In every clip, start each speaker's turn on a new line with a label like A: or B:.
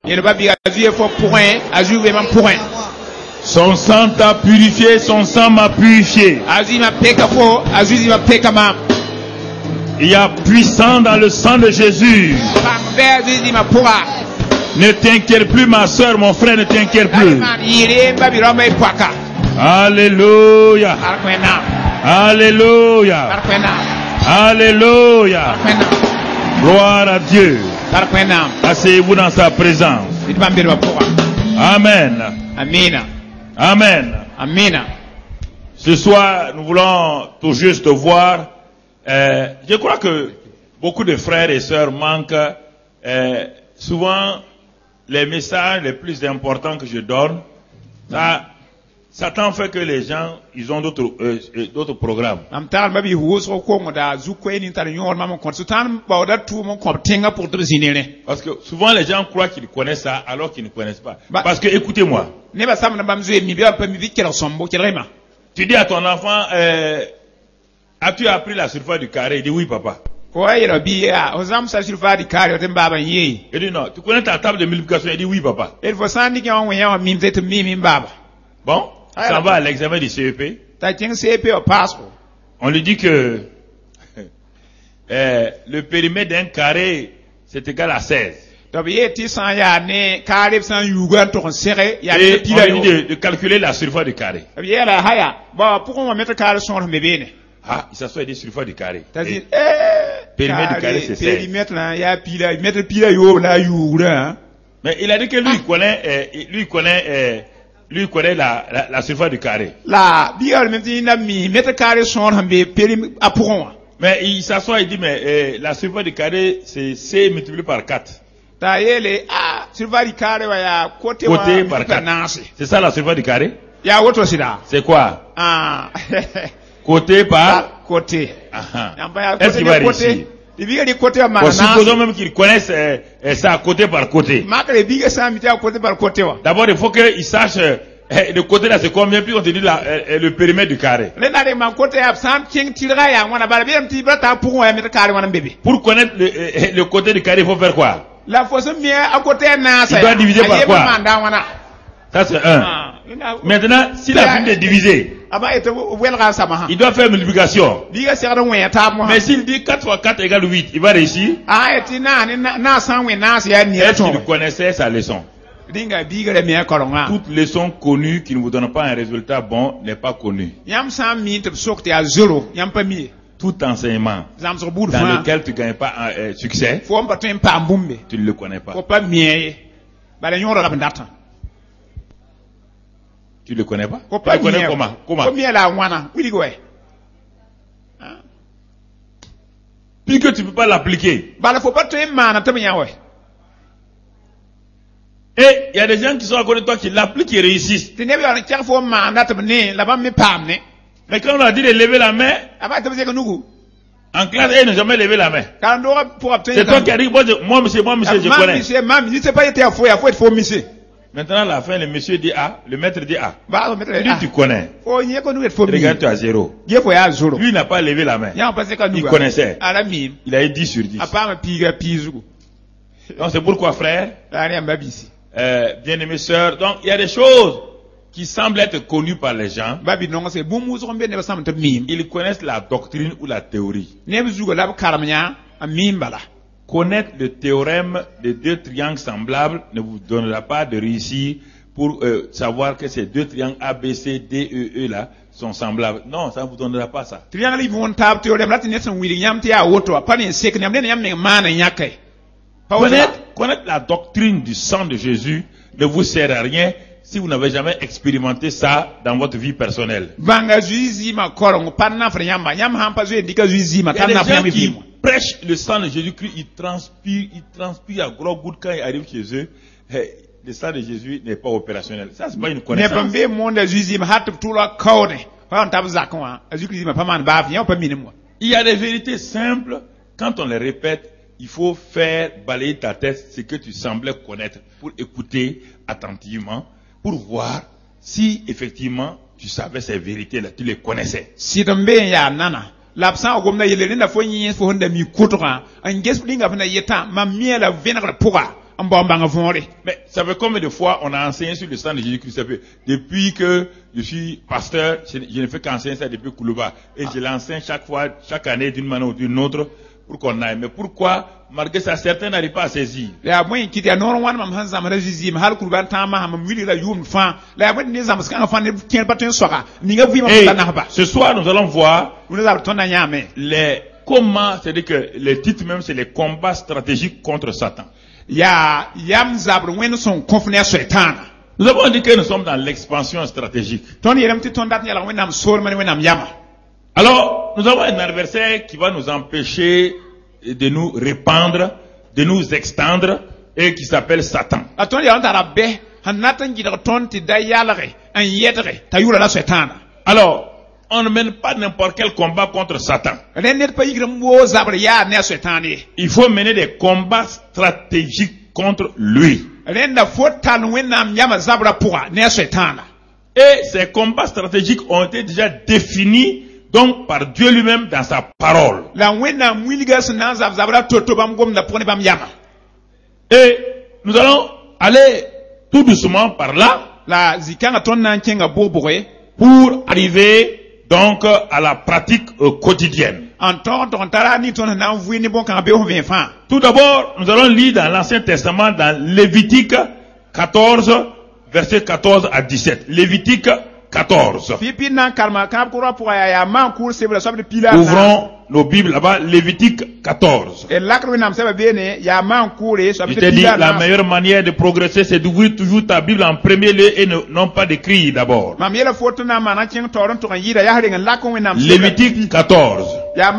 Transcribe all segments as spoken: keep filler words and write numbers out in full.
A: Son sang t'a purifié, son sang m'a purifié. Il y a puissance dans le sang de Jésus. Ne t'inquiète plus, ma soeur, mon frère, ne t'inquiète plus. Alléluia. Alléluia. Alléluia. Gloire à Dieu. Asseyez-vous dans sa présence. Amen.
B: Amen.
A: Amen.
B: Amen.
A: Ce soir, nous voulons tout juste voir. Euh, je crois que beaucoup de frères et sœurs manquent euh, souvent les messages les plus importants que je donne. Ça, Satan fait que les gens, ils ont d'autres euh, d'autres programmes. Parce que souvent les gens croient qu'ils connaissent ça alors qu'ils ne connaissent pas. Parce que écoutez-moi. Tu dis à ton enfant, euh, as-tu appris la surface du carré? Il dit oui papa. Il dit non. Tu connais ta table de multiplication? Il dit oui papa. Bon, ça va à l'examen du C E P. On lui dit que euh, le périmètre d'un carré c'est égal à seize. Et on lui dit de, de calculer la surface du carré. Ah, il s'assoit et dit surface du carré. Et périmètre du carré c'est seize. Mais il a dit que lui il connaît, euh, lui il connaît, euh, lui il connaît la, la, la surface du carré. Mais il s'assoit et dit mais euh, la surface du carré c'est C multiplié par quatre. Côté par quatre. C'est ça la surface du carré? C'est quoi? Côté par côté. Est-ce qu'il va réussir? Supposons même qu'ils connaissent euh, ça côté par côté. D'abord, il faut qu'ils sachent euh, le côté là c'est combien, puis on te dit la, euh, le périmètre du carré. Pour connaître le, euh, le côté du carré, il faut faire quoi? Il doit diviser par quoi? Ça c'est un. Maintenant, s'il a fini de diviser, il doit faire multiplication. Mais s'il dit quatre fois quatre égale huit, il va réussir. Est-ce qu'il connaissait sa leçon? Toute leçon connue qui ne vous donne pas un résultat bon n'est pas connue. Tout enseignement dans lequel tu ne gagnes pas un euh, succès, tu ne le connais pas. Tu le connais pas? Tu le connais comment? Comment? Puis que tu ne peux pas l'appliquer. Et il y a des gens qui sont à côté de toi qui l'appliquent et réussissent. Mais quand on a dit de lever la main, en classe, ils n'ont jamais levé la main. C'est toi qui as dit, moi monsieur, moi monsieur, je connais. Maintenant, à la fin, le monsieur dit A, le maître dit A. Lui, tu connais. Regarde, tu as zéro. Lui, il n'a pas levé la main. Il connaissait. Il a eu dix sur dix. Donc, c'est pourquoi, frère, euh, bien-aimés sœurs, donc, il y a des choses qui semblent être connues par les gens. Ils connaissent la doctrine ou la théorie. Connaître le théorème des deux triangles semblables ne vous donnera pas de réussir pour euh, savoir que ces deux triangles A, B, C, D, E, E là sont semblables. Non, ça ne vous donnera pas ça. Connaître, connaître la doctrine du sang de Jésus ne vous sert à rien si vous n'avez jamais expérimenté ça dans votre vie personnelle. Il y a des gens qui prêchent le sang de Jésus-Christ, ils transpirent, ils transpirent à gros gouttes quand ils arrivent chez eux. Le sang de Jésus n'est pas opérationnel. Ça, c'est pas une connaissance. Il y a des vérités simples. Quand on les répète, il faut faire balayer ta tête ce que tu semblais connaître pour écouter attentivement, pour voir si effectivement tu savais ces vérités-là, tu les connaissais. L'absent comme yele na fo yin fo honda mi kutura an ges linga fana yeta ma miela venra pourra en bomba nga vonre. Mais ça fait combien de fois on a enseigné sur le sang de Jésus-Christ? Ça fait depuis que je suis pasteur, je, je ne fais qu'enseigner ça depuis Koulouba. Et je l'enseigne chaque fois, chaque année d'une manière ou d'une autre pour qu'on aille. Mais pourquoi, malgré ça, certains n'arrivent pas à saisir?
B: La moi qui t'y a non one mam hansa ma rési ma hal kurban tama ma wili la yum fa la moi ni zam skan fa ne tien pas ten soka ni nga wi ma
A: Et
B: na ba
A: ce soir, nous allons voir
B: nous allons ton nyame
A: les comment, c'est-à-dire que les titres même, c'est les combats stratégiques contre Satan.
B: ya yam zabru wen son konfne shaitan.
A: Nous avons dit que nous sommes dans l'expansion stratégique.
B: Ton yeram ti ton dat yala wen nam sol man wen nam yama.
A: Alors, nous avons un adversaire qui va nous empêcher de nous répandre, de nous extendre, et qui s'appelle Satan.
B: A ton yala ta rabbe hanatan gi da ton ti da yalare an yedre ta yula la shaitan.
A: Alors, on ne mène pas n'importe quel combat contre Satan. Il faut mener des combats stratégiques contre lui. Et ces combats stratégiques ont été déjà définis donc par Dieu lui-même dans sa parole. Et nous allons aller tout doucement par là pour arriver donc à la pratique euh, quotidienne. Tout d'abord, nous allons lire dans l'Ancien Testament, dans Lévitique quatorze, versets quatorze à dix-sept. Lévitique quatorze. Ouvrons nos Bibles là-bas, Lévitique quatorze. Je t'ai dit, la meilleure manière de progresser, c'est d'ouvrir toujours ta Bible en premier lieu et ne, non pas d'écrire d'abord. Lévitique quatorze.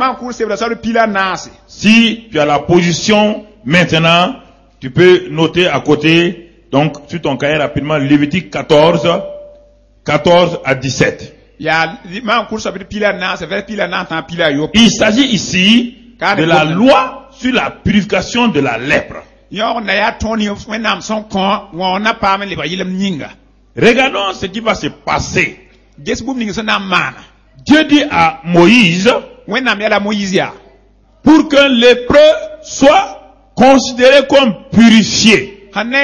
A: Si tu as la position maintenant, tu peux noter à côté, donc sur ton cahier rapidement, Lévitique quatorze, quatorze à dix-sept. Il s'agit ici de la loi sur la purification de la lèpre. Regardons ce qui va se passer. Dieu dit à Moïse, pour qu'un lépreux soit considéré comme purifié,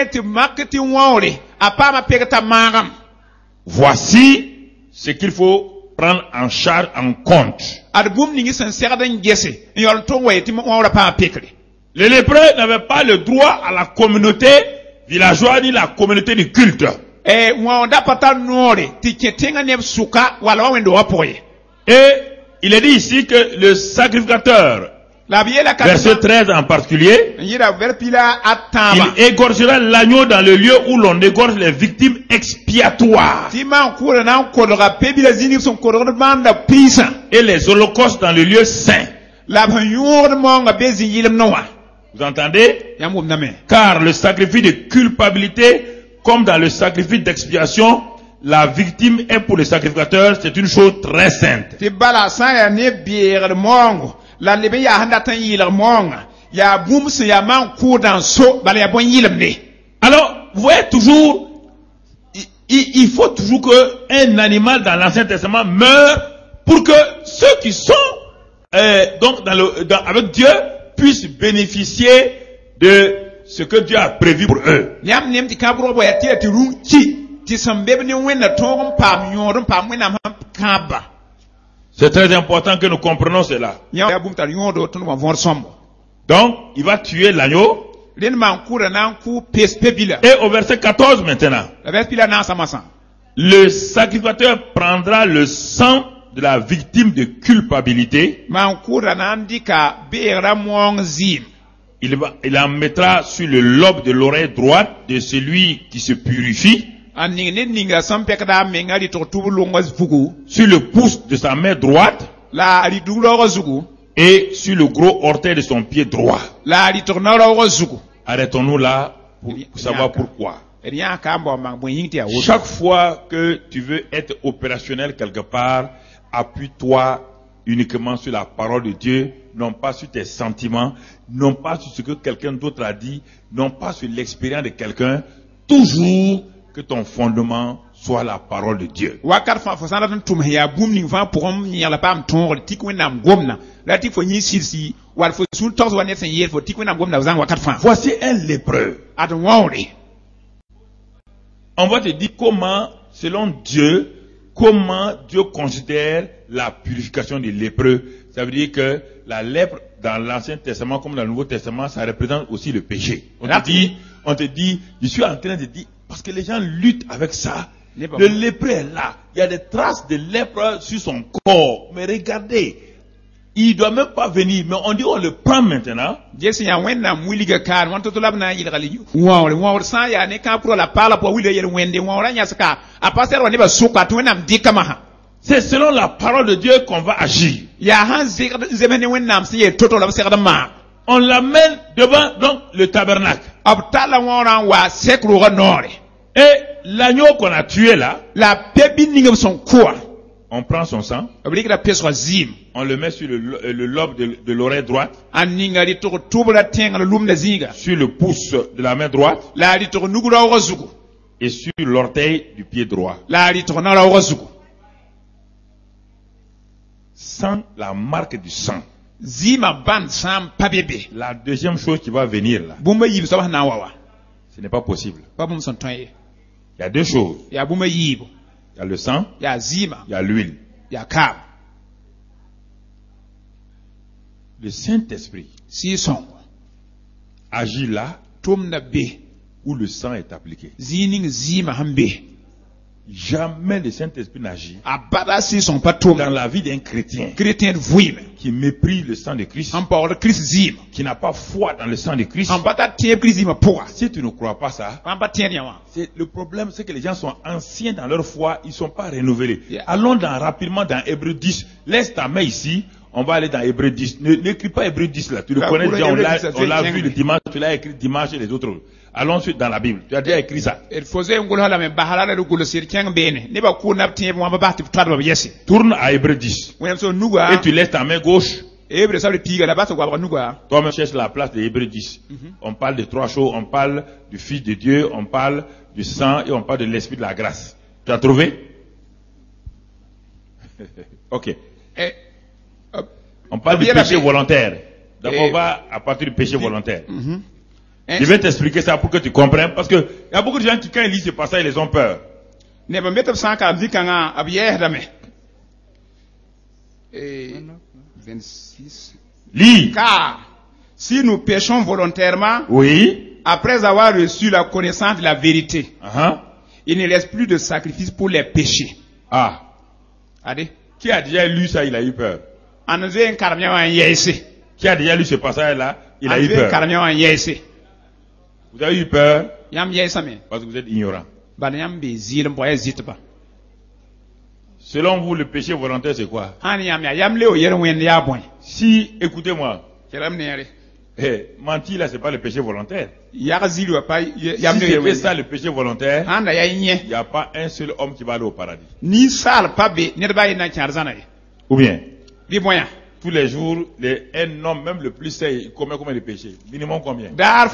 A: voici ce qu'il faut prendre en charge, en compte. Les lépreux n'avaient pas le droit à la communauté villageoise ni la communauté du culte. Et il est dit ici que le sacrificateur, verset treize en particulier, il égorgera l'agneau dans le lieu où l'on égorge les victimes expiatoires. Et les holocaustes dans le lieu saint. Vous entendez? Car le sacrifice de culpabilité, comme dans le sacrifice d'expiation, la victime est pour le sacrificateur, c'est une chose très sainte. Alors, vous voyez toujours, il, il faut toujours qu'un animal dans l'Ancien Testament meure pour que ceux qui sont euh, donc dans le, dans, avec Dieu puissent bénéficier de ce que Dieu a prévu pour eux. C'est très important que nous comprenions cela. Donc, il va tuer l'agneau. Et au verset quatorze maintenant, le sacrificateur prendra le sang de la victime de culpabilité. Il, va, il en mettra sur le lobe de l'oreille droite de celui qui se purifie, sur le pouce de sa main droite et sur le gros orteil de son pied droit. Arrêtons-nous là pour, pour savoir pourquoi. Chaque fois que tu veux être opérationnel quelque part, appuie-toi uniquement sur la parole de Dieu, non pas sur tes sentiments, non pas sur ce que quelqu'un d'autre a dit, non pas sur l'expérience de quelqu'un. Toujours que ton fondement soit la parole de Dieu. Voici un lépreux. On va te dire comment, selon Dieu, comment Dieu considère la purification des lépreux. Ça veut dire que la lèpre, dans l'Ancien Testament comme dans le Nouveau Testament, ça représente aussi le péché. On te dit, on te dit, je suis en train de dire, parce que les gens luttent avec ça. Le lépreux est là. Il y a des traces de lèpre sur son corps. Mais regardez, il ne doit même pas venir. Mais on dit, on le prend maintenant. C'est selon la parole de Dieu qu'on va agir. On l'amène devant donc, le tabernacle. Et l'agneau qu'on a tué là, on prend son sang, on le met sur le, le lobe de, de l'oreille droite, sur le pouce de la main droite, et sur l'orteil du pied droit. Sans la marque du sang. La deuxième chose qui va venir là, ce n'est pas possible. Il y a deux choses. Il y a le sang, il y a l'huile. Le Saint-Esprit agit là où le sang est appliqué. Jamais le Saint-Esprit n'agit dans la vie d'un chrétien qui méprise le sang de Christ, qui n'a pas foi dans le sang de Christ. Si tu ne crois pas ça, le problème c'est que les gens sont anciens dans leur foi, ils ne sont pas renouvelés. Allons dans, rapidement dans Hébreux dix. Laisse ta main ici. On va aller dans Hébreux dix. N'écris pas Hébreux dix là. Tu le connais déjà. On l'a vu le dimanche. Tu l'as écrit dimanche et les autres. Allons ensuite dans la Bible. Tu as déjà écrit ça. Tourne à Hébreux dix. Et tu laisses ta main gauche. Toi-même cherche la place de Hébreux dix. On parle de trois choses. On parle du Fils de Dieu, on parle du sang et on parle de l'Esprit de la grâce. Tu as trouvé? Ok. On parle du péché volontaire. D'abord, on va à partir du péché volontaire. Je vais t'expliquer ça pour que tu comprennes. Parce que il y a beaucoup de gens qui, quand ils lisent ce passage, ils ont peur. Lis.
B: Car si nous péchons volontairement,
A: oui,
B: après avoir reçu la connaissance de la vérité,
A: uh-huh,
B: il ne reste plus de sacrifice pour les péchés.
A: Ah.
B: Allez.
A: Qui a déjà lu ça, il a eu peur. Qui a déjà lu ce passage-là, il a eu peur. Vous avez eu peur parce que vous êtes ignorant. Selon vous, le péché volontaire, c'est quoi? Si, écoutez-moi, eh, mentir là, c'est pas le péché volontaire. Si c'était ça le péché volontaire, il n'y a pas un seul homme qui va aller au paradis. Ou bien, tous les jours, les, un homme, même le plus sain, il commet combien de péchés? Minimum combien?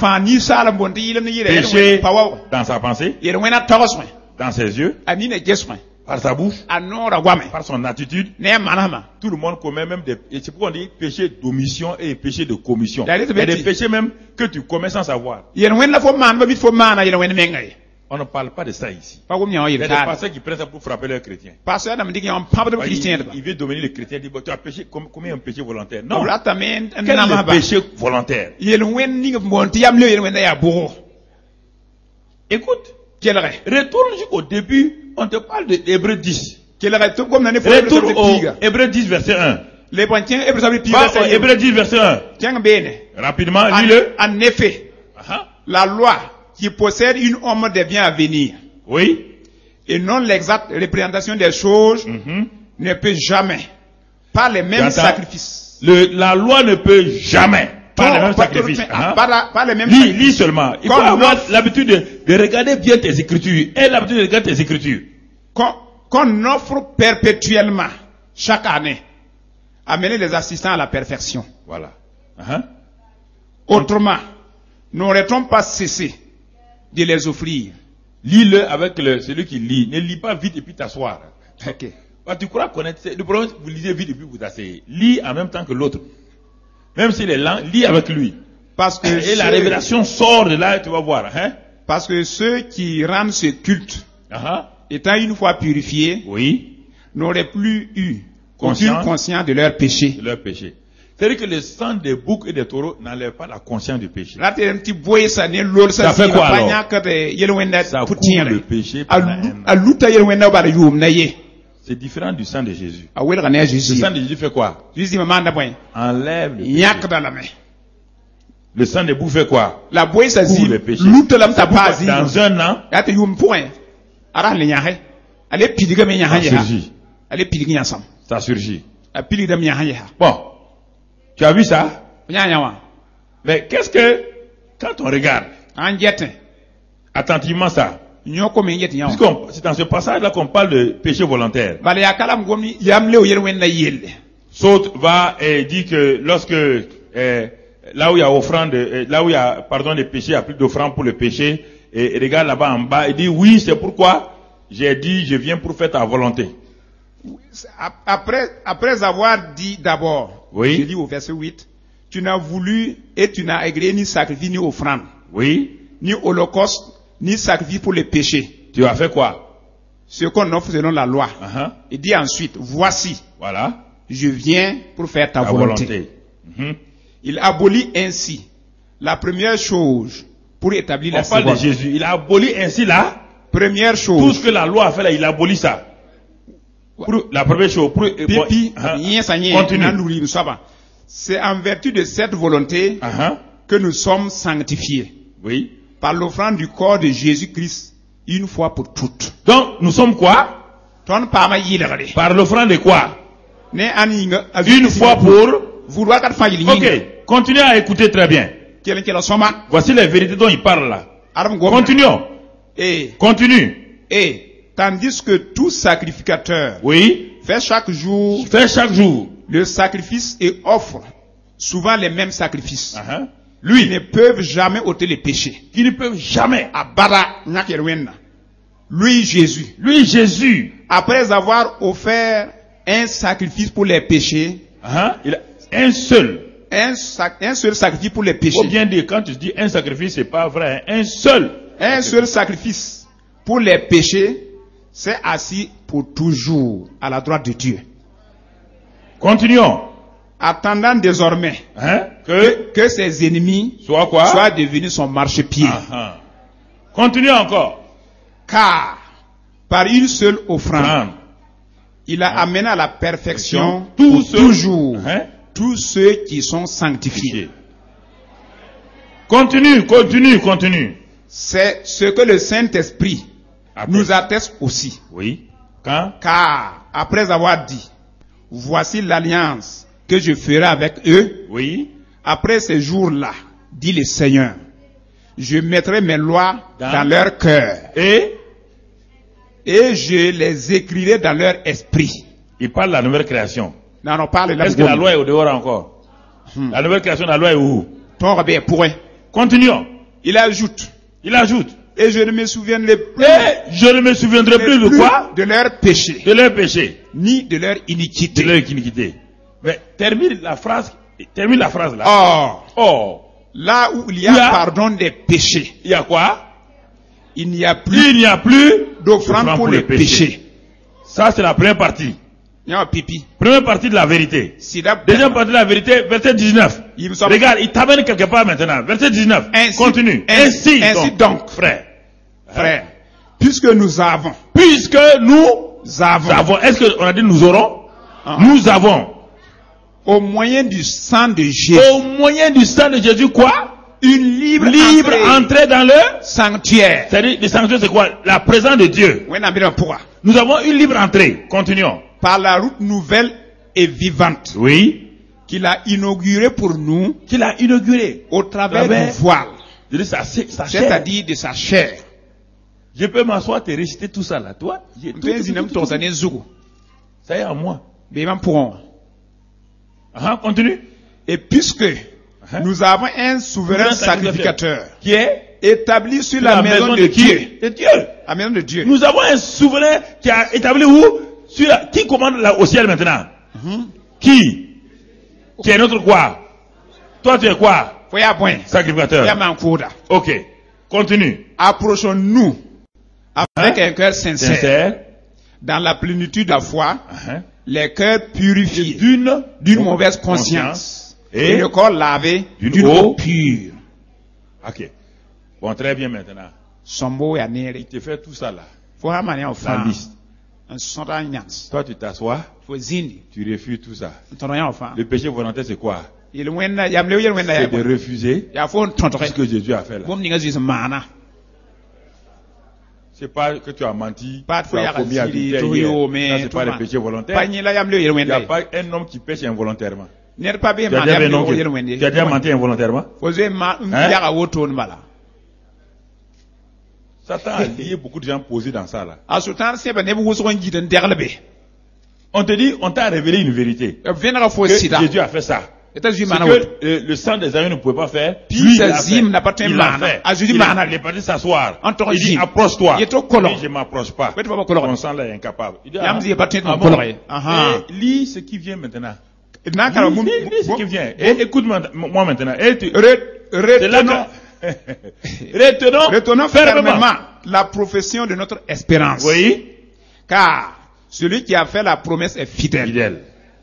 A: Péché dans sa pensée, dans ses yeux, par sa bouche, par son attitude. Tout le monde commet même des... Et c'est pourquoi on dit péché d'omission et péché de commission. Il y a des péchés même que tu commets sans savoir. On ne parle pas de ça ici. Il y a des pasteurs qui prennent ça pour frapper leurs chrétiens. Il, il veut devenir le chrétien. Il dit, tu as péché, combien un péché volontaire? Non. Quel est le péché volontaire? Écoute. Retourne jusqu'au début. On te parle de Hébreux dix. Retourne au Hébreux dix, verset un. Hébreux dix, verset un. Rapidement, lis-le.
B: En effet, uh-huh, la loi qui possède une homme des biens à venir,
A: oui,
B: et non l'exacte représentation des choses, mm-hmm, ne peut jamais, par les mêmes sacrifices.
A: Le, la loi ne peut jamais, par non, les mêmes sacrifices. Hein? Par, la, par les mêmes lis, sacrifices. Lis seulement. Il faut avoir l'habitude de, de regarder bien tes écritures. Et l'habitude de regarder tes écritures.
B: Qu'on, qu'on offre perpétuellement, chaque année, amener les assistants à la perfection.
A: Voilà. Uh-huh.
B: Autrement, n'aurait-on pas cessé de les offrir?
A: Lis-le avec le, celui qui lit. Ne lis pas vite et puis t'asseoir.
B: Ok.
A: Bah, tu crois connaître. Le problème, vous lisez vite et puis vous asseyez. Lis en même temps que l'autre. Même s'il est lent, lis avec lui.
B: Parce que
A: et la révélation sort de là et tu vas voir. Hein?
B: Parce que ceux qui rendent ce culte,
A: Uh-huh.
B: étant une fois purifiés,
A: Oui.
B: n'auraient plus eu
A: Conscience.
B: aucune conscience de leur péché.
A: De leur péché. C'est-à-dire que le sang des boucs et des taureaux n'enlève pas la conscience du péché.
B: Là, t'es un petit boy, ça n'est l'ol,
A: Ça fait
B: si,
A: quoi,
B: va pas
A: alors?
B: nya que te- yel wenda
A: Ça
B: pour
A: couvre
B: tirer.
A: le péché
B: A
A: pendant
B: lu-
A: un an.
B: a luta yel wenda ba da yum na ye.
A: C'est différent du sang de Jésus.
B: A wel gane
A: Le
B: Jésus.
A: sang de Jésus fait quoi?
B: Jésus m'a mandé boy.
A: Enlève le péché.
B: Yak da la main.
A: Le sang des boucs fait quoi?
B: La boy ça
A: Couvre
B: dit,
A: le péché.
B: luta lam ta
A: C'est pourquoi
B: pas zi.
A: dans un an,
B: Ya te yum point. Ara le nyahe. Ale pidiga me nyaha
A: ça
B: ya.
A: surgit.
B: Ale pidiga nyasam.
A: Ça surgit.
B: A pidiga me nyaha ya.
A: Bon. Tu as vu ça?
B: Nya nyawa.
A: Mais qu'est-ce que, quand on regarde
B: An jete.
A: attentivement ça,
B: Nyoko me yete nyawa.
A: puisqu'on- c'est dans ce passage-là qu'on parle de péché volontaire.
B: Bale ya kalam gomi yam le yel wenda yel.
A: Saute va et dit que lorsque euh, là où il y a offrande, euh, là où il y a pardon des péchés, il n'y a plus d'offrande pour le péché. Et, et regarde là-bas en bas, il dit oui, c'est pourquoi j'ai dit je viens pour faire ta volonté.
B: Après, après avoir dit d'abord,
A: Oui.
B: je lis au verset huit, tu n'as voulu et tu n'as agréé ni sacrifice ni offrande,
A: Oui,
B: ni holocauste, ni sacrifice pour les péchés.
A: tu as fait quoi?
B: Ce qu'on offre selon la loi.
A: Uh-huh.
B: Il dit ensuite, voici,
A: Voilà,
B: je viens pour faire ta,
A: ta
B: volonté.
A: volonté. Mhm.
B: Il abolit ainsi la première chose pour établir
A: On
B: la
A: parle de
B: seconde.
A: Jésus. Il a aboli ainsi là,
B: Première
A: tout
B: chose.
A: ce que la loi a fait là, il a aboli ça. Pour, la première chose, pour,
B: Pipi,
A: uh-huh.
B: rien, ça, rien,
A: Continue.
B: nandouli, nous savons. C'est en vertu de cette volonté
A: Uh-huh.
B: que nous sommes sanctifiés
A: Oui.
B: par l'offrande du corps de Jésus-Christ une fois pour toutes.
A: Donc, nous sommes quoi?
B: Ton pama yilagale.
A: Par l'offrande de quoi?
B: Ne aninga
A: Une fois pour...
B: vouloir qu'à faire yili.
A: Ok, continuez à écouter très bien.
B: Quel quel soma.
A: Voici les vérités dont il parle là.
B: Aram gom.
A: Continuons.
B: Et
A: Continue.
B: et tandis que tout sacrificateur
A: Oui.
B: fait chaque jour
A: Fais chaque jour.
B: le sacrifice et offre souvent les mêmes sacrifices.
A: Uh-huh.
B: Lui, ils ne peuvent jamais ôter les péchés.
A: Qui ne peuvent jamais.
B: Abara nyakerwenda. Lui, Jésus,
A: Lui, Jésus,
B: après avoir offert un sacrifice pour les péchés,
A: uh-huh, il a un seul.
B: un, sac- un seul sacrifice pour les
A: Faut
B: péchés,
A: bien dire, quand tu dis un sacrifice, c'est pas vrai. hein. Un seul.
B: un seul sacrifice pour les péchés, c'est assis pour toujours à la droite de Dieu.
A: Continuons.
B: Attendant désormais
A: Hein? Que
B: que, que ses ennemis
A: soit quoi?
B: soient devenus son marchepied.
A: Uh-huh. Continuons encore.
B: Car par une seule offrande,
A: Prendre.
B: il a amené à la perfection
A: Tous
B: pour
A: ceux-
B: toujours
A: Hein?
B: tous ceux qui sont sanctifiés.
A: Continue, continue, continue.
B: C'est ce que le Saint-Esprit
A: Après.
B: nous atteste aussi.
A: Oui. Quand?
B: Car après avoir dit, voici l'alliance que je ferai avec eux,
A: Oui.
B: après ces jours-là, dit le Seigneur, je mettrai mes lois
A: Dans-
B: dans leur cœur
A: Et
B: et je les écrirai dans leur esprit.
A: il parle de la nouvelle création.
B: Non, on parle là.
A: Est-ce que la loi est au dehors encore?
B: Hmm.
A: La nouvelle création, la loi est où?
B: Ton rabais pourrait.
A: Continuons.
B: Il ajoute,
A: Il ajoute.
B: et je ne me souviendrai plus,
A: Et je ne me souviendrai plus de
B: plus
A: quoi?
B: de leur péché,
A: De leur péché.
B: ni de leur
A: De
B: iniquité.
A: leur iniquité. Mais termine la phrase. Termine la phrase là.
B: Or,
A: Oh.
B: là où il y a
A: Il y a-
B: pardon des péchés,
A: Il y a quoi?
B: il n'y a plus
A: Il n'y a plus
B: d'offrande pour les péchés.
A: Ça, c'est la première partie.
B: Il y a un pipi.
A: Première partie de la vérité.
B: Sida-
A: Deuxième partie de la vérité, verset dix-neuf.
B: Il me semble-
A: Regarde, il t'amène quelque part maintenant. Verset dix-neuf.
B: Ainsi-
A: Continue.
B: ainsi-
A: Ainsi,
B: ainsi
A: donc,
B: donc,
A: frère.
B: frère, puisque nous avons,
A: Puisque nous
B: avons,
A: avons, est-ce qu'on a dit nous aurons?
B: Ah.
A: Nous avons,
B: au moyen du sang de Jésus,
A: au moyen du sang de Jésus, quoi?
B: une libre,
A: Libre
B: entrée
A: entrée dans le,
B: sanctuaire.
A: c'est-à-dire, le sanctuaire, c'est quoi? La présence de Dieu.
B: Ouais, n'a bien pourquoi.
A: Nous avons une libre entrée. Continuons.
B: Par la route nouvelle et vivante
A: Oui.
B: qu'il a inaugurée pour nous
A: Qu'il a inauguré.
B: au travers
A: Travers-
B: du voile,
A: Je dis, ça, c'est- ça chair.
B: c'est-à-dire de sa chair.
A: Je peux m'asseoir, te réciter tout ça là. Toi, j'ai tout, tout, tout, tout, tout. Ça y est en moi. Ah, continue.
B: Et puisque
A: Hein?
B: nous avons un souverain
A: Souverain
B: sacrificateur
A: Qui est
B: établi sur
A: sur
B: la, maison, de,
A: qui?
B: Dieu,
A: De Dieu.
B: la maison de Dieu,
A: Nous avons un souverain qui a établi où? Sur la- qui commande là, au ciel maintenant? Qui? Qui est notre quoi? Toi, tu es quoi?
B: Faut y avoir point.
A: Sacrificateur.
B: Y a man koda.
A: Ok. Continue.
B: Approchons-nous avec
A: Hein?
B: un cœur sincère,
A: Sincère.
B: dans la plénitude de la foi,
A: Hein?
B: les cœurs purifiés
A: D'une
B: d'une mauvaise conscience
A: et
B: et le corps lavé
A: d'une
B: d'une
A: eau
B: eau pure.
A: Ok. Bon, très bien maintenant.
B: Sombo ya
A: Il
B: neri.
A: te fait tout ça là.
B: Faut hamani au
A: La
B: fa.
A: liste.
B: Un sonda nyans.
A: Toi, tu t'assois,
B: Faut zindi.
A: tu refuses tout ça.
B: Tono ya au fa.
A: Le péché volontaire, c'est quoi?
B: Il wenda ya mle yel wenda
A: C'est
B: ya.
A: de refuser
B: Ya fo tonto.
A: ce que Jésus a fait là.
B: Bom ninga zis mana.
A: C'est pas que tu as menti,
B: Pas
A: tu
B: faut
A: as
B: ya
A: commis
B: kasiri
A: adultère
B: to
A: hier.
B: yo
A: Ça,
B: mais
A: c'est pas le péché volontaire.
B: Pas ni la ya mle yel
A: Il n'y a
B: wenda.
A: pas un homme qui pêche involontairement.
B: Ner pa be
A: Tu as
B: ma
A: déjà,
B: ya
A: fait un homme
B: mle yel
A: qui-
B: wenda.
A: tu as déjà menti involontairement?
B: Faut ze ma
A: Hein?
B: ya ga woto mbala.
A: Satan a lié beaucoup de gens posés dans ça là.
B: Asutan se ba ne bu wuso ngi den derlebe.
A: On te dit, on t'a révélé une vérité.
B: Venera fo
A: Que
B: sida.
A: Jésus a fait ça.
B: Eta
A: Ce
B: ju mana
A: que
B: woto.
A: euh, le sang des agneaux ne pouvait pas faire.
B: Puis
A: Lui, il
B: ça
A: l'a fait.
B: zim n'a pas été
A: Il l'a
B: mana.
A: fait.
B: Ah, je dis
A: Il
B: mana.
A: est- il est parti s'asseoir.
B: Entre
A: Il dit,
B: zim.
A: approche-toi.
B: Il est au colon.
A: Il dit, je m'approche pas.
B: Ouais, tu vas pas colon.
A: Ton sang là est incapable. Il dit,
B: Yam
A: ah,
B: zi est pas tête
A: ah
B: dans
A: bon.
B: coloré. Aha.
A: Et lis ce qui vient maintenant.
B: Na kala
A: Lis,
B: mum.
A: lis, lis ce qui vient. Et écoute-moi moi maintenant. Et tu,
B: Re-
A: c'est là
B: Retenons,
A: que, retenons,
B: retenons
A: fermement.
B: fermement la profession de notre espérance.
A: Oui.
B: Car celui qui a fait la promesse est fidèle.
A: Fidèle.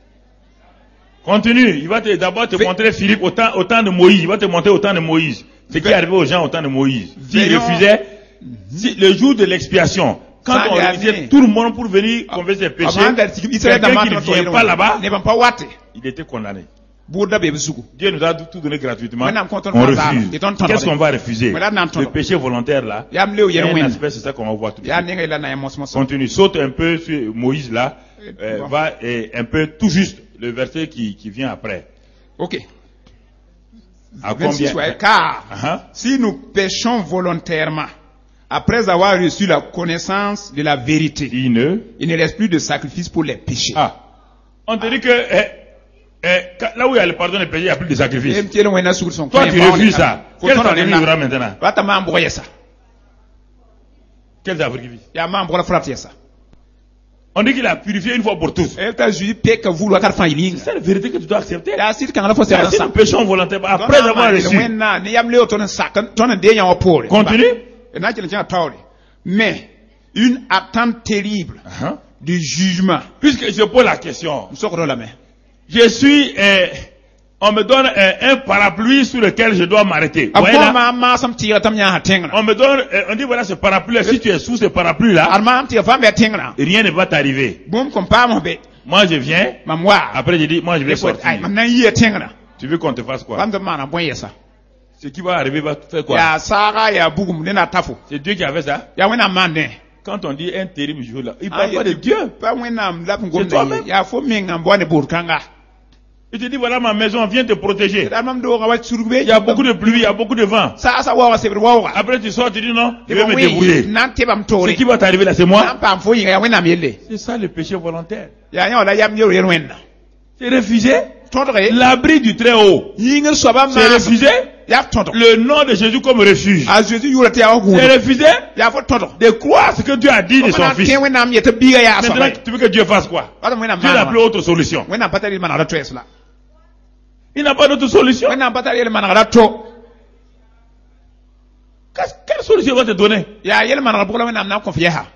A: Continue. Il va te, d'abord te
B: Ve-
A: montrer Philippe au temps, au temps de Moïse. Il va te montrer au temps de Moïse. Ce qui
B: Ve-
A: est arrivé aux gens au temps de Moïse. S'ils
B: Veillons-
A: refusaient, si, le jour de l'expiation, quand
B: Sans
A: on
B: garder.
A: réunissait tout le monde pour venir confesser ses péchés,
B: Avant d'être- il serait
A: quelqu'un
B: dans
A: qui ne
B: ma-
A: vient pas là-bas,
B: Ne va pas wate.
A: il était condamné.
B: Bouda be bisuku.
A: Dieu nous a tout donné gratuitement.
B: Maintenant, quand on
A: On
B: va là,
A: refuse.
B: et on t'entend.
A: Qu'est-ce qu'on va refuser?
B: Mais là, on entend.
A: Le péché volontaire là.
B: Yam leo
A: Il y a
B: yen
A: un
B: wen.
A: aspect, c'est ça qu'on va voir tout de
B: Ya
A: suite.
B: nenga ila na ya mos mos.
A: Continue. Saute un peu sur Moïse là. Euh,
B: Bon.
A: va et un peu tout juste le verset qui, qui vient après.
B: Ok.
A: À
B: vingt-six,
A: combien?
B: ouais. Car
A: Uh-huh.
B: si nous péchons volontairement, après avoir reçu la connaissance de la vérité,
A: Il ne.
B: il ne reste plus de sacrifice pour les péchés.
A: Ah. On te dit que eh, eh, quand- là où il y a le pardon des péchés, il n'y a plus de sacrifice.
B: Et mtiele wena sur son
A: Toi,
B: coin,
A: tu
B: bah, on
A: refuses
B: est-
A: ça.
B: Faut
A: Quel
B: t'en
A: sacrifice
B: aller
A: il y
B: là.
A: aura maintenant?
B: Va ta main broyer ça.
A: Quel sacrifice?
B: Ya main broyer frappe ça.
A: On dit qu'il a purifié une fois pour tous.
B: Et t'as juste pek que vous le faire faire
A: C'est la vérité que tu dois accepter.
B: Ya sit kan la faut faire
A: Si
B: ça.
A: nous péchons volontairement, après avoir reçu,
B: Wena ni yam leo ton sac ton de yan opore.
A: continue.
B: Et na tient tawri. Mais une attente terrible
A: Uh-huh.
B: du jugement.
A: Puisque je pose la question,
B: Nous sommes la main.
A: je suis, eh, on me donne eh, un parapluie sur lequel je dois m'arrêter.
B: Après
A: Voilà.
B: ma ma sam tira tam ya hatengra.
A: On me donne, eh, on dit voilà ce parapluie. Si tu es sous ce parapluie là,
B: Arma am tira fam ya tengra.
A: rien ne va t'arriver.
B: Boum kom pa mo be.
A: Moi je viens.
B: Mam wa.
A: Après je dis, moi je vais sortir.
B: Ay mam nan yi tengra.
A: Tu veux qu'on te fasse quoi?
B: Fam de mana bon yesa.
A: Ce qui va arriver va faire quoi?
B: Ya sara ya bugum ne na tafo.
A: C'est Dieu qui a fait ça.
B: Ya wena mande.
A: Quand on dit un terrible jour là, il parle pas de Dieu.
B: Pa wena mlap ngom
A: C'est toi-même.
B: ya fo menga mbone burkanga.
A: Il te dit voilà ma maison, viens te protéger.
B: Mam do ga wa surube.
A: Il y a beaucoup de pluie, il y a beaucoup de vent.
B: Sa sa wa wa se wa wa.
A: Après tu sors, tu dis non, je vais me débrouiller.
B: Nan te bam
A: Ce
B: tore.
A: qui va t'arriver là, c'est moi.
B: Nan pa fo ya wena miele.
A: C'est ça le péché volontaire.
B: Ya ya la yam yo yen wena.
A: C'est refuser
B: Tondre.
A: l'abri du très haut.
B: Yinga so ba
A: C'est
B: ma.
A: refuser
B: Ya tondre.
A: le nom de Jésus comme refuge.
B: A Jésus yura te ya wa
A: C'est refuser
B: Ya fo tondre.
A: de croire ce que Dieu a dit de son fils.
B: Wena mi te biga ya so.
A: Maintenant, tu veux que Dieu fasse quoi?
B: Wala wena
A: Dieu n'a
B: ma.
A: plus autre solution.
B: Wena patali mana ra tres la.
A: Il n'a pas d'autre solution.
B: Wena patali mana ra to.
A: Qu'est-ce- Quelle solution il va te donner?
B: Ya yel mana ra bugla wena na konfiya ha.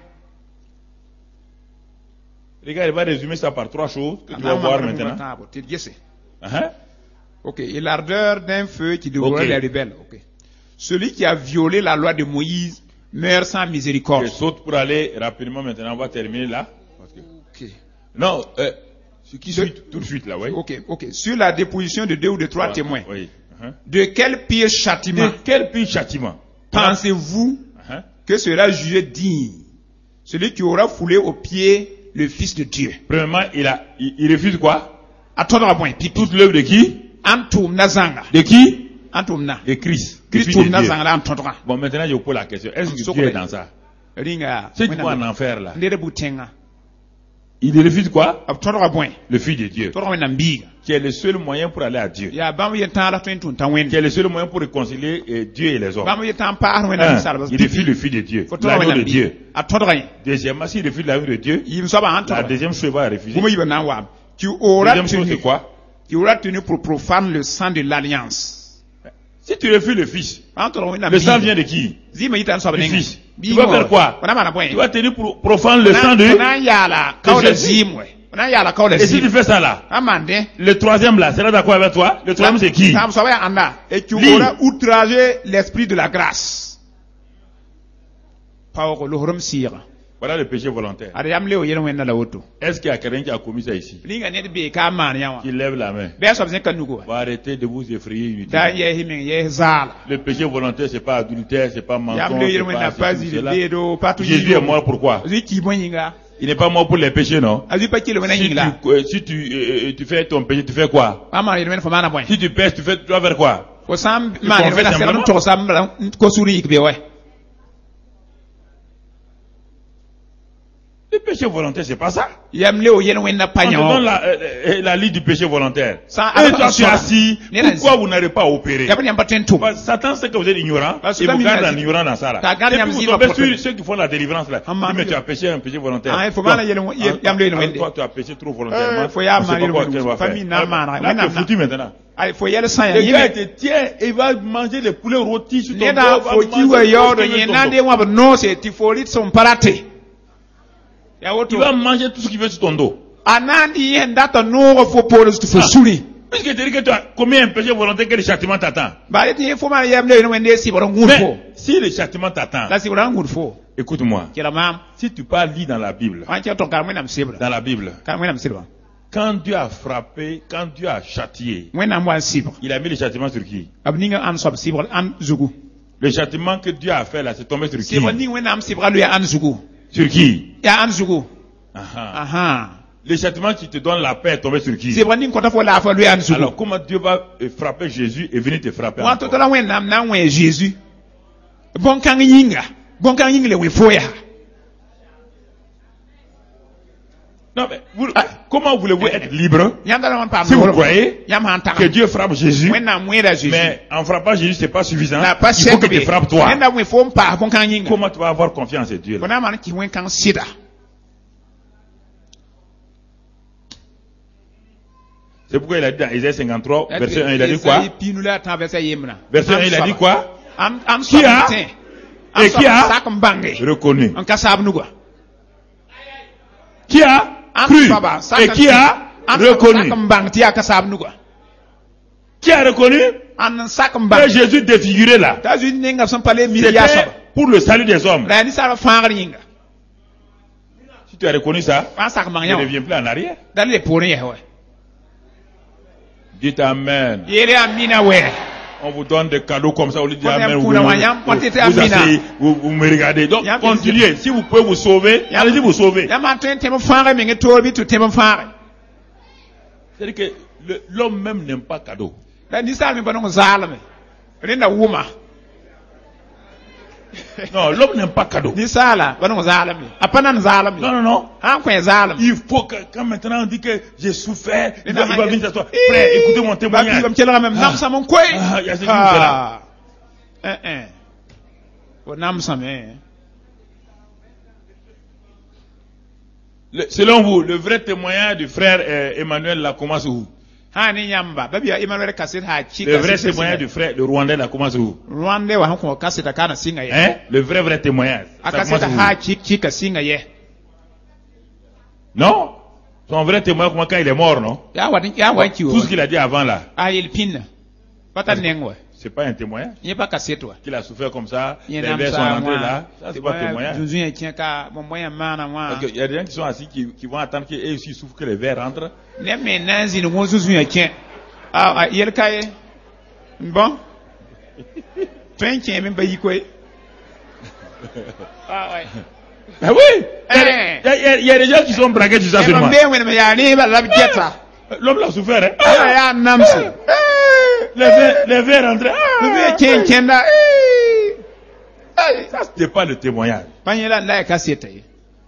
A: Regarde, il va résumer ça par trois choses que tu vas voir maintenant. Hein?
B: Ok, et l'ardeur d'un feu qui dévore
A: Ok.
B: les rebelles. Ok. Celui qui a violé la loi de Moïse meurt sans miséricorde.
A: Je saute pour aller rapidement maintenant, on va terminer là. Parce que-
B: Ok.
A: Non, euh, ce qui
B: De-
A: suit tout de suite là, oui.
B: Ok, ok. Sur la déposition de deux ou de trois
A: Ah,
B: témoins.
A: Oui. Uh-huh.
B: De quel pire
A: De
B: châtiment
A: quel pire châtiment?
B: pensez-vous
A: Uh-huh.
B: que sera jugé digne celui qui aura foulé aux pieds le Fils de Dieu?
A: Premièrement, il a, il, il refuse quoi?
B: Attends à point. Pipi.
A: Toute l'œuvre de qui?
B: Antum nazanga.
A: De qui?
B: Antum na.
A: De Christ. Le Fils
B: Christum
A: de Dieu.
B: nazanga la antum.
A: Bon, maintenant, je vous pose la question. Est-ce que
B: Sokole.
A: Dieu est dans ça?
B: Ringa.
A: C'est qui va en enfer là?
B: Ndere butenga.
A: Il refuse quoi?
B: Attends à point.
A: Le Fils de Dieu.
B: Toro wena mbiga.
A: Qui est le seul moyen pour aller à Dieu.
B: Ya bamu yetan la tun tun
A: Qui
B: tanwen.
A: est le seul moyen pour réconcilier eh, Dieu et les hommes.
B: Bamu yetan pa wena
A: Un,
B: misal bas.
A: il refuse le Fils de Dieu.
B: Faut toro
A: L'agneau
B: wena
A: de Dieu.
B: Dieu. Attends rien.
A: Deuxièmement, s'il refuse l'agneau de Dieu,
B: Yim soba
A: la
B: antom.
A: deuxième chose il va refuser.
B: Kuma yiba na wa. Tu auras
A: Deuxième chose,
B: tenu
A: c'est quoi?
B: tu auras tenu pour profane le sang de l'alliance.
A: Si tu refuses le fils,
B: An to wẽnnaam
A: le sang
B: biiga.
A: vient de qui?
B: Zɩɩmã yɩta n soab
A: Du
B: nengẽ.
A: fils. Tu
B: Biiga
A: vas faire quoi?
B: Fo na maana bõe?
A: Tu vas tenir pour profane le
B: Fo
A: sang
B: na- fo na
A: de...
B: n yaala kaoola
A: Jésus.
B: zɩɩm wɛ. Fo na n yaala kaoola
A: Et si tu
B: zɩɩm.
A: fais ça là,
B: A maan dẽ.
A: le troisième là sera d'accord avec toi? Le troisième c'est qui?
B: Saam soaba yaa ãnda. Et tu
A: Lis.
B: auras outragé l'esprit de la grâce. Paoog lohrem sɩɩga.
A: Voilà le péché volontaire.
B: Ad yam leo yel wẽnna la woto.
A: Est-ce qu'il y a quelqu'un qui a commis ça ici?
B: Linga ned bee ka n maan yã wã.
A: Qui lève la main.
B: Bɩ a soab zẽka nugu wa.
A: Va arrêter de vous effrayer
B: Da
A: inutilement.
B: yɛɛsɩ meng yɛɛs zaala.
A: Le péché volontaire, c'est pas adultère, c'est pas
B: Yam
A: mensonge,
B: leo yel
A: c'est
B: wẽnna
A: pas
B: pa
A: ceci,
B: zɩ
A: cela.
B: leedo pa tɩ
A: Jésus est mort pourquoi?
B: Zɩ ki bõe yĩnga.
A: Il n'est pas mort pour les péchés, non?
B: A zɩ pa kɩl wẽna
A: Si
B: yĩng la.
A: tu, euh, si tu, euh, euh, tu fais ton péché, tu fais quoi?
B: A maan yel wẽnd fo maana bõe?
A: Si tu pèches, tu fais, tu vas faire quoi?
B: Fo sã n
A: Tu
B: maan yel
A: confesses
B: wẽnna segd n
A: simplement.
B: togsa n bala n kosur yik be wɛ.
A: Le péché volontaire, c'est pas ça.
B: Yam leo yel wẽnna pa
A: On te
B: yã
A: donne
B: wã.
A: la, euh, euh, la liste du péché volontaire.
B: Ça,
A: Et
B: avec
A: toi,
B: un
A: tu es
B: soir.
A: assis.
B: Nena
A: Pourquoi vous n'arrivez pas à opérer?
B: Yam yam pa tõe n tʋm.
A: Parce que Satan sait que vous êtes ignorant.
B: Parce que
A: Et vous
B: comme il
A: gardez
B: a
A: en
B: dit-
A: ignorant dans ça là.
B: T'as gardé
A: Et
B: un
A: puis vous
B: petit
A: tombez
B: prophète.
A: sur ceux qui font la délivrance là.
B: Ah,
A: Dis, mais
B: man.
A: tu as péché un péché volontaire.
B: Ah, il faut
A: Donc,
B: mal y aller,
A: hein,
B: y- y- y- y-
A: hein,
B: y-
A: toi, tu as péché trop volontairement.
B: Euh, faut y aller,
A: On sait pas
B: man,
A: quoi
B: y-
A: tu vas
B: famille,
A: faire.
B: na, man,
A: Là,
B: man,
A: tu es
B: na.
A: foutu maintenant.
B: Ay fo yɛl sã n
A: Le
B: yaa
A: gars
B: yẽ
A: te tient et il va manger les poulets rôtis sur ton
B: neda
A: dos.
B: fo ki wa yaoodo yẽ na n dee wã b noose tɩ fo rɩt sẽn pa rate yaa woto
A: Il va manger tout ce qu'il veut sur ton dos.
B: a na n dɩ yẽ n data noogã fo poorẽ tɩ fo suri
A: Puisque tu dis que tu as commis un péché volontaire, que le châtiment t'attend.
B: baa rɩt yẽ fo maan yɛm le wẽnde sɩbr n gũud fo
A: Mais si le châtiment t'attend,
B: la sɩbr n gũud fo
A: écoute-moi.
B: kɩra maam
A: Si tu pars lire dans la Bible,
B: wan kẽ tɩ karem wẽnnaam sɩbra
A: dans la Bible,
B: karem wẽnnaam sɩdba
A: quand Dieu a frappé, quand Dieu a châtié,
B: wẽnnaam wa n sɩbg
A: il a mis le châtiment sur qui?
B: b ning ãn soab sɩbg ãn zugu
A: Le châtiment que Dieu a fait là, c'est tombé sur qui?
B: sɩbg ning wẽnnaam sɩbga lu yaa ãn zugu
A: Sur qui?
B: yaa ãn zugu
A: Aha.
B: ahan
A: Le châtiment qui te donne la paix est tombé sur qui?
B: sɩbg ning kõta fo laafã lu yaa ãn zugu
A: Alors comment Dieu va euh, frapper Jésus et venir te frapper
B: wã to
A: encore?
B: tara wẽnnaam na n wẽ Jésus bõn-kãng yĩnga bõn-kãng yĩng le wẽ fo yaa
A: Non mais vous- comment voulez-vous être libre
B: yãmb dara wãn paam
A: si vous
B: noorem.
A: croyez
B: yãmb sãn
A: que
B: tagm
A: Dieu frappe Jésus,
B: wẽnnaam wẽeda Jésus
A: mais en frappant Jésus c'est pas suffisant.
B: la pa
A: Il faut que
B: sɛk be
A: tu frappes toi.
B: wẽnnaam wẽ fo n paas bõn-kãng yĩnga
A: Comment tu vas avoir confiance en Dieu
B: fo
A: là?
B: na n maan n kɩs wẽn-kãng sɩda
A: C'est pourquoi il a dit dans Isaïe cinquante-trois, verset un, il a dit quoi?
B: pinu la tã vɛsa yembrã
A: Verset un, il a dit quoi?
B: am am
A: Qui
B: soab
A: a-
B: tẽ
A: et qui a-
B: sak n bãnge
A: Reconnu.
B: n ka saab nuga
A: Qui a
B: am
A: cru
B: soaba sak
A: et
B: n
A: qui
B: tẽ.
A: a
B: Am soab sak
A: reconnu?
B: n bãng tɩ yaa ka saab nuga
A: Qui a reconnu
B: ãn n sak n
A: que
B: bãng
A: Jésus défiguré là?
B: t'a zĩ nenga sẽn pa le mir yaa
A: C'était
B: soaba
A: pour le salut des hommes.
B: la yaa ninsaalb fãagr yĩnga
A: Si tu as reconnu ça,
B: fãa sak n bãng
A: ne
B: yã wã
A: reviens plus en arrière.
B: dal le poorẽ yɛs wɛ
A: Dites Amen.
B: yeele amina wɛ
A: On vous donne des cadeaux comme ça, on lui dit
B: On
A: Amen.
B: aime
A: Vous,
B: pour la
A: vous,
B: voyante,
A: vous,
B: on t'était
A: vous
B: Amina.
A: asseyez, vous, vous me regardez. Donc,
B: Yam-
A: continuez. Si vous pouvez vous sauver,
B: Yam-
A: allez-y vous sauver.
B: yãmb a tõe n tẽm fãagẽ meng toor bɩ tɩ tẽm fãage
A: C'est-à-dire que le- l'homme même n'aime pas cadeau.
B: la ninsaal me pa nong zaalme rẽnda wʋma
A: Non, l'homme n'aime pas cadeau.
B: ninsaala pa nong zaalme a pa nan zaalme
A: Non, non, non.
B: sã n kõ zaalem
A: Il faut que, quand maintenant on dit que j'ai souffert, il va,
B: Non,
A: il va
B: mais-
A: venir s'asseoir. Frère, écoutez mon témoignage.
B: m kelgame m namsame n koe
A: Ah, il y a ce qui me fait là.
B: fo namsame
A: Le- selon vous, le vrai témoignage du frère euh, Emmanuel là commence où?
B: sã ne yãmba ba bɩa emmanuel kaset haa
A: Le vrai témoignage du frère, le Rwandais là commence où?
B: rwãnde wa sẽn kõ kaseta ka na sɩnga yɛ
A: Hein? Le vrai, vrai témoignage.
B: a
A: Ça commence
B: kaseta
A: où?
B: haa kika sɩnga yɛ
A: Non? Son vrai témoignage, comment quand il est mort, non?
B: yaa wa yaa wa n ki
A: Tout ce qu'il a dit avant là,
B: a yel pĩnna pa tar neng wa
A: c'est pas un témoignage.
B: yẽ pa kaset wa
A: Qu'il a souffert comme ça,
B: yẽ
A: les vers sont
B: namsa
A: rentrés là. Ça, c'est pas un témoignage.
B: zũzũ yẽ kẽ ka bõn-bõe yã maana wã
A: Parce qu'il y a des gens qui sont assis qui, qui vont attendre qu'eux aussi souffrent que les vers rentrent.
B: neb me n na n zĩnd wõ zũzũ yã kẽ a yel ka ye bõn tõe n kẽeme n pa yi koe
A: Ben oui! Il y, a, des- il y a- il y a des gens qui sont braqués sur ça
B: m
A: seulement.
B: bee wẽnem yaa rẽebã la b gɛta
A: L'homme l'a souffert, hein?
B: ala yaa namse
A: Les vers, les vers rentrés.
B: b bee kẽ n kẽnda
A: Ça, c'était pas le témoignage.
B: pa yẽ la n la ya kaseta ye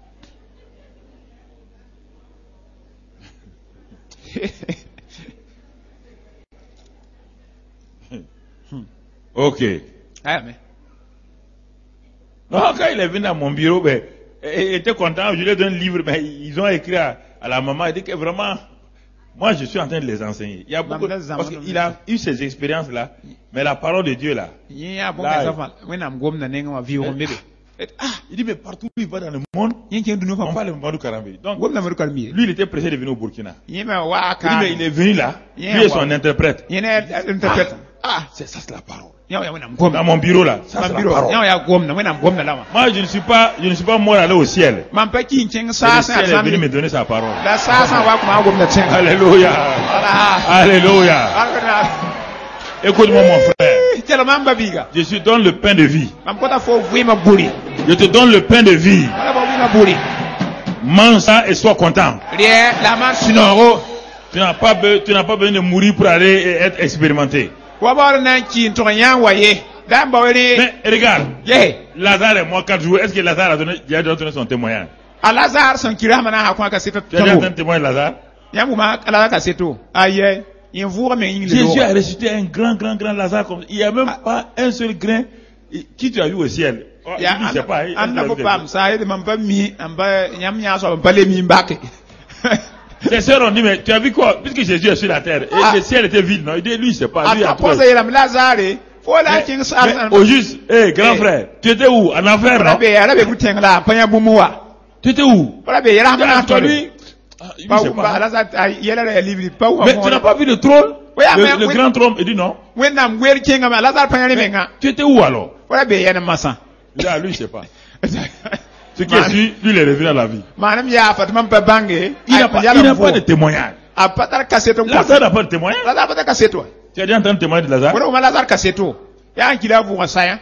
A: Ok.
B: ayame
A: Non, quand il est venu à mon bureau, ben, il était content. Je lui ai donné un livre, mais ils ont écrit à, à la maman. Il dit que vraiment, Moi, je suis en train de les enseigner. Il y a beaucoup,
B: Mam la
A: parce
B: zaman
A: qu'il a eu ces expériences-là, mais la parole de Dieu là,
B: yin ya bon
A: Là,
B: ka safa wenam gom na nenga wa vi on bebe ah
A: il dit mais partout où il va dans le monde,
B: yin ken dunu
A: on
B: fa
A: parle Mamadou Karambe. Donc,
B: gom na mer kalmi
A: lui, il était pressé de venir au Burkina.
B: yin ma wa
A: Il dit
B: ka
A: mais il est venu là,
B: Yeah,
A: lui est son
B: wow.
A: interprète.
B: yin interprète
A: Ah, c'est ça, c'est la parole.
B: yaw ya wenam gom
A: Dans mon bureau là, ça c'est
B: mam
A: la
B: biro
A: parole.
B: yaw ya gom na wenam gom na lawa
A: Moi, je ne suis pas, je ne suis pas mort aller au ciel.
B: mam pa kin chen
A: Et
B: sa
A: le
B: sa
A: ciel est venu me
B: sa
A: donner sa parole.
B: la sa sa wa kuma gom na chen
A: Alléluia.
B: ala
A: Alléluia.
B: ala
A: Écoute-moi mon frère.
B: tell mam babiga
A: Je te donne le pain de vie.
B: mam ko ta fo vui ma buri
A: Je te donne le pain de vie.
B: ala ba vui ma buri
A: Mange ça et sois content.
B: rie la man sinoro
A: Tu n'as pas, be- tu n'as pas besoin de mourir pour aller et être expérimenté.
B: wa ba na kin to yan waye dan ba wele
A: Mais regarde,
B: ye
A: Lazare et moi quatre jours. Est-ce que Lazare a donné, il a donné son témoignage?
B: alazar son kira mana ha kwa ka seta
A: Tu as déjà
B: tamo
A: entendu témoigner de Lazare?
B: yangu ma alazar ka seto aye yin vura me yin
A: Jésus a
B: le
A: ressuscité un grand, grand, grand Lazare comme il n'y a même pas un seul grain. Et qui tu as vu au ciel? Oh,
B: ya
A: il dit, je sais pas. il-
B: an
A: il
B: na
A: a
B: ko
A: vu
B: pam sa ye man pa mi an ba nyam nya so ba le mi mbake
A: Ses sœurs ont dit, mais tu as vu quoi? Puisque Jésus est sur la terre, et
B: Ah.
A: le ciel était vide, non? Il dit, lui, il sait pas. Lui, il a
B: ata
A: peur.
B: posa yelam lazare fo la
A: Mais,
B: kin sa
A: mais au juste, hé, grand
B: Eh.
A: frère, tu étais où? En enfer, non?
B: rabe ya rabe buteng la panya bumuwa
A: Tu étais où?
B: rabe ya
A: Ah,
B: rahmana
A: toi,
B: to
A: lui, ah, lui,
B: pa
A: c'est
B: ba
A: pas.
B: alazar yela la livre pa wa
A: Mais tu n'as pas vu le trône?
B: Oui, ah,
A: Le,
B: mais-
A: le
B: oui.
A: grand trône, il dit non.
B: wenam wer kinga ma alazar panya le menga
A: Tu étais où alors?
B: rabe ya na masa
A: Là, lui, il sait pas. Ce qui est sûr, lui, il est revenu à la vie.
B: manam ya fatman pa bange
A: Il n'a pas, il n'a pas de témoignage.
B: a patar kaseto
A: Lazare n'a pas de témoignage.
B: lazar patar kaseto
A: Tu as déjà entendu témoigner de Lazare?
B: wala ma lazar kaseto ya an kila bu wasaya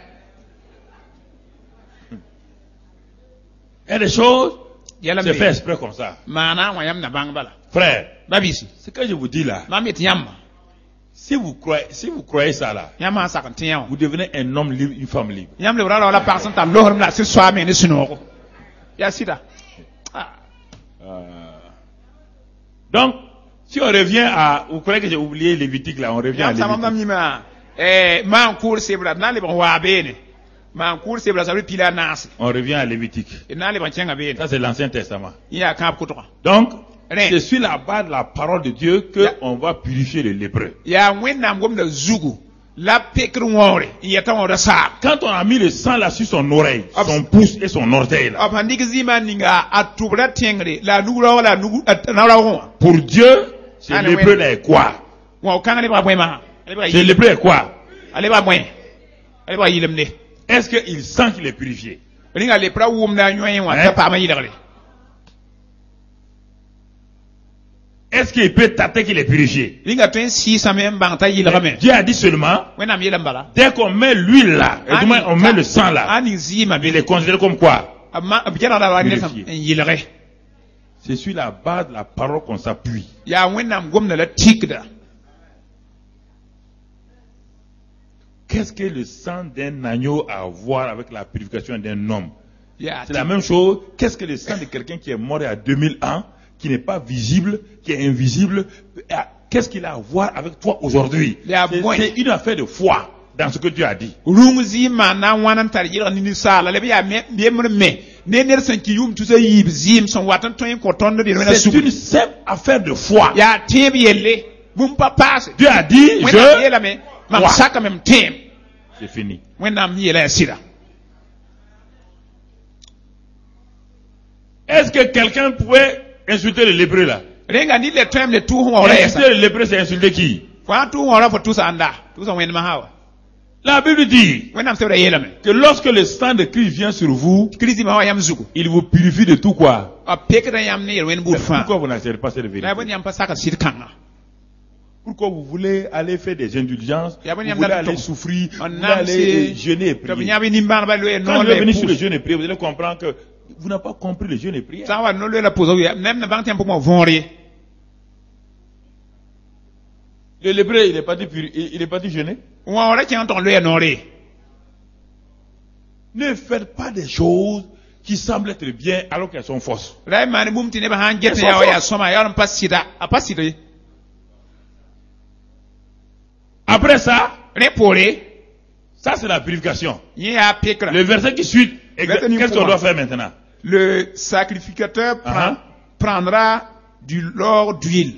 A: Il y a des choses,
B: yala
A: c'est fait exprès comme ça.
B: mana wa yam na bang bala
A: Frère,
B: babisi
A: ce que je vous dis là,
B: mamit yamma
A: si vous croyez, si vous croyez ça là,
B: yamma sakan tiyaw
A: vous devenez un homme libre, une femme libre.
B: yam le wala wala parson ta lohor la sir swa me ni sunoko ya sida ah
A: Euh, Donc, si on revient à, vous croyez que j'ai oublié Lévitique là, on revient à
B: yam sama mam
A: Lévitique.
B: nyima eh man cour sebra na le bon wa bene man cour sebra sa pila nas
A: On revient à Lévitique.
B: na le bon chenga bene
A: Ça c'est l'Ancien Testament.
B: ya kap kutoka
A: Donc,
B: Rien.
A: c'est sur la base de la parole de Dieu que
B: Yeah.
A: on va purifier les lépreux.
B: ya wennam gom da zugu la pekru ngore ya tan ora sa
A: Quand on a mis le sang là sur son oreille, son pouce et son orteil là,
B: apandik zima ninga atubra tengre la nugura wala nugu nawra won
A: pour Dieu, ce
B: Ah, le
A: lépreux
B: oui.
A: là est quoi?
B: wa kan ale ba bwema ale ba
A: Ce
B: yi
A: lépreux est quoi?
B: ale ba bwen ale ba yilemne
A: Est-ce qu'il sent qu'il est purifié?
B: ringa le pra wum na nyoyen wa
A: Hein?
B: ta pa ma yilare
A: Est-ce qu'il peut tâter qu'il est purifié?
B: ringa twen si sa men bang ta yilare men
A: Dieu a dit seulement,
B: wenam yelam bala
A: dès qu'on met l'huile là, et du moins on met le sang là,
B: ani zima
A: il
B: be
A: est considéré comme quoi?
B: amma abjana la wa ne sam
A: Purifié.
B: yilare
A: C'est sur la base de la parole qu'on s'appuie.
B: ya wenam gom na la tikda
A: Qu'est-ce que le sang d'un agneau a à voir avec la purification d'un homme?
B: ya
A: C'est la même chose. Qu'est-ce que le sang de quelqu'un qui est mort il y a deux mille ans, qui n'est pas visible, qui est invisible, a- qu'est-ce qu'il a à voir avec toi aujourd'hui?
B: Il y a
A: C'est
B: point.
A: c'est une affaire de foi dans ce que Dieu a dit.
B: rung zima na wanan tar yira ni sala le ya me be mun me ne ner san ki yum tu sa yib zim son watan ton ko ton de na
A: C'est
B: su
A: une simple affaire de foi.
B: ya tebe yelle bum pa passe
A: Dieu a dit,
B: wenam
A: je,
B: yela me mam
A: Wa.
B: saka mem tem
A: c'est fini.
B: wenam yela sida
A: Est-ce que quelqu'un pouvait insulter le lépreux là?
B: renga ni le tem le tu ho ora yesa
A: Insulter le lépreux, c'est insulter qui?
B: fa tu ho ora fo tu sa anda tu sa wen ma hawa
A: La Bible dit
B: wenam se yela me
A: que lorsque le sang de Christ vient sur vous,
B: krisi ma wa yam zugu
A: il vous purifie de tout quoi?
B: a pekra yam ne wen bu fa
A: Pourquoi vous n'acceptez pas cette
B: la
A: vérité?
B: bon yam pa saka sir kanga
A: Pourquoi vous voulez aller faire des indulgences?
B: Ya bon
A: Vous
B: yam
A: voulez
B: na
A: aller
B: to.
A: souffrir? Vous
B: On
A: voulez
B: nam
A: aller
B: se
A: jeûner et
B: to
A: prier?
B: nya bi nimban ba le
A: Quand
B: no
A: vous allez
B: le
A: venir sur le
B: pousse.
A: jeûne et prier, vous allez comprendre que vous n'avez pas compris le jeûne et prière.
B: Ça va, nous le la posons, même ne bang tempo mo vonri.
A: Le lépreux, il est parti, puri- il il est parti jeûner.
B: Ou on aurait qui entend le nori.
A: Ne faites pas des choses qui semblent être bien alors qu'elles sont fausses.
B: Rai mani bum tine ba han get
A: Yes,
B: ya
A: of
B: ya
A: course.
B: soma ya on pasida, a pasida.
A: Après ça,
B: Repore,
A: ça c'est la purification.
B: y a pekra.
A: Le verset qui suit, exa-
B: Verset
A: qu'est-ce qu'on
B: numéro
A: doit
B: un.
A: faire maintenant?
B: Le sacrificateur prend-
A: Uh-huh.
B: prendra du l'or d'huile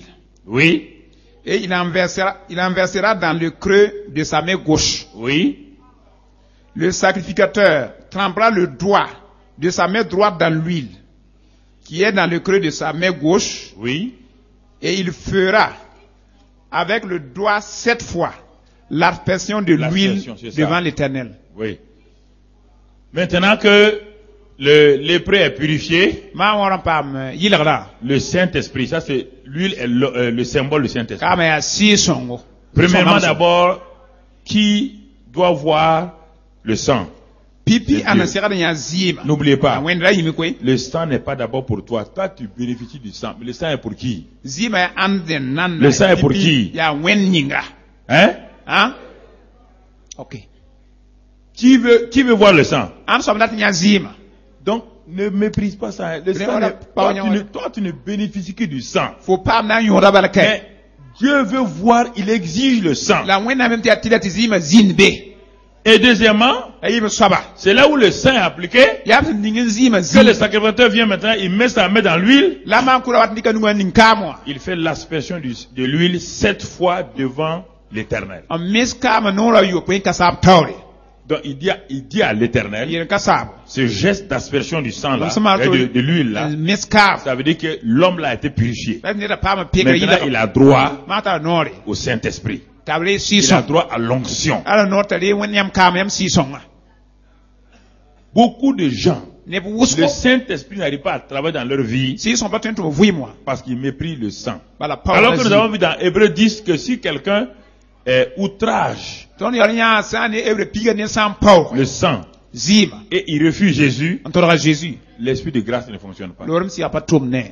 A: Oui.
B: Et il en versera, il en versera dans le creux de sa main gauche.
A: Oui.
B: Le sacrificateur trempera le doigt de sa main droite dans l'huile, qui est dans le creux de sa main gauche,
A: Oui.
B: et il fera avec le doigt sept fois l'aspersion de l'huile
A: L'aspersion, c'est ça.
B: devant l'Éternel.
A: Oui. Maintenant que le lépreux est purifié,
B: Ma wara pam yilgra
A: le Saint-Esprit, ça c'est l'huile est le, euh, le symbole du Saint-Esprit.
B: kama ya si songo.
A: Premièrement
B: Songo.
A: d'abord, qui doit voir le sang?
B: Pipi
A: Dieu.
B: anasira ya zima.
A: N'oubliez pas,
B: Wendra yimi kwe.
A: le sang n'est pas d'abord pour toi. Toi, tu bénéficies du sang. Mais le sang est pour qui?
B: Zima ya anden nan.
A: Le sang est pour qui?
B: Ya wen nyinga.
A: Hein?
B: Hein? Ok.
A: Qui veut, qui veut voir le sang?
B: Am somdat ya zima.
A: Donc, ne méprise pas ça. Le sang,
B: Vraiment,
A: n'est- toi,
B: pas-
A: tu ne, toi, tu ne bénéficies que du sang.
B: Faut pas na yora balake.
A: Mais Dieu veut voir, il exige le sang.
B: La wena même tia tila tizima zinbe.
A: Et deuxièmement,
B: Ayi me swaba.
A: c'est là où le sang est appliqué.
B: Ya ningen zima
A: Que le
B: zin.
A: sacrificateur vient maintenant, il met sa main dans l'huile.
B: La man kura wat nika nunga ninkamwa.
A: Il fait l'aspersion du- de l'huile sept fois devant l'Éternel.
B: Am miskama nora yo kwen kasab tawre.
A: Donc il dit à, il dit à l'Éternel,
B: Yere kasab.
A: ce geste d'aspersion du sang là,
B: Comme ça, Marco,
A: et de, de l'huile là,
B: miskab.
A: ça veut dire que l'homme là a été purifié.
B: Ba nira pama pekra
A: Maintenant
B: yila.
A: il a droit
B: Mata nore.
A: au Saint-Esprit.
B: Tabre si
A: Il a
B: son.
A: droit à l'onction.
B: Ala norta le wen yam kam yam si son.
A: Beaucoup de gens,
B: Ne bu
A: le
B: wusko.
A: Saint-Esprit n'arrive pas à travailler dans leur vie
B: Si son patin to vui moi.
A: parce qu'ils méprisent le sang.
B: Bala pa.
A: Alors que nous avons vu dans Hébreu dix que si quelqu'un euh, outrage
B: Ton yarinya sane ebre piga ne sam pau.
A: le sang
B: Zima.
A: et il refuse Jésus,
B: Antora Jésus.
A: l'esprit de grâce ne fonctionne pas.
B: Lorum si apatum ne.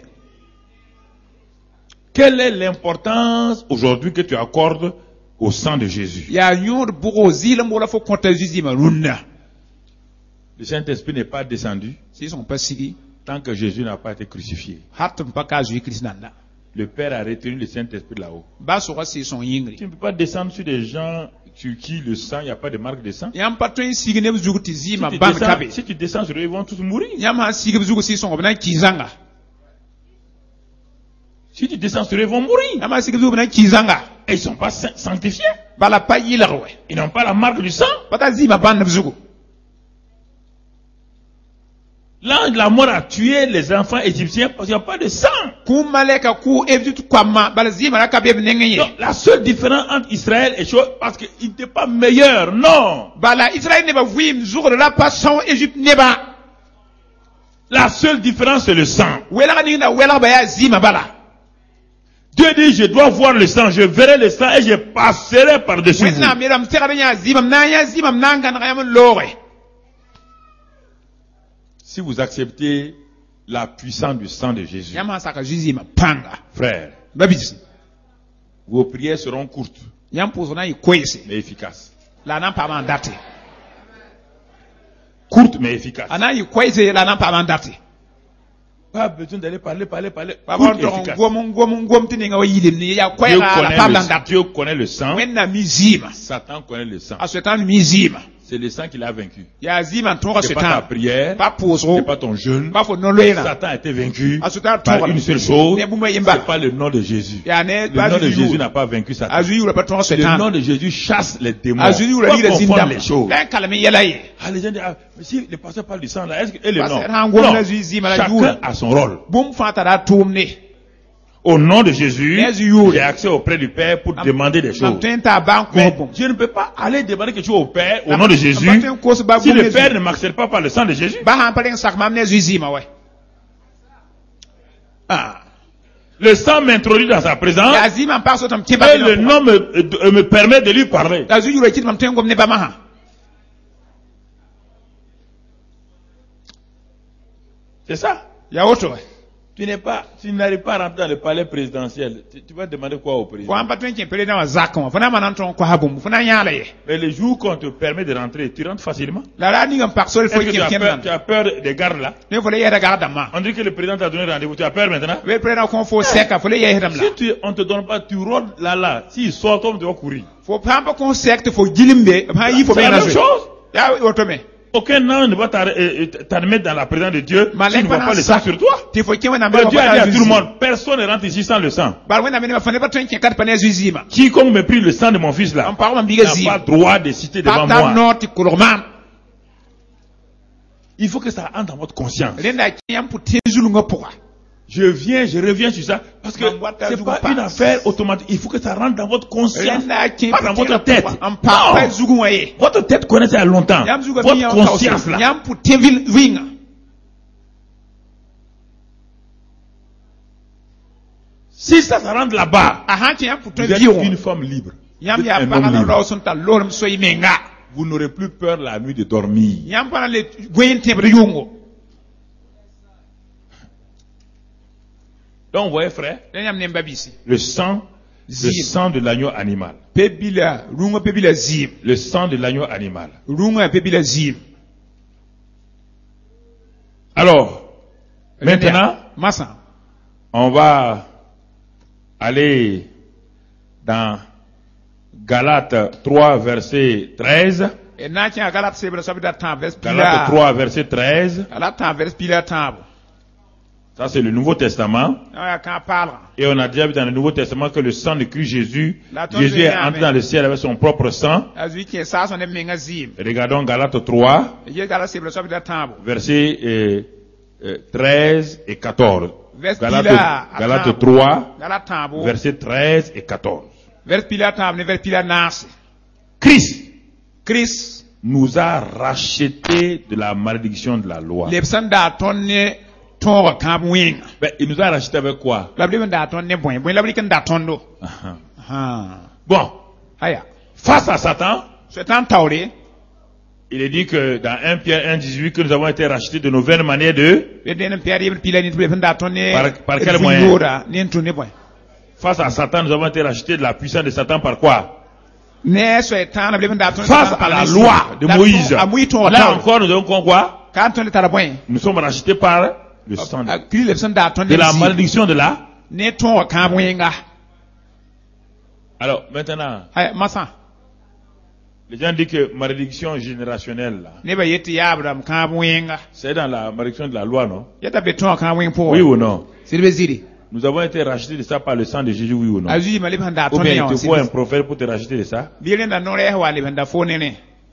A: Quelle est l'importance aujourd'hui que tu accordes au sang de Jésus?
B: Ya nyor bugo zila mbola fo konta zima runna.
A: Le Saint-Esprit n'est pas descendu
B: Si son pas sigi.
A: tant que Jésus n'a pas été crucifié.
B: Hatum pa ka Jésus Christ nanda.
A: Le Père a retenu le Saint-Esprit là-haut.
B: Ba so si son yingri.
A: Tu ne peux pas descendre sur des gens sur qui le sang, il n'y a pas de marque de sang.
B: Yam patun sigi ne zuguti
A: Si
B: zima
A: tu,
B: ban
A: descends,
B: kabe.
A: si tu descends sur eux, ils vont tous mourir.
B: Yam ha sigi zugu si son obna kizanga.
A: Si tu descends sur eux, ils vont mourir.
B: Yam ha sigi zugu na kizanga.
A: Et ils ne sont pas saint- sanctifiés.
B: Bala pa yilagwe.
A: Ils n'ont pas la marque du sang.
B: Pata zima ban zugu.
A: L'ange de la mort a tué les enfants égyptiens parce qu'il n'y a pas de sang.
B: Ku maleka ku evit kwama bala zima la kabe nengenye.
A: Donc, la seule différence entre Israël et chose, parce qu'il n'était pas meilleur, non.
B: Bala Israël ne ba vuim zugu de la passion Égypte ne ba.
A: La seule différence, c'est le sang.
B: Wela ga ninga wela ba ya zima bala.
A: Dieu dit, je dois voir le sang, je verrai le sang et je passerai par-dessus vous.
B: Wena miram tegara nya zima na ya zima nanga na yam lore.
A: Si vous acceptez la puissance du sang de Jésus,
B: Yam ha saka zima panga.
A: frère,
B: Babis.
A: vos prières seront courtes,
B: Yam poso na ikwese.
A: mais efficaces.
B: La nan pa mandate.
A: Courtes, mais efficaces.
B: Ana ikwese la nan pa mandate.
A: Pas besoin d'aller parler, parler, parler.
B: Papa
A: Courtes et
B: ndo
A: efficaces.
B: ngom ngom ngom tini nga yilim ni ya
A: Dieu
B: kwera la
A: connaît,
B: pa
A: le,
B: mandate.
A: Dieu connaît le sang,
B: Wenna mizima.
A: Satan connaît le sang.
B: Asetan mizima.
A: C'est le sang qui l'a vaincu.
B: Ya zima tonga
A: C'est pas ta
B: setan.
A: prière,
B: Pa poso.
A: c'est pas ton jeûne.
B: Pa fo no loena.
A: Satan a été vaincu
B: Asetan
A: par
B: tonga.
A: une seule chose,
B: Ne buma yimba.
A: c'est pas le nom de Jésus.
B: Ya ne
A: Le nom de Jésus
B: Jésus
A: n'a pas vaincu Satan.
B: Azu yura pa tonga
A: Le
B: setan.
A: nom de Jésus chasse les démons.
B: Azu yura
A: Faut
B: lira
A: confondre
B: zindam.
A: les choses.
B: Dan kalami yelaye.
A: Ah, les gens disent, ah, mais si le pasteur parle du sang là, est-ce que, et le
B: Parce
A: nom?
B: que rango
A: Non.
B: na zuizi mala
A: Chacun
B: yura.
A: a son rôle.
B: Bum fata da tumne.
A: Au nom de Jésus,
B: Mais yura.
A: j'ai accès auprès du Père pour demander des
B: Nam
A: choses.
B: tenta ban
A: Mais
B: ko bum.
A: je ne peux pas aller demander quelque chose au Père au nom de Jésus
B: Patin ko se ba
A: si
B: bum
A: le
B: ne
A: Père
B: zu.
A: ne m'accepte pas par le sang de Jésus.
B: Ba han palen sak mam ne zuizi ma we. Ah.
A: Le sang m'introduit dans sa présence
B: Ya zima pa so tam tiba.
A: et le nom me, euh, me permet de lui parler.
B: Azu yura kit mam tengom ne ba ma ha.
A: C'est ça.
B: Ya woto.
A: Tu n'es pas, tu n'arrives pas à rentrer dans le palais présidentiel. Tu, tu vas demander quoi au président?
B: Ko an patun kin pele na wa zakon. Fana manan ton ko habum. Fana yala ye.
A: Mais le jour qu'on te permet de rentrer, tu rentres facilement.
B: La la ni ngam pak so le
A: Est-ce
B: fo
A: que tu
B: kin
A: as
B: kin
A: peur,
B: nan.
A: tu as peur des gardes là?
B: Ne fo le yera garda ma.
A: On dit que le président t'a donné rendez-vous. Tu as peur maintenant?
B: We pele na ko fo seka fo le yera la.
A: Si tu, on te donne pas, tu rôdes là là. S'il sort, toi, tu vas courir.
B: Fo pamba ko sekte fo jilimbe. Ha yi fo
A: C'est
B: be
A: la
B: na
A: même
B: zo.
A: chose.
B: Ya woto me.
A: Aucun ange ne va t'admettre dans la présence de Dieu si
B: Malek
A: tu ne vois
B: bana
A: pas le
B: sa-
A: sang sur toi.
B: Ti fo kewe na
A: Mais
B: mbele
A: Dieu a dit à
B: wapata
A: tout le
B: zuzi.
A: monde, personne ne rentre ici sans le sang.
B: Bar wena mene mafane ba tun ken kat pane zuzi ma.
A: Quiconque me prie le sang de mon fils là,
B: Am pa ma biga
A: n'a
B: zi.
A: pas droit de citer devant
B: Tata
A: moi.
B: no ti kurman.
A: Il faut que ça entre dans votre conscience.
B: Renda kiyam pour tezulu nga pourquoi.
A: Je viens, je reviens sur ça, parce que
B: Mangwata
A: c'est
B: Zugupa.
A: pas une affaire automatique. Il faut que ça rentre dans votre conscience,
B: Renda kiyam
A: pas dans votre tête.
B: Am pa pa
A: Non.
B: zugu waye.
A: Votre tête connaît ça il y a longtemps.
B: Yam zuga
A: Votre
B: mi yam
A: conscience là.
B: Yam pour tevil winga.
A: Si ça, ça rentre là-bas,
B: Aha kiyam pour
A: vous
B: tun
A: êtes
B: biyo.
A: une femme libre. Vous
B: Yam
A: êtes
B: ya
A: un
B: pa
A: homme
B: na
A: libre.
B: ro son ta lorm soy menga.
A: Vous n'aurez plus peur la nuit de dormir.
B: Yam pa na le gwen tebre yungo.
A: Donc, vous voyez, frère,
B: Den yam nemba bisi.
A: le sang, le
B: Zim.
A: sang de l'agneau animal.
B: Pebila, runga pebila zim.
A: Le sang de l'agneau animal.
B: Runga pebila zim.
A: Alors, maintenant,
B: Massa.
A: on va aller dans Galates trois, verset treize.
B: E na kya galat sebra sabida tan vers
A: Galates
B: pila.
A: trois, verset treize.
B: Galat tan vers pila tan.
A: Ça, c'est le Nouveau Testament.
B: Ah kan parle.
A: Et on a déjà vu dans le Nouveau Testament que le sang de Christ Jésus,
B: La tonne
A: Jésus
B: de
A: est
B: Amen.
A: entré dans le ciel avec son propre sang.
B: Azui ki sa son e menga zim.
A: Regardons Galates trois,
B: Ye galat sebra sabida tan.
A: versets euh, euh, treize et quatorze.
B: Vers
A: Galates,
B: pila.
A: Galates trois,
B: Galat tan bo.
A: versets treize et quatorze.
B: Vers pila tan ne vers pila nas.
A: Christ
B: Chris
A: nous a rachetés de la malédiction de la loi.
B: lepsan da ton ne ton kan wing.
A: Ben, il nous a rachetés avec quoi?
B: Labli ben da ton ne boy. Boy labli kan da ton do.
A: Ah.
B: Ha.
A: Bon,
B: Aya.
A: face à Satan,
B: C'est un tauré.
A: il est dit que dans un Pierre un, dix-huit que nous avons été rachetés de nos vaines manières de...
B: Le den peri pila ni ble da ton ne.
A: Par- par quel moyen?
B: Yora ni ton ne boy.
A: Face à Satan, nous avons été rachetés de la puissance de Satan par quoi?
B: Ne so etan na ble da ton.
A: Face à la loi de Moïse.
B: Amui ton
A: Là encore, nous avons quoi?
B: Quand on est à la boy.
A: Nous sommes rachetés par le sang de,
B: Kri lepsan da ton
A: de la malédiction de la...
B: ne ton kan winga.
A: Alors, maintenant,
B: Aya masa.
A: les gens disent que malédiction générationnelle, là,
B: Ne ba yeti ya Abraham kan winga.
A: c'est dans la malédiction de la loi, non?
B: Yeta beton kan wing po.
A: Oui ou non?
B: Silbe ziri.
A: Nous avons été rachetés de ça par le sang de Jésus, oui ou non?
B: Azui mali ban da
A: Ou
B: ton
A: bien
B: ne.
A: il te faut un prophète pour te racheter de ça?
B: Bilen da nore wa le ban da fo ne ne.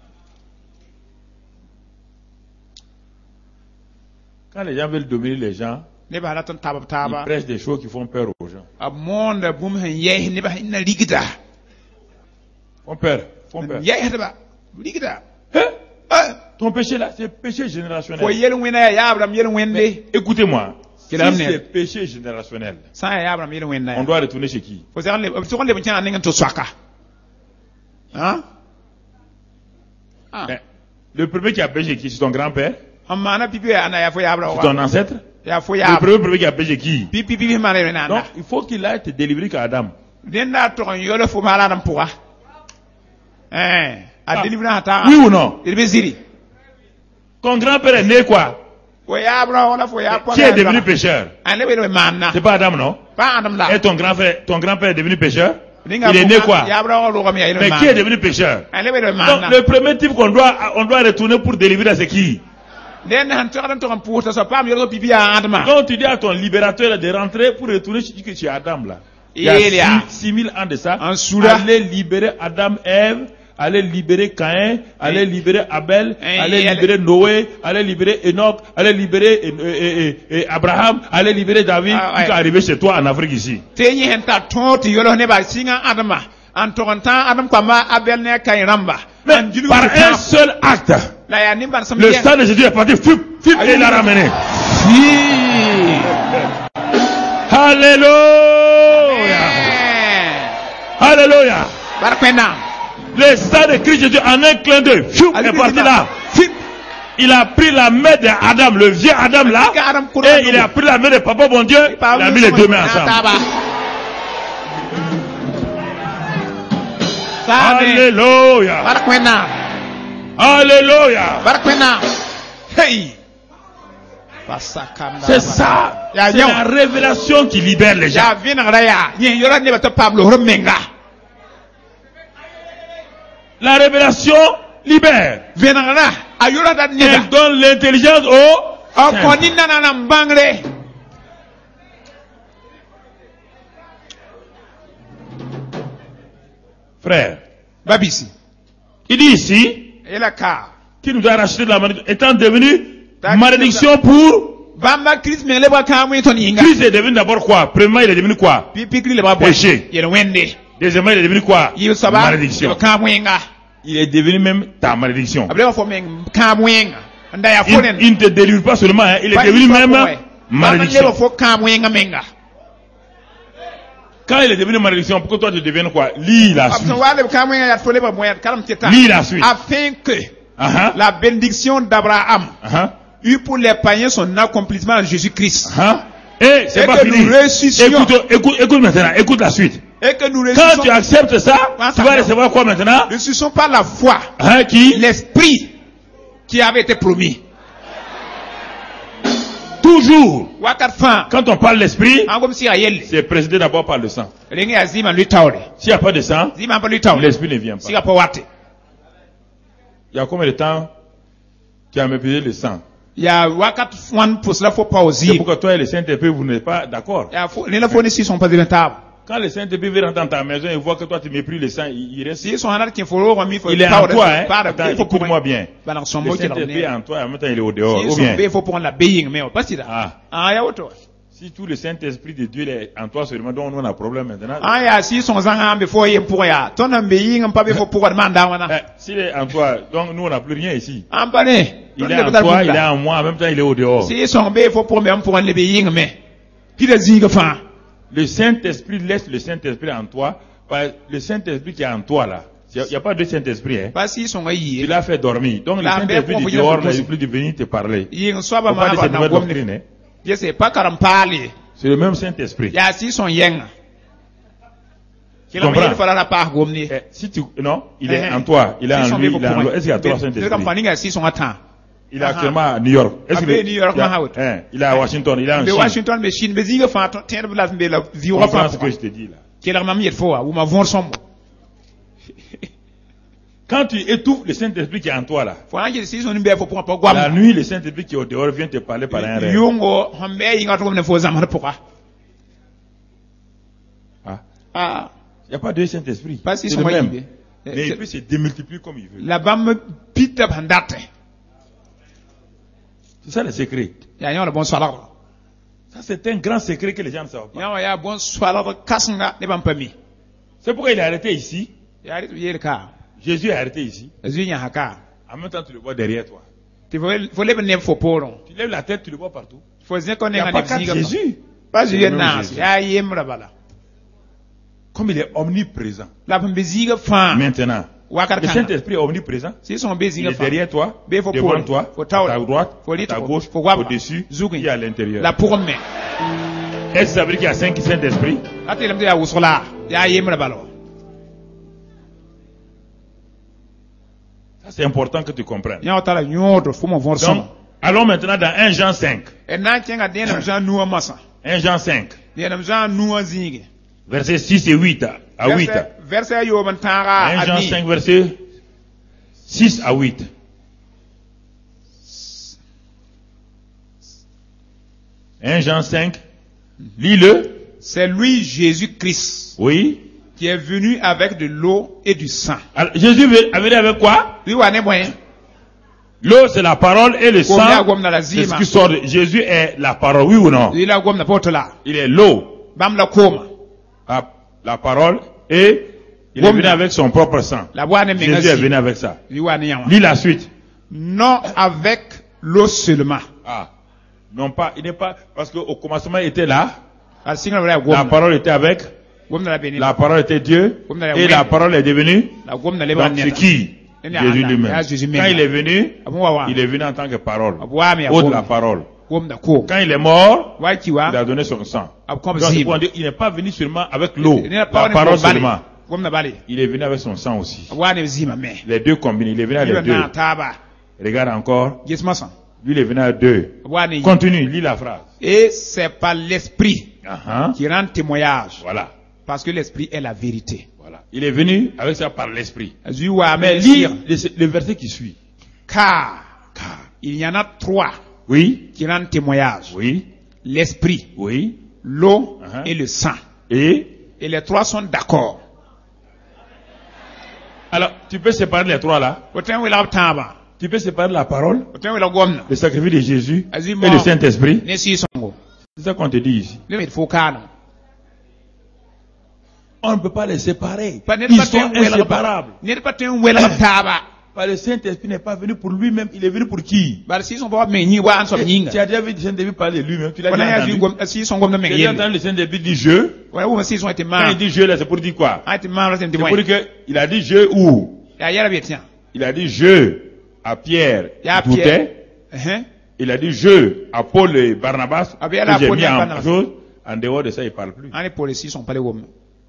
A: Quand les gens veulent dominer les gens,
B: Ne ba la ton taba
A: ils
B: taba.
A: prêchent des choses qui font peur aux gens.
B: A monde bum hen ye ne ba ina ligida.
A: Font peur, font peur.
B: Ye hada ba. Ligida.
A: Hein?
B: Eh.
A: Ton péché là, c'est péché
B: Ko
A: générationnel.
B: yel wena ya Abraham yel wende.
A: Écoutez-moi, si
B: Quel amener?
A: c'est péché générationnel,
B: Sa ya Abraham yel wenda.
A: on doit retourner chez qui?
B: Faut dire le so le ban ninga to swaka. Hein? Ah.
A: Ben, le premier qui a péché qui? C'est ton grand-père?
B: Amma na pipi ana ya fo ya Abraham.
A: C'est ton ancêtre?
B: Ya fo
A: Le
B: ya.
A: premier, premier qui a péché qui?
B: Pipi pipi mana na
A: Donc,
B: na.
A: il faut qu'il aille te délivrer qu'Adam.
B: Den da to yolo fo mala nam pourra. Eh, a
A: Ah.
B: délivrer ata.
A: Oui ou non?
B: Il be ziri.
A: Ton grand-père est né quoi?
B: Fo ya Abraham wala fo ya
A: Qui est devenu pécheur?
B: Ane be manna.
A: C'est pas Adam, non?
B: Pas Adam là.
A: Et ton grand-frère, ton grand-père est devenu pécheur? Il
B: Dinga
A: est né
B: fo-
A: quoi?
B: Ya Abraham lo kami ya
A: Mais qui est devenu pécheur?
B: Ane be
A: Donc,
B: manna.
A: le premier type qu'on doit, on doit retourner pour délivrer, c'est qui?
B: Den han to to kan pour so pam yolo pipi ya Adama.
A: Quand tu dis à ton libérateur de rentrer pour retourner chez chez Adam, là. Il y a
B: Il y a-
A: six mille ans de ça.
B: En Soula.
A: Aller libérer Adam, Ève, aller libérer Caïn, aller libérer Abel,
B: Et-
A: aller
B: et-
A: libérer Noé, aller libérer Enoch, aller libérer euh, euh, euh, Abraham, aller libérer David,
B: Ah, ouais.
A: qui est arrivé chez toi en Afrique ici.
B: Tenyi hen ta to ti yolo ne ba singa Adama. An to ta Adam kwa ma Abel ne kai ramba.
A: Mais
B: An julu
A: par
B: ni
A: un
B: tam.
A: seul acte,
B: La ya nimban sam
A: le sang de Jésus est parti, fup, fup, et il l'a ramené. Alléluia! Alléluia!
B: Barkwena.
A: Le sang de Christ Jésus en un clin d'œil, fup, est parti là.
B: Fip.
A: Il a pris la main d'Adam, le vieux Adam là,
B: Adam
A: et il a pris la main de Papa bon Dieu, il a mis les deux mains ensemble. Alléluia!
B: Barkwena.
A: Alléluia!
B: Barkwena. Hey.
A: C'est ça.
B: Ya
A: C'est
B: nyaw.
A: la révélation qui libère les gens.
B: Ya vina raya. Yen yolo ne ba to Pablo Romenga.
A: La révélation libère.
B: Vina ra. ayura da
A: Elle
B: nida
A: donne l'intelligence au
B: akoni nana na mbangre.
A: frère.
B: Babisi
A: Il dit ici
B: ela ka
A: qu'il nous a racheté de la malédiction, étant devenu
B: T'as-
A: malédiction pour
B: bamba Christ me leba ka mu to ninga
A: Christ est devenu d'abord quoi? Premièrement, il est devenu quoi?
B: pi pi le ba
A: Péché.
B: yele wende
A: Deuxièmement, il est devenu quoi?
B: yi saba
A: Malédiction.
B: ka muinga
A: Il est devenu même ta malédiction.
B: abele fo men ka muinga nda ya
A: Il,
B: fonen
A: il ne te délivre pas seulement, hein, il est devenu même malédiction.
B: leba fo ka muinga menga
A: Quand il est devenu malédiction, pourquoi toi tu deviens quoi? Lis la suite.
B: abso wale ka muinga ya fo leba moyen karam teta
A: Lis la suite.
B: afin que
A: Uh-huh.
B: la bénédiction d'Abraham
A: Uh-huh.
B: eut pour les païens son accomplissement en Jésus-Christ.
A: Uh-huh. Et c'est
B: Et
A: pas
B: que
A: fini.
B: nous ressuscions.
A: Écoute, écoute, écoute maintenant, écoute la suite.
B: Et que nous
A: Quand
B: ressuscitons,
A: tu acceptes ça,
B: Attends,
A: tu vas
B: non.
A: recevoir quoi maintenant?
B: ne ressuscitons pas la foi,
A: Hein, qui?
B: l'esprit qui avait été promis.
A: Toujours.
B: Wakat fin,
A: Quand on parle l'esprit,
B: en comme si ayel,
A: c'est précédé d'abord par le sang.
B: rengi azima lui taure,
A: S'il n'y a pas de sang,
B: zima pa lui taure,
A: l'esprit ne vient
B: si
A: pas.
B: ka pa wate.
A: Il y a combien de temps tu as méprisé le sang?
B: Ya wakat fwan pour cela faut pas
A: C'est
B: oser.
A: pourquoi toi et le Saint-Esprit, vous n'êtes pas d'accord.
B: Ya faut, les la si sont pas de table.
A: Quand le Saint-Esprit vient dans ta maison et voit que toi tu méprises le sang, il, il reste.
B: Si sont en qui faut remis faut
A: Il est en toi, hein. Attends, écoute-moi bien.
B: Balan son
A: Le
B: mot qui
A: Saint-Esprit est en toi et en même temps il est au dehors.
B: Si
A: Ou
B: sont
A: bien,
B: bé faut prendre la being mais pas si là.
A: ah,
B: Ah ya auto.
A: si tout le Saint-Esprit de Dieu est en toi seulement, donc on a un problème maintenant.
B: Ah ya si son zanga be fo yem pour ya. Ton am being am pas be fo pour demander wana.
A: Eh, S'il est en toi, donc nous on n'a plus rien ici.
B: Am pas né.
A: Il est en toi, il est en moi, en même temps il est au dehors.
B: Si son be fo pour même pour le being mais. Puis le ziga fa.
A: Le Saint-Esprit laisse le Saint-Esprit en toi. Parce que le Saint-Esprit qui est en toi là, il n'y a pas de Saint-Esprit. Hein.
B: Pas si son
A: Tu
B: yi.
A: l'as fait dormir. Donc le
B: La
A: Saint-Esprit
B: paix,
A: du
B: pour
A: dehors
B: vous dire,
A: n'est plus de venir te parler.
B: Yi en soit
A: Faut
B: ba
A: pas
B: ma
A: dire
B: ba
A: cette
B: na
A: nouvelle
B: gomne.
A: doctrine. Hein.
B: Je sais pas karam parler.
A: C'est le même Saint-Esprit.
B: Ya si son yen.
A: Tu
B: Qu'il
A: comprends?
B: il fera la part gomne.
A: Eh, si tu, non, il est
B: Eh,
A: en toi, il est
B: si
A: en
B: son
A: lui,
B: be
A: il est en
B: pour
A: lui. Est-ce qu'il y a trois
B: Je
A: Saint-Esprit?
B: comprends ni si son attend.
A: Il est actuellement à New York. Est-ce
B: Ah,
A: qu'il est,
B: New York,
A: il, a-
B: Mahout.
A: hein, il est à Washington, il est en
B: De
A: Chine.
B: Washington mais Chine mais ziga fa tiens de la be la vie
A: Comprends
B: fa.
A: ce que je te dis là.
B: Qu'il a mamie faut ou ma von son.
A: Quand tu étouffes le Saint-Esprit qui est en toi là,
B: Faut que si son be faut pour pas
A: la
B: gwam.
A: nuit, le Saint-Esprit qui est au dehors vient te parler par un rêve.
B: Yongo hambe yinga to ne fo zamana pourquoi?
A: Ah.
B: Ah,
A: Il n'y a pas deux Saint-Esprit.
B: pas si
A: C'est
B: son
A: le même.
B: yibe.
A: Mais il peut se démultiplier comme il veut.
B: La bam pita bandate.
A: C'est ça le secret.
B: Ya yon le bon soir.
A: Ça c'est un grand secret que les gens ne savent pas.
B: Ya ya bon soir kasanga ne bam pami.
A: C'est pourquoi il est arrêté ici.
B: Ya ri yel ka.
A: Jésus est arrêté ici.
B: Azunya haka.
A: En même temps, tu le vois derrière toi.
B: Tu faut faut le ne fo poron.
A: Tu lèves la tête, tu le vois partout.
B: Faut dire qu'on
A: Il n'y
B: est
A: a
B: en
A: pas quatre Jésus.
B: Pas
A: C'est le
B: Jésus
A: même
B: nas.
A: Jésus.
B: Ya yemra bala.
A: Comme il est omniprésent.
B: La bam beziga fa.
A: Maintenant,
B: Wakar
A: le
B: kan.
A: Saint-Esprit est omniprésent.
B: Si son
A: Il
B: beziga
A: est
B: fa.
A: derrière toi,
B: Be fo
A: devant
B: poron.
A: toi,
B: Fo
A: à ta
B: taw.
A: droite,
B: Fo
A: à
B: lit
A: ta gauche,
B: fo waba.
A: au-dessus
B: Zugin.
A: et à l'intérieur.
B: La pour me.
A: Est-ce que ça veut dire qu'il y a cinq Saint-Esprits?
B: Ati lam ya usula. Ya yemra bala.
A: Ça c'est important que tu comprennes.
B: Ya otala nyodo fo mo von
A: Donc,
B: son.
A: allons maintenant dans un Jean cinq.
B: Et na tienga dena mza nuwa masa.
A: un Jean cinq,
B: Dena mza nuwa zingi.
A: versets six et huit à huit.
B: Verset verset yo man tanga
A: un Jean
B: adni.
A: cinq, versets six à huit. un Jean cinq, lis-le.
B: C'est lui Jésus-Christ
A: Oui.
B: qui est venu avec de l'eau et du sang.
A: Alors, Jésus est venu avec quoi?
B: Lui wane moyen.
A: L'eau c'est la parole et le
B: Combien
A: sang
B: gomme na la
A: c'est ce
B: zima.
A: qui sort. de- Jésus est la parole, oui ou non?
B: Lui la gomme na potla.
A: Il est l'eau,
B: Bam la koma.
A: la, la parole et il est
B: Gomme
A: venu
B: na.
A: avec son propre sang.
B: La wane
A: Jésus est venu
B: mengazi.
A: avec ça.
B: Lui wane yawa.
A: Lis la suite.
B: Non avec l'eau seulement.
A: Ah. Non pas, il n'est pas, parce qu'au commencement il était là,
B: Al singa la
A: la
B: gomme.
A: parole était avec,
B: Gomme na la beni.
A: la parole était Dieu,
B: Gomme na la
A: et la
B: wene.
A: parole est devenue,
B: La gomme na le
A: donc
B: ban
A: c'est
B: neta.
A: qui?
B: Ene
A: Jésus
B: anda.
A: lui-même.
B: Ya Jésus
A: Quand
B: menga.
A: il est venu,
B: Abu wawa.
A: il est venu en tant que parole,
B: Abu wame ya
A: ou de
B: gomme.
A: la parole.
B: Gomme na ko.
A: Quand il est mort,
B: Wa
A: il
B: kiwa.
A: a donné son sang.
B: Abu kom
A: Donc, il
B: zima.
A: faut dire, il n'est pas venu seulement avec l'eau,
B: Ni
A: la
B: pa wane
A: parole
B: ko bali.
A: seulement.
B: Gomme na bali.
A: Il est venu avec son sang aussi.
B: Wane zima me.
A: Les deux combinés, il est venu avec les
B: Lui
A: deux.
B: na taba.
A: Regarde encore,
B: Yes masa.
A: lui il est venu avec deux.
B: Wane yi.
A: Continue, lis la phrase.
B: Et c'est par l'esprit
A: Ah,
B: qui rend témoignage.
A: Voilà,
B: Parce que l'esprit est la vérité.
A: voilà. Il est venu avec ça par l'esprit.
B: Azui wa
A: Mais
B: me
A: lis
B: dire.
A: le, le verset qui suit.
B: Car Il y en a trois
A: Oui.
B: qui rendent témoignage.
A: Oui.
B: L'esprit,
A: Oui.
B: l'eau
A: Uh-huh.
B: et le sang.
A: Et
B: Et les trois sont d'accord.
A: alors, tu peux séparer les trois là.
B: Autant il a taba.
A: Tu peux séparer la parole,
B: Autant il a gomna.
A: le sacrifice de Jésus
B: As-y,
A: et
B: moi.
A: le Saint-Esprit.
B: Ne si songo.
A: C'est ça qu'on te dit ici.
B: Le met faut kana.
A: On ne peut pas les séparer.
B: Pas ne
A: Ils
B: pas
A: sont
B: ten wela
A: inséparables.
B: Ne pas ten wela taba.
A: Parce que le Saint-Esprit n'est pas venu pour lui-même, il est venu pour qui?
B: Bar si son ba me ni wa an so
A: Tu
B: nyinga.
A: as déjà vu le Saint-Esprit parler de lui-même. Tu l'as
B: Wala
A: déjà
B: ya ju
A: entendu.
B: gom si son gom na me
A: Tu as déjà
B: yele.
A: entendu le Saint-Esprit dire je.
B: Wala wo si son ete
A: Quand
B: ma.
A: il dit je là, c'est pour dire quoi?
B: Ate ma la sen
A: C'est pour
B: témoin.
A: dire qu'il a dit je où?
B: Ya yara betian.
A: Il a dit je à Pierre
B: Ya
A: qui doutait.
B: Pierre. Hein?
A: Il a dit je à Paul et Barnabas.
B: Ah, bien,
A: que
B: là,
A: j'ai
B: Paul
A: mis
B: et
A: en
B: Barnabas.
A: chose. En dehors de ça, il ne parle plus.
B: Ane polisi son pale gom.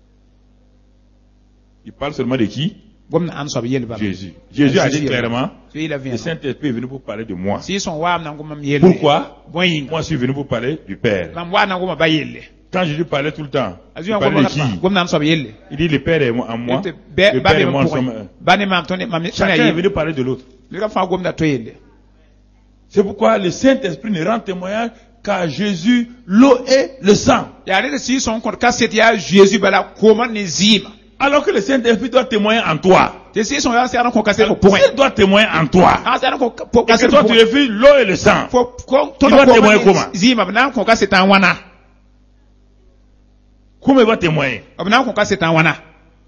A: Il parle seulement de qui?
B: Gom na an so yele ba.
A: Jésus. Jésus a dit
B: Jésus,
A: clairement,
B: Jésus il a vu.
A: le Saint-Esprit est venu pour parler de moi.
B: Si son wa na gom yele.
A: Pourquoi?
B: Bon yinga.
A: Moi, je suis venu pour parler du Père.
B: Mam wa na gom ba yele.
A: Quand Jésus parlait tout le temps, il
B: Azu gom
A: parlait de
B: ba
A: qui?
B: gom na an so yele.
A: Il dit le Père est en moi,
B: Ete
A: le
B: be ba
A: Père et
B: be
A: moi
B: mo
A: sommes
B: pour.
A: un.
B: Ba ne mam tone mam
A: Chacun est venu parler de l'autre.
B: Le ka fa gom na to yele.
A: C'est pourquoi le Saint-Esprit ne rend témoignage qu'à Jésus, l'eau et le sang.
B: Ya de si son kon ka set ya Jésus bala koma ne zima.
A: Alors que le Saint-Esprit doit témoigner en toi.
B: Te si son ya se an kon ka set ko point.
A: Il doit témoigner en toi.
B: Ah se an kon
A: Et
B: ka
A: que
B: set
A: toi
B: ko
A: tu
B: point.
A: refuses l'eau et le sang.
B: Fo ko to
A: Il va
B: ko
A: témoigner
B: ma
A: comment?
B: zima bana kon ka set an wana.
A: Comment il va témoigner?
B: Bana kon ka set an wana.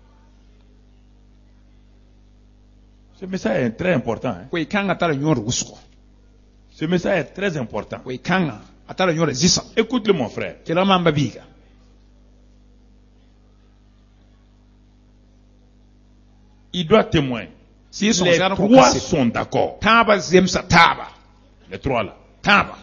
A: Ce message est très important. Hein.
B: Ko ikanga tala nyor gusko.
A: Ce message est très important.
B: Ko ikanga atala nyor zisa.
A: Écoute-le mon frère.
B: Kila mamba biga.
A: Il doit témoigner.
B: Si son
A: Les
B: se an kon
A: trois
B: ka set.
A: sont d'accord.
B: Taba zemsa taba.
A: Les trois là
B: Taba.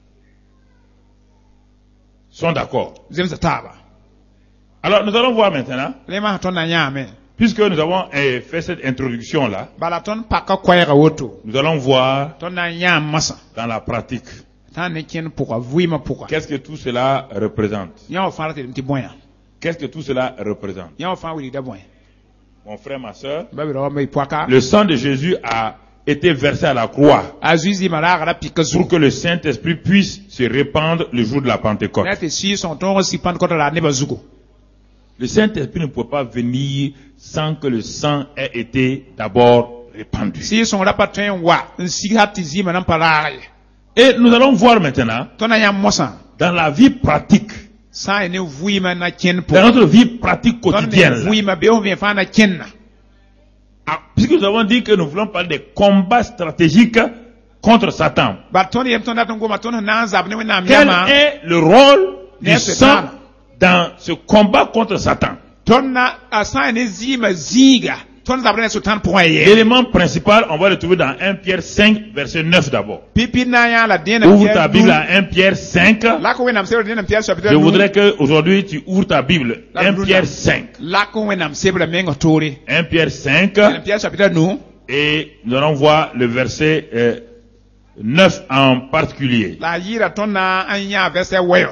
A: sont d'accord.
B: Zemsa taba.
A: Alors nous allons voir maintenant,
B: Le ma ton na nyame.
A: puisque nous avons eh, fait cette introduction là,
B: Bala ton paka kwayra woto.
A: nous allons voir
B: Ton na nyam masa.
A: dans la pratique
B: Tan ne ken pourquoi vuima pourquoi.
A: qu'est-ce que tout cela représente.
B: Nya fa rate nti boya.
A: Qu'est-ce que tout cela représente.
B: Nya fa wili da boya.
A: Mon frère, ma soeur,
B: Ba bi ro me poaka.
A: le sang de Jésus a été versé à la croix
B: Azuzi mala ra pika zu.
A: pour que le Saint-Esprit puisse se répandre le jour de la Pentecôte.
B: Na te si son ton si pan kota la ne bazuko.
A: Le Saint-Esprit ne peut pas venir sans que le sang ait été d'abord répandu.
B: Si son la patrin wa nsi hati zima nan pala.
A: Et nous allons voir maintenant,
B: Ton na nyam mosa.
A: dans la vie pratique,
B: Sa ne vuima na ken pour.
A: dans notre vie pratique
B: Ton ne
A: quotidienne, là,
B: vuima be on vient fa na ken na.
A: ah, puisque nous avons dit que nous voulons parler des combats stratégiques contre Satan.
B: Ba ton yem ton daton goma ton na zab ne na
A: Quel
B: miama.
A: est le rôle du
B: N'est-ce
A: sang
B: pas?
A: dans ce combat contre Satan?
B: Ton na sa ne zima ziga. Ton zab ne sultan point ye.
A: L'élément principal, on va le trouver dans un Pierre cinq, verset neuf d'abord.
B: Pipi na ya la dena.
A: Ouvre ta Bible à un Pierre cinq.
B: La ko wenam sebe dena Pierre chapitre.
A: Je voudrais que aujourd'hui tu ouvres ta Bible.
B: La
A: un
B: Bible.
A: Pierre cinq.
B: La ko wenam sebe la mengo tori.
A: un Pierre cinq.
B: Pierre chapitre nous.
A: Et nous allons voir le verset euh, neuf en particulier.
B: La yira ton na anya verset weyo.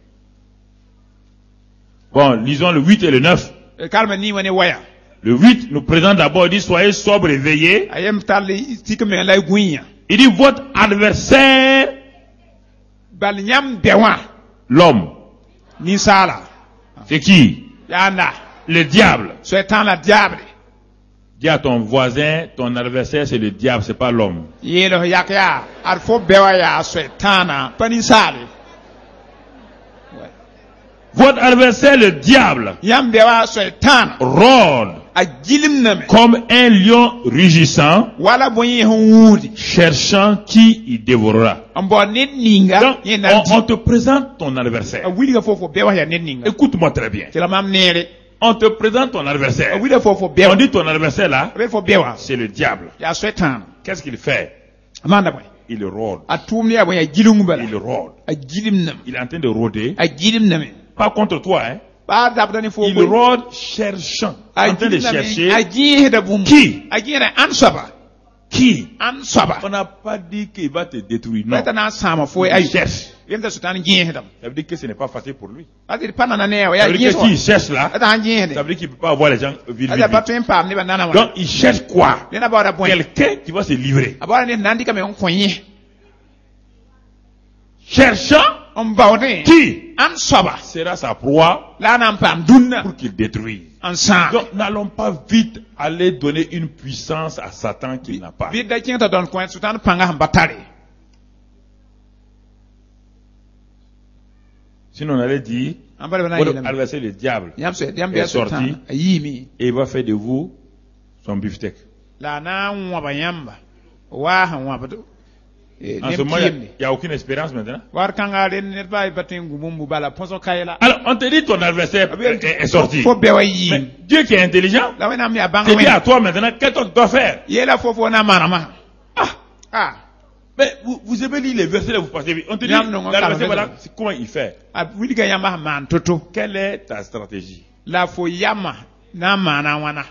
A: Bon, lisons le huit et le neuf.
B: Kalma ni wani waya.
A: Le huit nous présente d'abord, il dit soyez sobres et veillés.
B: Ayem tali tike me la guinya.
A: Il dit votre adversaire,
B: Bal nyam bewa.
A: l'homme.
B: Ni sala.
A: C'est qui?
B: Yana.
A: Le diable.
B: Souhaitant la diable.
A: Dis à ton voisin, ton adversaire c'est le diable, c'est pas l'homme.
B: Yelo yakya. Alfo bewa ya souhaitana. Pani sale.
A: Votre adversaire, le diable,
B: Yam bewa souhaitana.
A: rôde
B: A gilim name.
A: comme un lion rugissant,
B: Wala bonyi hon
A: cherchant qui il dévorera.
B: Ambo net ninga.
A: Donc,
B: Ye
A: on,
B: nanti.
A: on te présente ton adversaire.
B: A wili ga fofo bewa ya net ninga.
A: Écoute-moi très bien.
B: Kila mam nere.
A: On te présente ton
B: A
A: adversaire.
B: wili fofo
A: On
B: bewa.
A: dit ton adversaire là,
B: Be fo bewa.
A: c'est le diable.
B: Ya souhaitan.
A: Qu'est-ce qu'il fait?
B: Amanda boy.
A: Il rôde.
B: A tumni ya boy ya gilungu bala.
A: Il rôde.
B: A gilim nam.
A: Il est en train de rôder.
B: A gilim nam.
A: Pas contre toi, hein.
B: Ba dabdani fo
A: Il
B: boy.
A: rôde cherchant. En train de chercher.
B: A jihe da bum.
A: Qui?
B: A jihe da ansaba.
A: Qui?
B: Ansaba.
A: On n'a pas dit qu'il va te détruire. Non.
B: Beta na sama fo
A: Il
B: ay.
A: cherche.
B: Yenda sultan jihe da.
A: Ça veut dire que ce n'est pas facile pour lui.
B: Adi pana na ne wa
A: Ça
B: ya
A: veut dire
B: jihe.
A: que s'il cherche là,
B: Ata han jihe
A: ça
B: da.
A: veut dire qu'il ne peut pas avoir les gens vite, vite,
B: Ada
A: vite.
B: patu pam ne ba nana wa.
A: Donc il cherche quoi?
B: Ne na ba da boy.
A: Quelqu'un qui va se livrer.
B: Abara ne nandi ka me on konye.
A: cherchant
B: on baone
A: qui
B: an soba
A: sera sa proie
B: la nan pam dunna
A: pour qu'il détruise.
B: an sa
A: Donc n'allons pas vite aller donner une puissance à Satan qu'il n'a pas.
B: bi da kin ta don coin sultan panga han batare
A: Sinon on allait dire,
B: an bari bana
A: votre
B: yele
A: adversaire le diable
B: yam se yam
A: est
B: be
A: sorti
B: sultan yimi
A: et il va faire de vous son beefsteak.
B: la na wa bayamba wa han wa bado
A: En ce moment, il n'y a aucune espérance maintenant.
B: war kanga den net bay batin gumumbu bala ponso kayela
A: Alors, on te dit ton adversaire est, est sorti.
B: fo be wa
A: Mais
B: yi
A: Dieu qui est intelligent,
B: la wana mi abanga
A: te dit à toi maintenant, qu'est-ce que tu dois faire?
B: yela fofo na marama
A: Ah,
B: ah
A: mais vous, vous aimez lire les versets, là, vous passez vite. On te dit,
B: Non, non, on
A: l'adversaire,
B: parle
A: voilà,
B: de-
A: c'est comment il fait.
B: a wili ga yamba man toto
A: Quelle est ta stratégie?
B: la fo yama na mana wana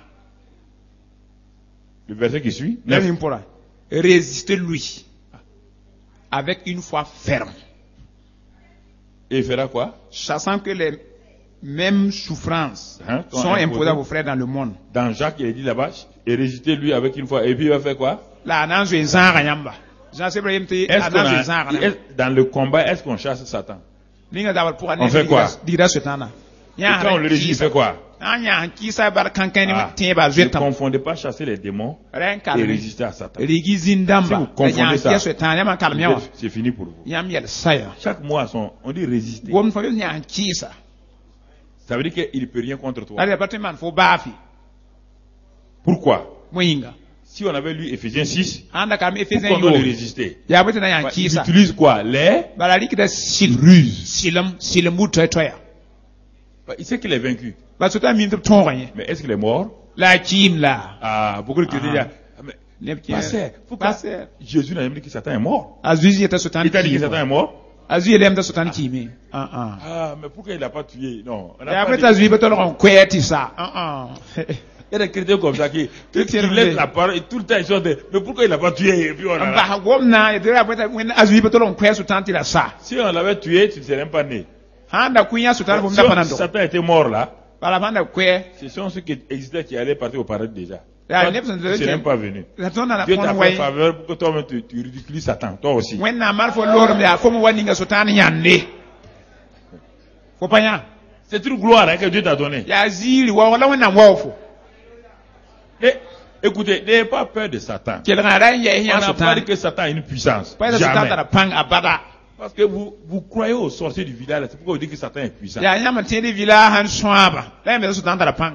A: Le verset qui suit.
B: la
A: neuf.
B: impora résister lui avec une foi ferme
A: Et il fera quoi?
B: sachant que les mêmes souffrances
A: Hein, sont
B: sont
A: imposées.
B: imposées à vos frères dans le monde
A: Dans Jacques, il est dit là-bas, et résister lui avec une foi. Et puis il va faire quoi?
B: la nanzo ezanga yamba Jean Sebrahim te
A: Est-ce qu'on
B: ananzo
A: a-
B: ezanga
A: est- dans le combat, est-ce qu'on chasse Satan?
B: ninga dawal pour
A: On fait quoi?
B: dira setana
A: Et quand on le résiste, il fait quoi?
B: anya kisa bar kankani
A: Ah,
B: te ba
A: ne
B: zetam
A: confondez pas chasser les démons
B: ren
A: et
B: kalmi
A: résister à Satan.
B: rigi
A: Si
B: zindamba
A: vous confondez ça,
B: nya setana man kalmi wa
A: C'est fini pour vous.
B: yam yel saya
A: Chaque mois, son- on dit résister.
B: gom fa nya kisa
A: Ça veut dire qu'il ne peut rien contre toi.
B: ali batman fo bafi
A: Pourquoi?
B: moyinga
A: Si on avait lu Ephésiens six,
B: anda kam
A: pourquoi
B: efezen
A: on doit
B: yo
A: le résister?
B: ya bata na yan
A: Bah, il
B: kisa
A: utilise quoi? Les
B: balali kita sil
A: ruses.
B: silam silam buta toya
A: Bah, il sait qu'il est vaincu.
B: ba sota min to tonye
A: Mais est-ce qu'il est mort?
B: la kim la
A: Ah, beaucoup de chrétiens
B: Ah.
A: disent, ah, mais,
B: Nepki
A: pasteur, pourquoi
B: pasteur
A: Jésus n'a jamais dit que Satan est mort?
B: azuzi eta sotan
A: Il t'a dit que
B: kim
A: Satan est mort?
B: azuzi ele mta sotan kimi ah ah
A: Ah, mais pourquoi il n'a pas tué? Non. on n'a
B: ya
A: pas dit-
B: bata azuzi beto ron kweti sa ah ah
A: Il y a des chrétiens comme ça qui, qui, qui
B: tiens,
A: laissent
B: mais-
A: la parole et tout le temps ils sont de, mais pourquoi il n'a pas tué? Et puis on a-
B: ba gomna edira bata when azuzi beto ron kweti sotan ti la sa
A: Si on l'avait tué, tu ne serais même pas né.
B: handa kunya sotan
A: Si
B: bom da
A: on-
B: panando
A: Satan était mort là,
B: bala banda kwe
A: ce sont ceux qui existaient qui allaient partir au paradis déjà.
B: Ah,
A: Toi,
B: Nepson,
A: tu
B: tu
A: ne
B: veux
A: serais
B: dire-
A: même pas venu.
B: la tona na
A: Dieu t'a
B: pon
A: fait
B: way
A: faveur pour que toi-même tu, tu ridiculises Satan, toi aussi.
B: when na mal fo lor ya fo mo wani nga sotan yande fo panya
A: C'est une gloire hein, que Dieu t'a donnée.
B: ya zili wa wala wana wofo
A: Et écoutez, n'ayez pas peur de Satan.
B: kelga ran ya
A: On
B: hiya
A: n'a pas
B: sotan
A: dit que Satan a une puissance.
B: pa da sotan
A: Jamais.
B: da pang abada
A: Parce que vous, vous croyez aux sorciers du village, c'est pourquoi vous dites que Satan est puissant.
B: ya nyama tede vila han swaba la me sotan da pang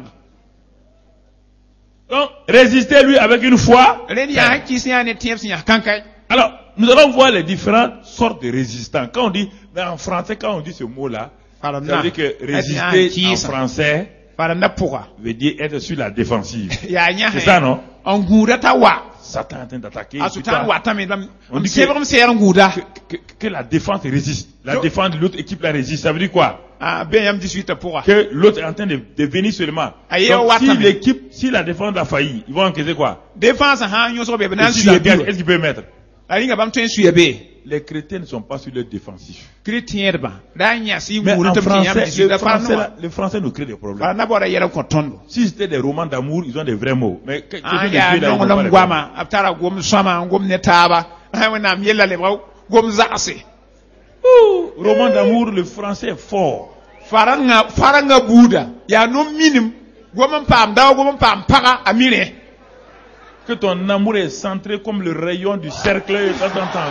A: Donc, résistez-lui avec une foi.
B: ren ya kisi ya ne tiep ya kankai
A: Alors, nous allons voir les différentes sortes de résistants. Quand on dit, mais en français, quand on dit ce mot-là, ça
B: faranda
A: veut dire que résister en français
B: faranda pourra
A: veut dire être sur la défensive.
B: ya nya
A: C'est ça, non?
B: on guda ta wa
A: Satan est en train d'attaquer.
B: a
A: et puis
B: sotan
A: toi,
B: wa ta me dam
A: On
B: on
A: dit
B: sebram
A: que-
B: ser guda
A: que, que, que la défense résiste. La
B: Je-
A: défense de l'autre équipe la résiste. Ça veut dire quoi?
B: ah ben yam dix-huit pourra
A: Que l'autre est en train de, de venir seulement.
B: Aïe,
A: Donc, si
B: Watame.
A: l'équipe, si la défense a failli, ils vont encaisser quoi?
B: défense ha nyo so be
A: Et
B: nan
A: si la
B: suye
A: gagne,
B: bi
A: est-ce qu'il peut mettre?
B: ali nga bam tuen suye be
A: Les chrétiens ne sont pas sur le défensif.
B: chrétien ba da nya si
A: Mais
B: nguru
A: en
B: tam ti yam
A: français,
B: dix-huit
A: le
B: da
A: français,
B: farno
A: là, les Français nous créent des problèmes.
B: farna bora yera ko tondo
A: Si c'était des romans d'amour, ils ont des vrais mots. Mais que-
B: ah
A: quelqu'un
B: ya
A: de Dieu, là, ils
B: non
A: n'ont pas
B: lam
A: les
B: gwama aptara gom sama gom ne taba ha wana am yella le baw gom zaase
A: mots. Roman d'amour, le français est fort.
B: faranga faranga buda ya no minim gom pam daw gom pam paga amire
A: Que ton amour est centré comme le rayon du cercle. Et ça, t'entends.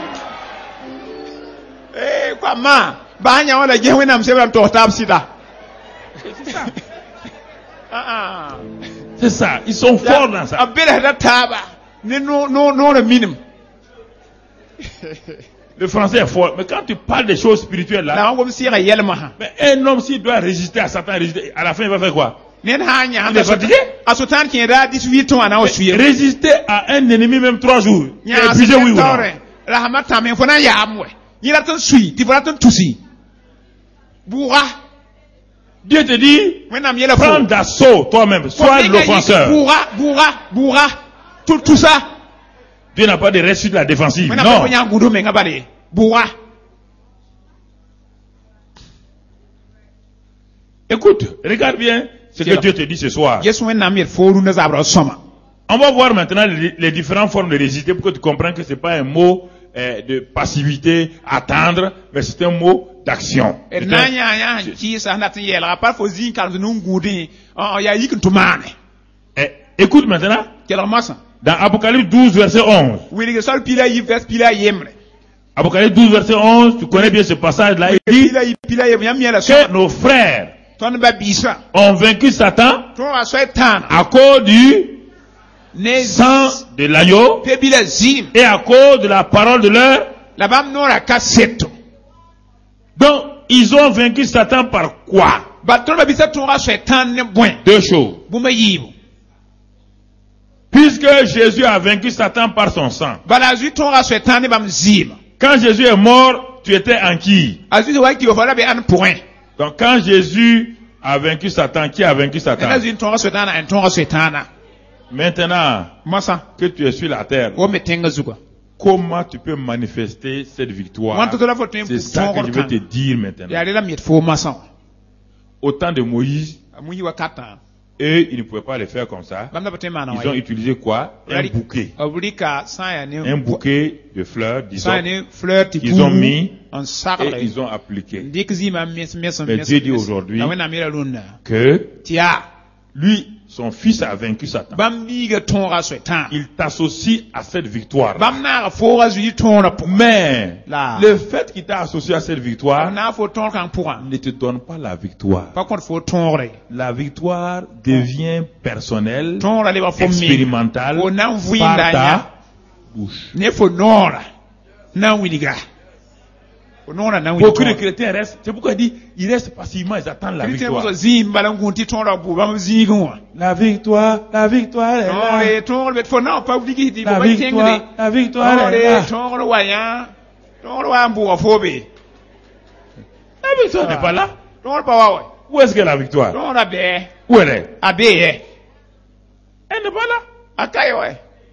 B: eh kwa ma ba nya wala je wana am sebram to tab sida
A: C'est ça.
B: ah ah
A: C'est ça. Ils sont forts dans ça.
B: abira da taba ne no no no le minim
A: Le français est fort. Mais quand tu parles des choses spirituelles là,
B: la gom sira yelma ha
A: mais un homme s'il doit résister à Satan, résister, à la fin il va faire quoi?
B: nen ha nya
A: Il est fatigué?
B: asutan ki da dix-huit ans na o suye
A: Résister à un ennemi même trois jours. Il est
B: nya
A: épuisé, oui ou non?
B: tore la hamata men fona ya amwe yira tan sui ti fona tan tusi buga
A: Dieu te dit,
B: wenam yela
A: prends
B: fo
A: d'assaut toi-même. Sois l'offenseur.
B: buga buga buga tout tout ça
A: Dieu n'a pas de reste sur la défensive.
B: wenam
A: Non.
B: ko nya gudo men ngabale buga
A: Écoute, regarde bien ce que
B: Tiens.
A: Dieu te dit ce soir.
B: yesu wenam yel foru na zabra soma
A: On va voir maintenant les, les différentes formes de résister pour que tu comprennes que c'est pas un mot euh, de passivité, attendre, mais c'est un mot d'action.
B: Et
A: C'est
B: na
A: un-
B: nya nya ki sa na tin yela pa fo zin kan nu ngudi on ya yikin to mane
A: Eh, écoute maintenant,
B: kela masa
A: dans Apocalypse douze, verset onze.
B: wili ge sol pila yi vers pila yemre
A: Apocalypse douze, verset onze, tu connais bien ce passage-là. Il dit
B: pila yi pila yem yam yela so
A: que nos frères
B: ton ba bisa
A: ont vaincu Satan
B: to a so tan
A: à cause du
B: ne
A: sang de l'agneau
B: pe bila zim
A: et à cause de la parole de leur.
B: la bam no la kaseto
A: Donc, ils ont vaincu Satan par quoi?
B: ba ton ba bisa to a so tan ne boin
A: Deux choses.
B: bu ma yibu
A: Puisque Jésus a vaincu Satan par son sang.
B: bala zu to a so tan ne bam zim
A: Quand Jésus est mort, tu étais en qui?
B: azu wa ki o fala be an point
A: Donc, quand Jésus a vaincu Satan, qui a vaincu
B: na
A: Satan?
B: zu to a so tan an to a so tan
A: Maintenant
B: masa
A: que tu es sur la terre,
B: o metenga zuga
A: comment tu peux manifester cette victoire?
B: wan to la fo tem
A: C'est ça que je vais te dire maintenant.
B: ya la miet fo masa
A: Au temps de Moïse,
B: mu yi wa kata
A: eux, ils ne pouvaient pas le faire comme ça.
B: bam da bote mana
A: Ils ont
B: wa
A: utilisé quoi? Un bouquet.
B: Obrika sa ya ne
A: Un bouquet de fleurs, disons,
B: sa ne fleur ti
A: qu'ils ont mis
B: en
A: et
B: sarle
A: ils ont appliqué.
B: dik zima mes mes
A: Mais Dieu dit aujourd'hui
B: na wena mira lunda
A: que
B: tia
A: lui, son fils a vaincu Satan.
B: bam bi ga tonga so tan
A: Il t'associe à cette victoire.
B: bam na ga fo ga zu tonga pour
A: Mais
B: Là.
A: le fait qu'il t'a associé à cette victoire
B: na fo ton kan pour
A: ne te donne pas la victoire.
B: pas contre fo tongre
A: La victoire devient personnelle,
B: tonga le ba fo mi
A: expérimentale
B: o na
A: par
B: vuinda nya
A: ta bouche.
B: ne fo nora na winiga o nora na
A: Beaucoup de
B: winiga
A: chrétiens restent, c'est pourquoi il dit, ils restent passivement, ils attendent la
B: Christian
A: victoire.
B: mo zim balangunti tonga bu bam zigun wa
A: La victoire, la victoire est là.
B: Tonga tonga bet fo na pa wigi di
A: La
B: ba
A: victoire,
B: tengre
A: la victoire est là.
B: tonga tonga wa ya tonga wa mbu wa fo be
A: La victoire n'est pas là.
B: tonga pa wa wa
A: Où est-ce qu'est la victoire?
B: tonga be
A: Où elle est?
B: abe ye
A: Elle n'est pas là.
B: akai wa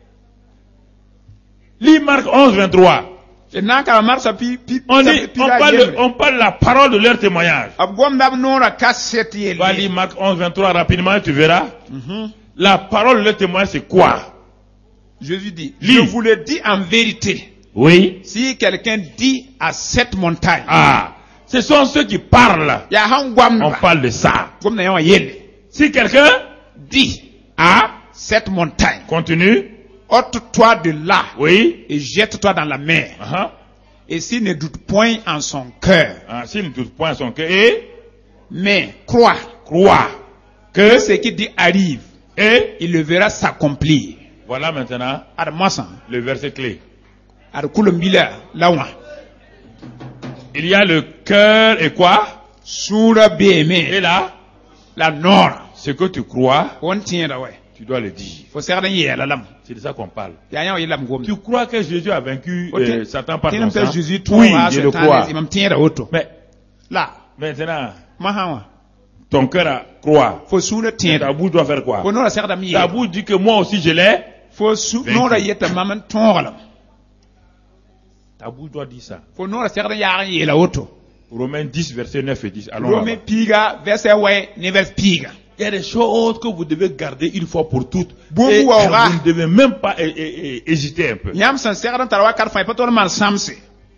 A: Lis Marc onze, vingt-trois.
B: et na ka marsa pi pi
A: On, dit, on, parle de, on parle de la parole de leur témoignage.
B: abgom dab nora cassette yel
A: Va lire Marc onze, vingt-trois rapidement et tu verras. La parole de leur témoignage, c'est quoi?
B: Jésus dit,
A: Lis.
B: je vous le dis en vérité,
A: Oui.
B: si quelqu'un dit à cette montagne,
A: Ah. Ce sont ceux qui parlent.
B: ya han gwam
A: On parle de ça.
B: gom na yawa yel
A: Si quelqu'un
B: dit
A: a,
B: cette montagne,
A: continue.
B: ôte-toi de là
A: Oui.
B: et jette-toi dans la mer.
A: Uh-huh.
B: Et s'il ne doute point en son cœur,
A: Ah, s'il ne doute point son cœur et
B: mais croit
A: croit
B: que
A: que
B: ce qu'il dit arrive,
A: et
B: il le verra s'accomplir.
A: voilà maintenant
B: Ad masa,
A: le verset clé.
B: ad kulumbila lawa,
A: Il y a le cœur et quoi?
B: sura
A: Et
B: beme,
A: là,
B: la nora,
A: ce que tu crois,
B: on tient là ouais.
A: tu dois le dire.
B: Faut serre dans la lam.
A: C'est de ça qu'on parle.
B: Ya ya yelam gom.
A: Tu crois que Jésus a vaincu
B: Ok.
A: euh, Satan par son
B: Tinam
A: sang?
B: pe Jésus
A: Oui,
B: toi
A: je le crois.
B: imam tient auto.
A: Mais
B: Là,
A: maintenant,
B: mahawa.
A: ton cœur a- croit.
B: Faut sura
A: Ta
B: tient.
A: bouche doit faire quoi?
B: Faut nora serre dans
A: Ta bouche dit que moi aussi je l'ai.
B: Faut su
A: Vaincu.
B: nora yeta maman tongalam.
A: Ta bouche doit dire ça.
B: Faut nora serre dans ya yela auto.
A: Romains dix, verset neuf et dix. Allons
B: Rome
A: là-bas.
B: piga verset ouais ne vers piga.
A: Il y a des choses que vous devez garder une fois pour toutes.
B: Beaucoup
A: Et
B: aura.
A: vous ne devez même pas hé- hé- hé- hésiter un peu.
B: Yam san serre dans tarwa kar fa pas man samse.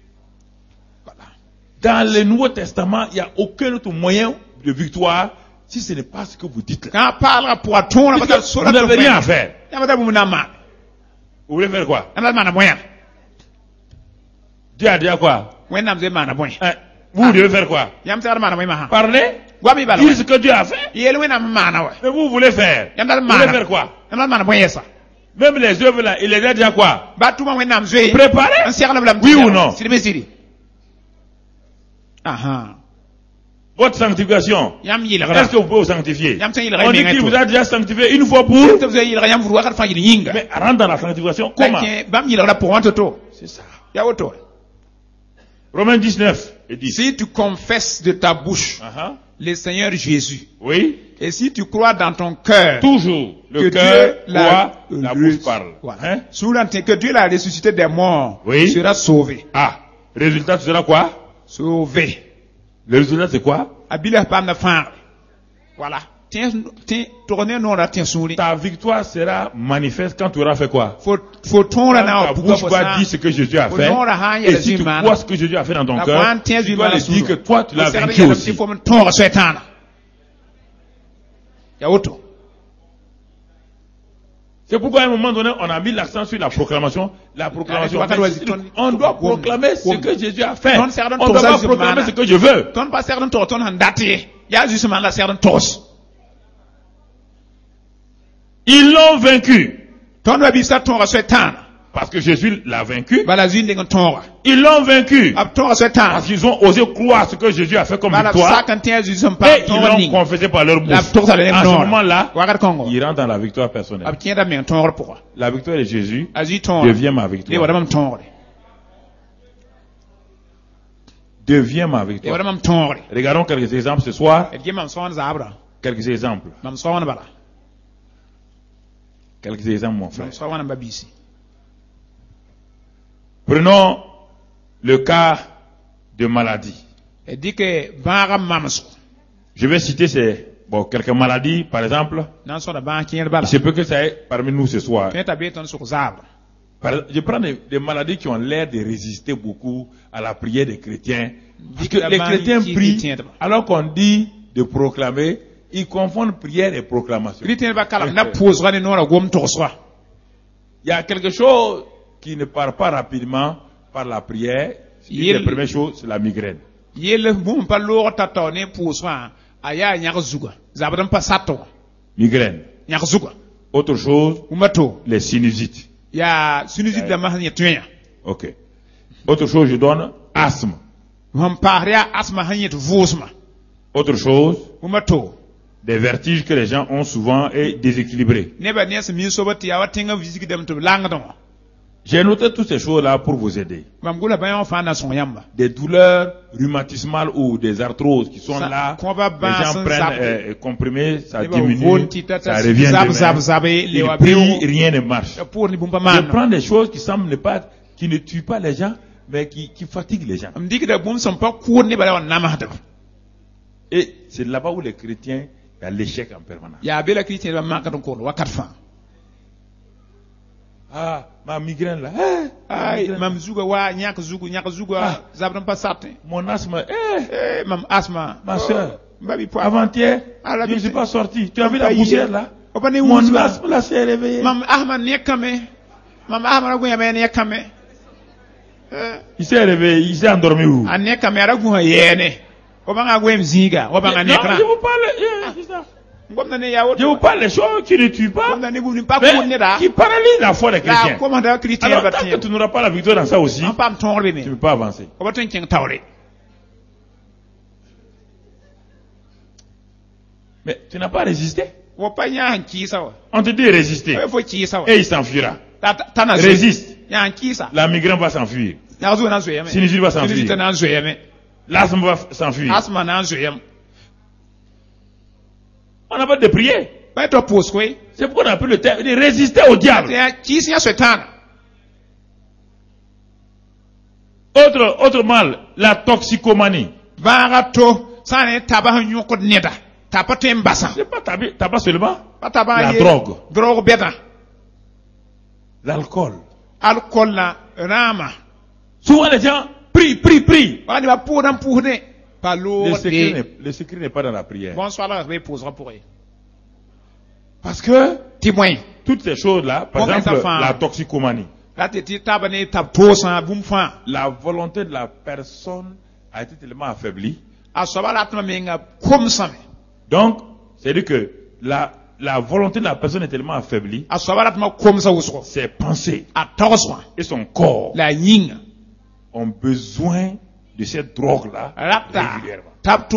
A: Dans le Nouveau Testament, il n'y a aucun autre moyen de victoire si ce n'est pas ce que vous dites là.
B: Quand parle pour ton
A: Puisque
B: pas
A: vous
B: sura
A: n'avez rien à faire.
B: Yam da bu na ma.
A: Vous voulez faire quoi?
B: Ana mana moyen.
A: Dieu a dit à quoi?
B: Wen nam ze mana moyen.
A: Hein? Vous devez faire quoi?
B: Yam serre mana moyen ma.
A: Parler,
B: Gwami bala.
A: dire ce que Dieu a fait.
B: Yel wen nam mana ouais.
A: Mais vous voulez faire.
B: Yam da
A: Vous voulez
B: mana.
A: faire quoi?
B: Yam mana moyen ça.
A: Même les œuvres là, il les a dit à quoi?
B: Batuma wen nam zwe.
A: Préparer.
B: Un serre la
A: Oui ou non?
B: Sidi mesiri. Aha.
A: Votre sanctification.
B: Yam yil
A: Est-ce que vous pouvez vous sanctifier?
B: Yam tan yil
A: On dit
B: menga
A: qu'il
B: to.
A: vous a déjà sanctifié une fois pour.
B: Tam zwe yil yam vuru wakar fa yil yinga.
A: Mais rentre dans la sanctification. Comment?
B: Comment? Bam yil ra pour wanto to.
A: C'est ça.
B: Ya auto.
A: Romains dix-neuf et dix.
B: Si tu confesses de ta bouche
A: Uh-huh.
B: le Seigneur Jésus,
A: Oui.
B: et si tu crois dans ton cœur
A: Toujours.
B: que
A: Le
B: Dieu
A: cœur
B: l'a,
A: croit, la bouche parle.
B: Voilà.
A: Hein?
B: Sous-entend que Dieu l'a ressuscité des morts,
A: Oui.
B: sera sauvé.
A: Ah. Résultat, tu seras quoi?
B: Sauvé.
A: Le résultat, c'est quoi?
B: Abila pam na fan. Voilà.
A: Ta victoire sera manifeste quand tu auras fait quoi?
B: Faut faut ton
A: Quand
B: na
A: ta bouche va dire ce que Jésus a fait. Et si tu vois ce que Jésus a fait dans ton cœur, tu dois lui dire que toi tu l'as vaincu aussi. C'est pourquoi à un moment donné, on a mis l'accent sur la proclamation. La proclamation. On doit proclamer ce que Jésus a fait. On ne doit pas proclamer ce que je veux. Ils l'ont vaincu. Parce que Jésus l'a vaincu. Ils l'ont vaincu. Parce qu'ils ont osé croire ce que Jésus a fait comme victoire. Et ils l'ont confessé par leur bouche. À ce moment-là, ils rentrent dans la victoire personnelle. La victoire de Jésus devient ma victoire. Devient ma victoire. Regardons quelques exemples ce soir. Quelques exemples. Quelques exemples, mon frère. Prenons le cas de maladie. Je vais citer ces, bon, quelques maladies, par exemple. Il se peut que ça ait parmi nous ce soir. Par, je prends des, des maladies qui ont l'air de résister beaucoup à la prière des chrétiens. Parce que les chrétiens prient, alors qu'on dit de proclamer, ils confondent prière et proclamation. Il y a quelque chose qui ne part pas rapidement par la prière. La première chose, c'est la migraine. Migraine. Autre chose, les sinusites. Ok. Autre chose, je donne asthme. Autre chose, des vertiges que les gens ont souvent et déséquilibrés. J'ai noté toutes ces choses-là pour vous aider. Des douleurs rhumatismales ou des arthroses qui sont là. Les gens prennent euh, comprimés, ça diminue, ça revient de même. Ils prient, rien ne marche. Je prends des choses qui semblent ne pas, qui ne tuent pas les gens, mais qui, qui fatiguent les gens. Et c'est là-bas où les chrétiens, il y a l'échec en permanence. Ah, ma migraine là. Eh,
B: mam zuga wa nyak zugu nyak zuga zabram pasate
A: mon asthme. Eh,
B: eh mam asthma.
A: Ma soeur,
B: oh,
A: avant-hier, je ne suis pas sorti. Tu as vu la poussière là? Mon asthme là s'est réveillé.
B: Mam ahma nekame. Mam ahma ragu yame nekame.
A: Il s'est réveillé, il s'est endormi où?
B: An nekame ragu yene. Obanga gwem zinga, obanga nekra.
A: Je vous parle, c'est ça. Je vous parle des choses qui ne tuent pas, mais qui paralysent la foi des chrétiens. Alors, tant que tu n'auras pas la victoire dans ça aussi, tu ne peux pas avancer. Mais tu n'as pas résisté. On te dit résister. Et il s'enfuira. Résiste. La migraine va s'enfuir. Sinusite va s'enfuir. L'asthme va s'enfuir. On n'a pas de prier. C'est pourquoi on a pris le terme de résister au diable. Autre, autre mal, la toxicomanie. C'est pas tabac, tabac seulement. La drogue. L'alcool. Souvent les gens prient, prient, prient. Le secret, le secret n'est pas dans la prière. Parce que toutes ces choses-là, par exemple la toxicomanie, la volonté de la personne a été tellement affaiblie. Donc, c'est-à-dire que la, la volonté de la personne est tellement affaiblie, ses pensées et son corps ont besoin de cette drogue-là régulièrement.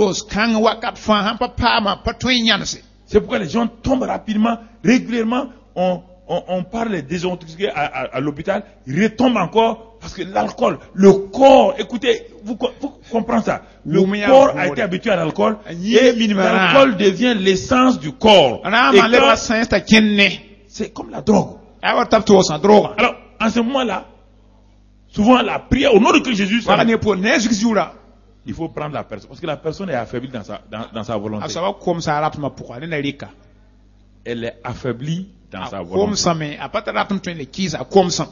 A: C'est pourquoi les gens tombent rapidement, régulièrement. On, on, on parle des désintoxiqués à, à, à l'hôpital, ils retombent encore parce que l'alcool, le corps, écoutez, vous, vous comprenez ça. Le corps a été habitué à l'alcool et l'alcool devient l'essence du corps. C'est comme la drogue. Alors, en ce moment-là, souvent la prière au nom de Christ Jésus, ça, il faut prendre la personne. Parce que la personne est affaiblie dans sa, dans, dans sa volonté.
B: Asaba kom sa rat ma pourquoi ne rika.
A: Elle est affaiblie dans sa
B: Kom
A: volonté.
B: sa me apata rat m twen le kisa kom sa.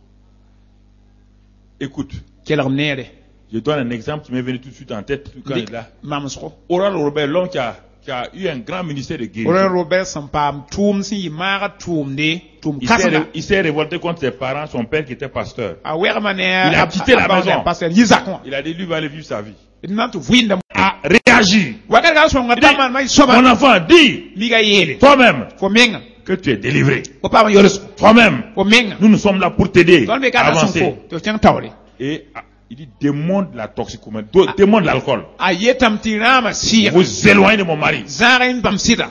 A: Écoute,
B: Kelar nere.
A: je donne un exemple qui m'est venu tout de suite en tête quand il est là.
B: Mamsko.
A: Oral Robert, l'homme qui a, qui a eu un grand ministère de guérison.
B: Ora Robert Sampam toum si mara toum de toum
A: Il s'est,
B: kasana.
A: ré- il s'est révolté contre ses parents, son père qui était pasteur.
B: A wer maner
A: Il a quitté la maison.
B: Pasteur Yizakon.
A: Il a dit, lui va aller vivre sa vie.
B: Il n'a tout vinda.
A: A réagi.
B: Wakar ga so ngata man mai soba.
A: Mon enfant, dis
B: Liga yele.
A: toi-même
B: Fo menga.
A: que tu es délivré.
B: Ko pa ma yoros.
A: Toi-même,
B: Fo menga.
A: nous nous sommes là pour t'aider
B: Don be
A: à
B: ka da son
A: avancer.
B: fo. To tiang tawre.
A: Et ah, il dit, démonte la toxicomanie, do- démonte l'alcool.
B: A yetam tirama si.
A: Vous éloignez de mon mari.
B: Zara bam sita.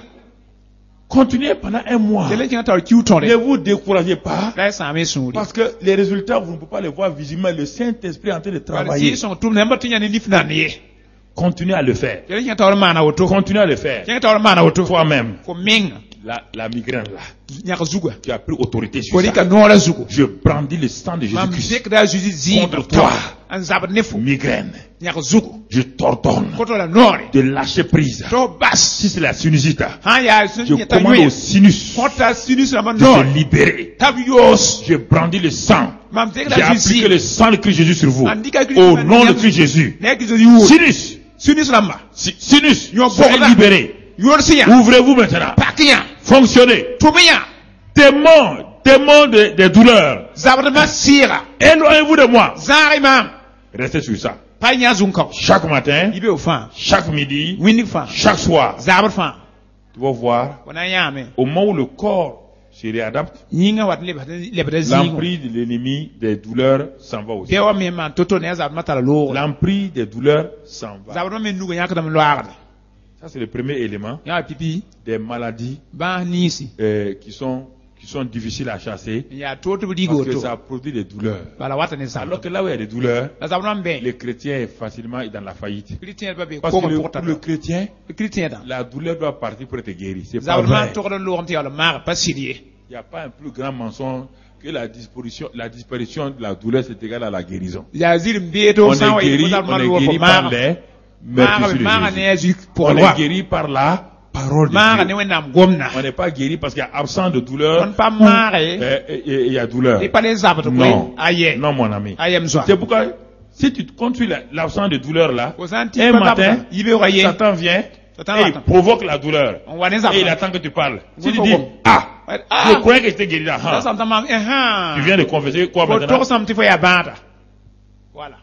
A: Continuez pendant un mois.
B: Tele tiang tawre kiu
A: Ne
B: tore.
A: vous découragez pas.
B: Dai sa me suri.
A: Parce que les résultats, vous ne pouvez pas les voir visiblement. Le Saint-Esprit est en train de
B: Wala
A: travailler.
B: si son tum ne mbatinya ni lifna ni.
A: Continuez à le faire.
B: Tele tiang tawre mana woto.
A: Continuez à le faire.
B: Tiang tawre mana woto.
A: Toi-même,
B: Fo menga.
A: la, la migraine là,
B: Nyaka zuga.
A: tu as pris autorité sur
B: Ko
A: ça.
B: ka nora zugo.
A: Je brandis le sang de
B: Mam
A: Jésus-Christ.
B: zek da juzi zi
A: Contre toi.
B: An zabat nefu.
A: Migraine.
B: Nyaka zugo.
A: Je t'ordonne
B: Koto la nore.
A: de lâcher prise.
B: To bas.
A: Si c'est la sinusite,
B: Ha ya sun
A: je
B: nyata
A: commande au
B: yoy.
A: sinus
B: Kota sinus la man
A: de
B: nore.
A: se libérer.
B: Tabios.
A: Je brandis le sang.
B: Mam zek
A: J'ai
B: da
A: appliqué
B: juzi.
A: le sang de Christ Jésus sur vous.
B: Andika Christ
A: Au
B: man
A: nom de
B: nyam-
A: Christ Jésus.
B: Nek zo yu.
A: Sinus.
B: Sinus lamba.
A: Si- Sinus.
B: Yo
A: Soyez
B: borda.
A: libérés.
B: Yor siya.
A: Ouvrez-vous maintenant.
B: Pakiya.
A: Fonctionnez.
B: Tumiya.
A: Démon, démon de- des douleurs.
B: Zabat sira.
A: Éloignez-vous de moi.
B: Zari mam.
A: Restez sur ça.
B: Pa nya zunkaw.
A: Chaque matin,
B: Ibe o fa.
A: chaque midi,
B: Winning fa.
A: chaque soir.
B: Zabat fa.
A: Tu vas voir,
B: Wana yame.
A: au moment où le corps se réadapte,
B: Yinga wat lebata lebata zingo.
A: l'emprise de l'ennemi des douleurs s'en va aussi.
B: Bewa me man toto ne zabat matala lo.
A: L'emprise des douleurs s'en va.
B: Zabat me nuga yaka dam loarda.
A: Ça, c'est le premier élément
B: Ya pipi.
A: des maladies
B: Ba nisi.
A: euh, qui, sont, qui sont difficiles à chasser
B: Ya toto bidigo
A: parce que
B: to.
A: ça produit des douleurs.
B: Bala wata ne zabat.
A: Alors que là où il y a des douleurs,
B: La zabat mbe.
A: le chrétien est facilement dans la faillite.
B: Chrétien ba be
A: Parce
B: ko
A: que le,
B: porta.
A: pour le chrétien,
B: Le chrétien da.
A: la douleur doit partir pour être guérie. C'est pas
B: Zabat man
A: vrai.
B: to ko lo omti ala mar pas sidie.
A: Il n'y a pas un plus grand mensonge que la disparition, la disparition de la douleur c'est égal à la guérison.
B: Ya zir mbeto
A: On
B: san wa
A: est guéri,
B: ko
A: on
B: man
A: est
B: lo ko
A: guéri par
B: mar.
A: les
B: Mar
A: meurtrissures
B: mar
A: de
B: ne
A: Jésus.
B: zik pour
A: On
B: loi.
A: est guéri par la parole de
B: Mar ne
A: Dieu.
B: wenam gomna.
A: On n'est pas guéri parce qu'il y a absence de douleur.
B: On pas
A: ou,
B: marre.
A: euh, et- et- Il y a douleur.
B: Et pas les zabat ko.
A: Non,
B: Aye.
A: non mon ami.
B: Ayem so.
A: C'est pourquoi si tu conduis la- l'absence de douleur là,
B: Ko santi
A: un
B: pa
A: matin,
B: baba. Ibe o ye.
A: Satan vient
B: Satan
A: et il
B: attend.
A: provoque la douleur.
B: On wa ne
A: Et il
B: zabat.
A: attend que tu parles. Si
B: Oui,
A: tu
B: faut
A: dis,
B: voir.
A: ah,
B: Ah.
A: je croyais que j'étais guéri là.
B: Ça
A: ah.
B: ça tamam eh ha.
A: Tu viens de confesser quoi
B: Ko
A: maintenant?
B: to samti fo ya bata. Voilà.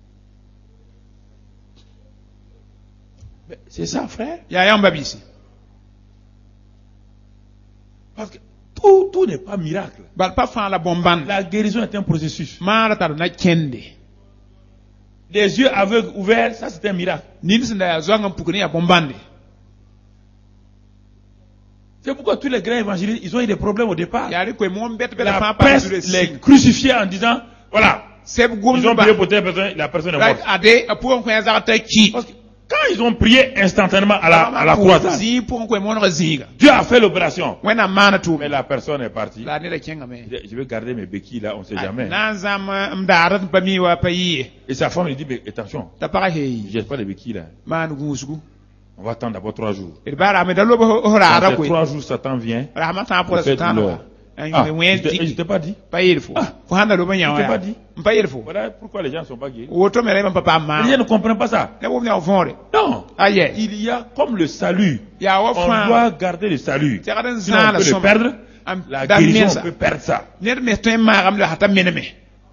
A: C'est ça, frère.
B: Ya yamba bisi.
A: Parce que tout, tout n'est pas miracle.
B: Bal pa fa la bomban.
A: La guérison est un processus.
B: Mara tar na kende.
A: Les yeux aveugles ouverts, ça c'est un miracle.
B: Nin sinda ya zo ngam pukuni ya bombande.
A: C'est pourquoi tous les grands évangélistes, ils ont eu des problèmes au départ.
B: Ya ri ko mo mbet be la
A: La
B: fa pa
A: presse les crucifiait en disant, voilà,
B: Seb gom
A: ils ont
B: ba.
A: prié pour telle personne, la personne est morte.
B: Ade pour ko ya zakata ki.
A: Parce que quand ils ont prié instantanément à la, à la croisade,
B: Si pour ko mo no zinga.
A: Dieu a fait l'opération.
B: Wena mana tu.
A: Mais la personne est partie.
B: La ne da kenga me.
A: Je vais garder mes béquilles là, on ne sait jamais.
B: Nan zam mdarat pa mi wa pa yi.
A: Et sa femme lui dit, mais attention,
B: Ta para hey.
A: je jette pas les béquilles là.
B: Man gusgu.
A: On va attendre d'abord trois jours.
B: E bara me dalo bo hora
A: Dans
B: ra
A: ces
B: ko.
A: trois jours, Satan vient.
B: Rahama ta pour
A: il fait
B: Satan.
A: douleur.
B: Ah,
A: Ah,
B: me
A: je
B: wen
A: t'ai- je
B: tiki.
A: t'ai pas dit.
B: Pa yirfo.
A: Ah.
B: Ko handa lo banya
A: Je t'ai
B: wa.
A: pas dit.
B: Pa yirfo.
A: Voilà pourquoi les gens ne sont pas guéris.
B: Woto me reba papa ma.
A: Les gens ne comprennent pas ça.
B: Ne wo me ofore.
A: Non.
B: Aye.
A: Il y a comme le salut.
B: Ya wa
A: On
B: fa.
A: doit garder le salut.
B: Te gadan
A: Sinon, on
B: zana
A: peut le
B: soma.
A: perdre.
B: Am-
A: La
B: da
A: guérison,
B: mensa.
A: on peut perdre ça.
B: Ner me to ma gam le hata meneme.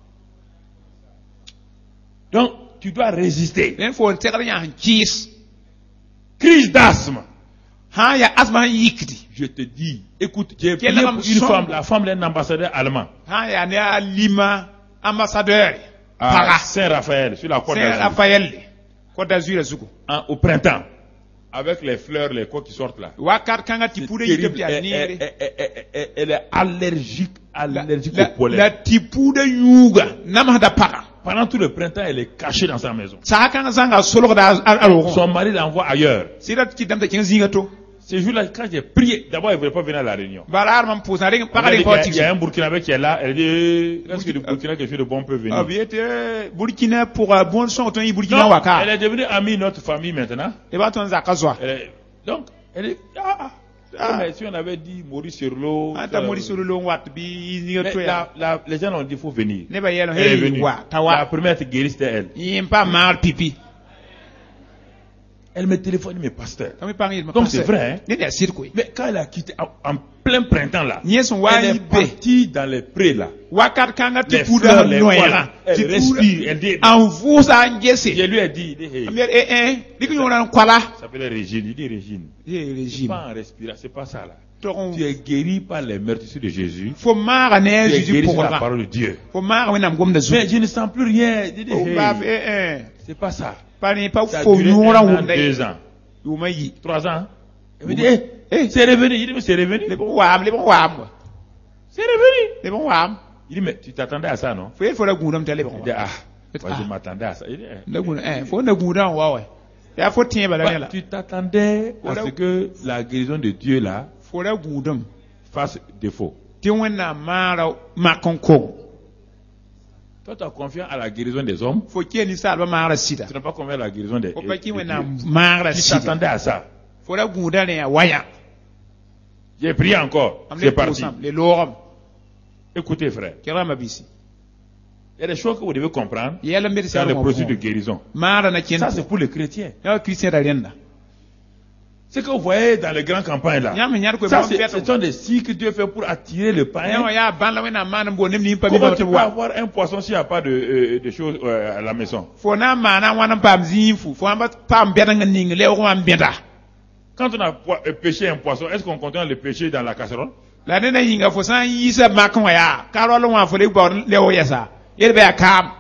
A: Donc, tu dois résister.
B: Nen fo te gadan ya kis.
A: Crise d'asthme.
B: Ha ya asma yikti.
A: Je te dis, écoute, j'ai
B: Quelle
A: prié
B: femme
A: pour une
B: sombre.
A: femme. La femme est un ambassadeur allemand.
B: Ha ya ne a lima ambassadeur.
A: À
B: Para.
A: Saint-Raphaël, sur la côte
B: C'est
A: d'Azur.
B: Raphaël. Côte d'Azur zuko.
A: Hein, au printemps. Avec les fleurs, les quoi qui sortent là.
B: Wakat kanga
A: C'est
B: tipure
A: terrible.
B: yikti
A: Elle,
B: anire.
A: elle- elle- elle- elle- elle est allergique, allergique
B: La,
A: au pollen.
B: la tipuda yuga nama da para.
A: Pendant tout le printemps, elle est cachée dans sa maison.
B: Sa kanga zanga solo da alo.
A: Son mari l'envoie ailleurs.
B: Sira ki dam da kin zinga to.
A: Ce jour-là, quand j'ai prié, d'abord, il ne voulait pas venir à la réunion.
B: Balar man pousa ring
A: Il y,
B: pakari
A: a, il
B: politique.
A: y a un Burkinabé qui est là, elle dit, eh, est-ce que le Burkina quelque chose de bon peut venir?
B: Ah bien te Burkina pour un bon son ton Burkina
A: Non,
B: waka.
A: elle est devenue amie de notre famille maintenant.
B: Et va ton zakazwa.
A: Elle est- donc, elle est, ah, ah, mais si on avait dit Maurice sur l'eau,
B: Anta
A: euh,
B: mori sur le wat bi ni
A: mais
B: to ya.
A: la, la, les gens ont dit, il faut venir.
B: Ne ba yelo
A: Elle est
B: hey
A: venue.
B: wa
A: La
B: tawa.
A: première à être guérie, c'était elle.
B: Yim pas mal pipi.
A: Elle me téléphone, mais pasteur.
B: Comme parmi
A: Comme c'est vrai, hein.
B: Ne ya sir ko.
A: Mais quand elle a quitté, en, en plein printemps là,
B: Ni son wa
A: elle est
B: yi be.
A: partie dans les prés là.
B: Wakat kanga
A: Les
B: ti puda
A: fleurs, les
B: noyera.
A: voilà. Elle respire, elle dit,
B: En vous a ngese.
A: je lui ai dit, il dit, hey,
B: Amir eh eh. Diku yona kwala.
A: ça s'appelle Régine, il dit Régine.
B: Eh
A: C'est
B: régime.
A: pas en respirant, c'est pas ça là.
B: Toron.
A: Tu es guéri par les meurtrissures de Jésus.
B: Faut mara ne
A: Tu es
B: Jésus
A: guéri
B: pour
A: par la
B: la.
A: parole de Dieu.
B: Faut mara wenam gom da zu.
A: Mais je ne sens plus rien. Je dis,
B: O
A: hey,
B: ba eh eh.
A: c'est pas ça.
B: Pas ni pas
A: Ça a
B: faut
A: duré
B: nora
A: un an,
B: wum
A: deux ans,
B: Ou mayi.
A: trois ans. Il me dit, hey, hey, c'est revenu. Il dit, mais c'est revenu.
B: Les bons wam, les bons wam.
A: C'est revenu.
B: Les bons wam.
A: Il dit, mais tu t'attendais à ça, non?
B: Faut il faut la gundam tele bon.
A: Il dit, ah, moi,
B: Ah.
A: je m'attendais à ça. Il dit, eh,
B: Na gundam eh faut na gundam wa wa. Ya faut tien ba
A: bah,
B: la la.
A: tu t'attendais à ce que la guérison de Dieu là
B: Faut la gundam.
A: fasse défaut.
B: Ti wena mara makonko.
A: Toi, tu as confiance à la guérison des hommes.
B: Faut ki ni salba mara sida.
A: Tu n'as pas confiance à la guérison des
B: Faut
A: de-
B: pas ki
A: de
B: wena
A: Dieu.
B: mara
A: Tu
B: sida.
A: t'attendais à ça.
B: Faut la gundam ne ya waya.
A: J'ai prié encore.
B: Am
A: C'est
B: le
A: parti.
B: posam, les loram.
A: Écoutez, frère.
B: Kera mabisi.
A: Il y a des choses que vous devez comprendre
B: Yela mbir
A: dans
B: sa
A: les
B: mo.
A: processus de guérison.
B: Mara na ken.
A: Ça, c'est pour les chrétiens.
B: Ya Christian da renda.
A: Ce que vous voyez dans les grandes campagnes là,
B: Nyam nyar ko
A: ça,
B: ba
A: c'est-
B: bet.
A: ce sont des signes que Dieu fait pour attirer le
B: Ya
A: païen.
B: ya ban la wena man bo nem ni pa bi
A: Comment
B: ba
A: tu
B: to
A: peux
B: wa.
A: avoir un poisson s'il n'y a pas de, euh, de choses euh, à la maison?
B: Faut na mana wana pam zinfu. Faut amba pam beta ngning le ko am beta.
A: Quand on a po- euh, pêché un poisson, est-ce qu'on continue à le pêcher dans la casserole?
B: La nena yinga fo san yisa makon ya. Karo lo wa fo le bo le o yasa. Yel be akam.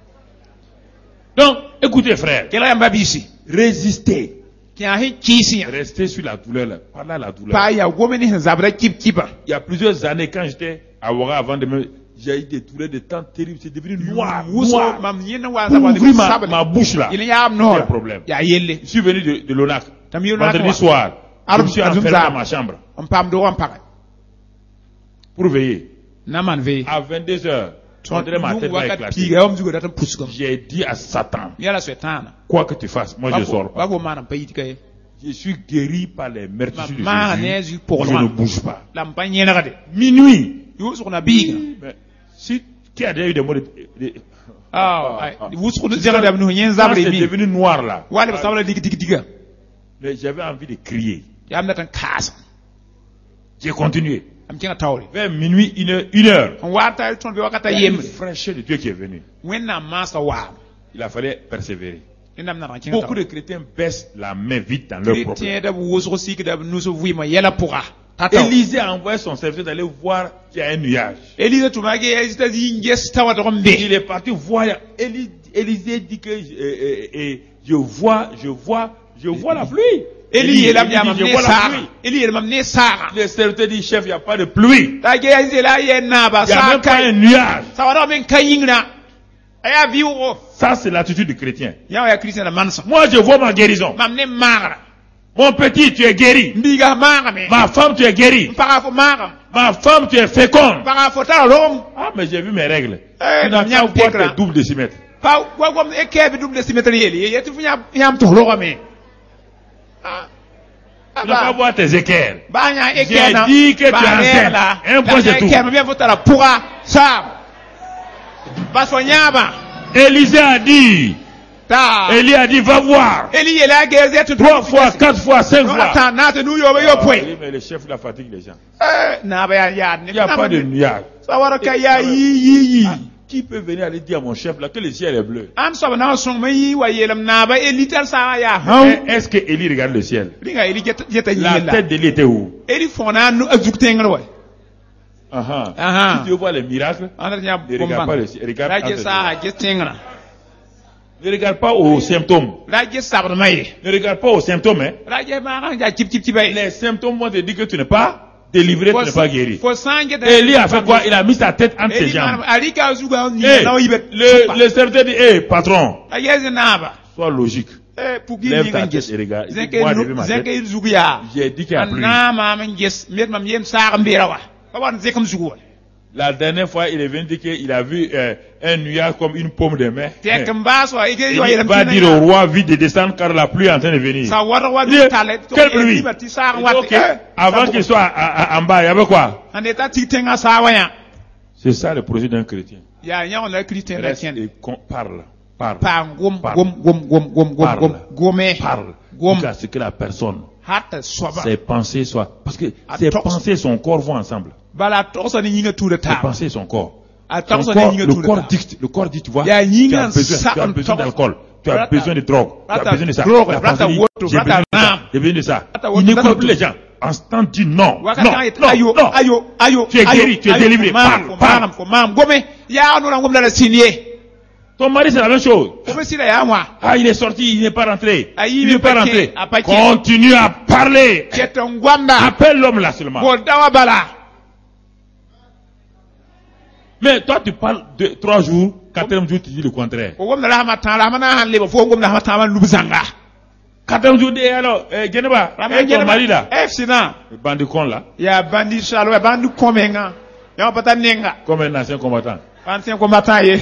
A: Donc, écoutez frère,
B: Kera yamba bisi.
A: résistez.
B: Ki a hi kisi.
A: Restez sur la douleur là. Par là, la douleur.
B: Pa ya gomeni zabra kip kipa.
A: Il y a plusieurs années, quand j'étais à Ouaga avant de me... J'ai eu des douleurs de temps terribles. C'est devenu noir,
B: Wuso
A: noir.
B: mam yena wa
A: Pour
B: zabra
A: ouvrir ma, ma bouche là.
B: Il y a am
A: C'est
B: no.
A: un problème.
B: Ya yelle.
A: Je suis venu de, de l'O N A C.
B: Tam yo na
A: Vendredi
B: ko.
A: soir. Je
B: Arum-
A: me suis
B: Azum
A: enfermé
B: Zab.
A: dans ma chambre
B: On pam do am pa.
A: pour veiller.
B: Na man ve.
A: À vingt-deux heures, on dirait ma tête va
B: wakat
A: éclater.
B: piga om zugo datam pusgam.
A: J'ai dit à Satan,
B: Yala swetana.
A: quoi que tu fasses, moi je ne sors pas.
B: Bako manam pa yitikaye.
A: Je suis guéri par les meurtrissures de
B: Ma
A: Jésus.
B: nezu pour
A: Je ne
B: moi.
A: bouge pas.
B: La mpagne na gade.
A: Minuit.
B: Yo sur na biga.
A: Mais si qui a déjà eu des mots de, de-
B: Ah,
A: ah,
B: ay,
A: ah.
B: wus ko zera da no nyen
A: Quand
B: zabre
A: c'est
B: mi.
A: devenu noir là,
B: Wale ba sabla dig dig diga.
A: mais j'avais envie de crier.
B: Ya am natan kas.
A: J'ai continué.
B: Am kinga tawri.
A: Vers minuit, une heure, une heure.
B: On wata ton be wakata
A: Il y a une
B: yemre.
A: fraîcheur de Dieu qui est venue.
B: Wenna masa wa.
A: Il a fallu persévérer.
B: Indam na kinga.
A: Beaucoup de chrétiens baissent la main vite dans leurs problèmes.
B: Chrétien da wus ko sik da nuso vima yela pourra. Tata.
A: Élisée a envoyé son serviteur d'aller voir qu'il y a un nuage.
B: Elisa tumage ya ita zinges tawa to kombe.
A: Il est parti voir. Éli- Élisée dit que euh, euh, euh, je vois, je vois, je vois la pluie.
B: Eli elam ya
A: dit,
B: mam
A: je
B: ne
A: vois la
B: sara.
A: pluie.
B: Eli elam mam ne sara.
A: Le serviteur dit, chef, il n'y a pas de pluie.
B: Ta ge ya zela ye na ba
A: Il n'y a
B: sa
A: même pas
B: kai.
A: un nuage.
B: Sawara men kayingna. Aya viwo.
A: Ça, c'est l'attitude du chrétien.
B: Ya ya Christian da mansa.
A: Moi, je vois ma guérison.
B: Mam ne mara.
A: Mon petit, tu es guéri.
B: Mbiga mara me.
A: Ma femme, tu es guérie.
B: Mpaka fo mara.
A: Ma femme, tu es féconde.
B: Mpaka fo ta rom.
A: Ah, mais j'ai vu mes règles.
B: Eh,
A: Tu n'as
B: nyam
A: qu'à voir
B: tekra.
A: tes doubles décimètres.
B: Pa wa gom e kebe double symétrie yeli. Ye tu funya yam to ro me. Ah.
A: Tu n'as qu'à voir tes équerres.
B: Banya e
A: J'ai
B: kena.
A: dit que tu es enceinte. Un point, c'est tout.
B: Kema bien fotara pourra ça. Baso nyaba.
A: Élisée a dit,
B: Ta.
A: Élie a dit, va voir.
B: Eli yela geze tu
A: Trois fois, quatre fois, cinq fois.
B: Ata na te nu yo yo
A: Ah,
B: pwe.
A: oui, mais le chef, la fatigue les gens.
B: Eh na ba ya ya.
A: Il n'y a pas de nuage.
B: Sawara ka ya yi yi yi.
A: Ah, qui peut venir aller dire à mon chef là que le ciel est bleu?
B: Am so na so me yi wa yelam na ba eli tar sa ya.
A: Eh, Est-ce que Élie regarde le ciel?
B: Ringa eli jeta jeta
A: La
B: yela.
A: tête d'Élie était où?
B: Eli fona nu azuktenga wa.
A: Ah, ah.
B: Ah.
A: Si tu veux voir les miracles,
B: Andra nya
A: ne regarde pas le ciel. Regarde,
B: Raje
A: entre
B: sa je tengra.
A: ne regarde pas aux symptômes.
B: Raje sabr maye.
A: Ne regarde pas aux symptômes. Hein.
B: Raje ma ga ja chip chip chip bay.
A: Les symptômes vont te dire que tu n'es pas délivré, tu n'es pas guéri.
B: Faut sanje da.
A: Élie a fait quoi? Il a mis sa tête entre ses
B: Eli
A: jambes.
B: man alika zuga ni
A: Eh,
B: na yibet.
A: le, le serviteur dit, hé, patron,
B: Ayeze na ba.
A: sois logique.
B: Eh, pour qui
A: Lève
B: n'y
A: ta
B: a
A: tête et regarde.
B: Zenke
A: Moi, j'ai vu ma tête.
B: Zenke Zougia.
A: J'ai dit qu'il y a plus.
B: Na mama nges, met mam yem sa mbirawa. Pawan Zekem Zougou.
A: La dernière fois, il est venu dire qu'il a vu euh, un nuage comme une paume de main.
B: Te kambaswa ike
A: Il
B: yo yelam.
A: va dire au roi vite de descendre car la pluie est en train de venir.
B: Sa wara wa
A: Il dit,
B: du talet.
A: quelle pluie?
B: Ti sa
A: Il dit,
B: wat.
A: ok, avant qu'il soit à- à- en bas, il y avait quoi?
B: Ande ta titenga sa waya.
A: C'est ça le projet d'un chrétien.
B: Ya nya on la Christian la
A: Reste
B: tien.
A: et con- parle. Parle.
B: Pa gom
A: Parle.
B: gom gom gom gom gom
A: Parle.
B: gom gomé.
A: Parle.
B: Gom.
A: Jusqu'à ce que la personne,
B: Hatta soba.
A: ses pensées soient. Parce que
B: À
A: ses
B: torse.
A: pensées et son corps vont ensemble.
B: Bala tosa ni nyinga tout le
A: Ses
B: temps.
A: pensées et son corps.
B: À
A: Son
B: torse
A: corps,
B: ni nyinga
A: le
B: tout le
A: corps
B: temps.
A: dicte, le corps dit, tu vois,
B: Ya
A: tu as
B: nyinga
A: besoin, tu as
B: sa-
A: besoin
B: torse.
A: d'alcool, tu as
B: Rata-
A: besoin de drogue, tu as
B: rata
A: besoin de ça.
B: drogue,
A: La
B: rata
A: pensée dit,
B: woto,
A: j'ai
B: rata
A: besoin de ça,
B: nam.
A: j'ai besoin de ça.
B: Rata woto,
A: Il n'écoute
B: rata
A: plus les gens. En ce temps, dit non, non,
B: Wakati
A: non,
B: ayo
A: non.
B: ayo ayo.
A: Tu es
B: ayo,
A: guéri, tu es
B: ayo,
A: délivré.
B: Mam,
A: Parle, parle.
B: mam, mam, gomé. Ya no ngom la signé.
A: Ton mari, c'est la même chose.
B: Gomé si la ya moi.
A: Ah, il est sorti, il n'est pas rentré.
B: Ah, il
A: Il
B: n'est
A: n'est pas
B: pas
A: rentré.
B: à pas
A: Continue à parler.
B: Keton gwanda.
A: Appelle l'homme là seulement.
B: Bo dawa bala.
A: Mais toi, tu parles de trois jours, quatrième jour, tu dis le contraire.
B: Ko gom la ma tan la ma na han lebo fo gom la ma tan man lubzanga.
A: Quatrième jour, et alors, eh, Geneba, et ton mari là,
B: Eh sina.
A: le bandicon là,
B: Ya bandi shalo ya bandi komenga. Ya pata nenga.
A: comme un ancien combattant.
B: Ancien combattant ye.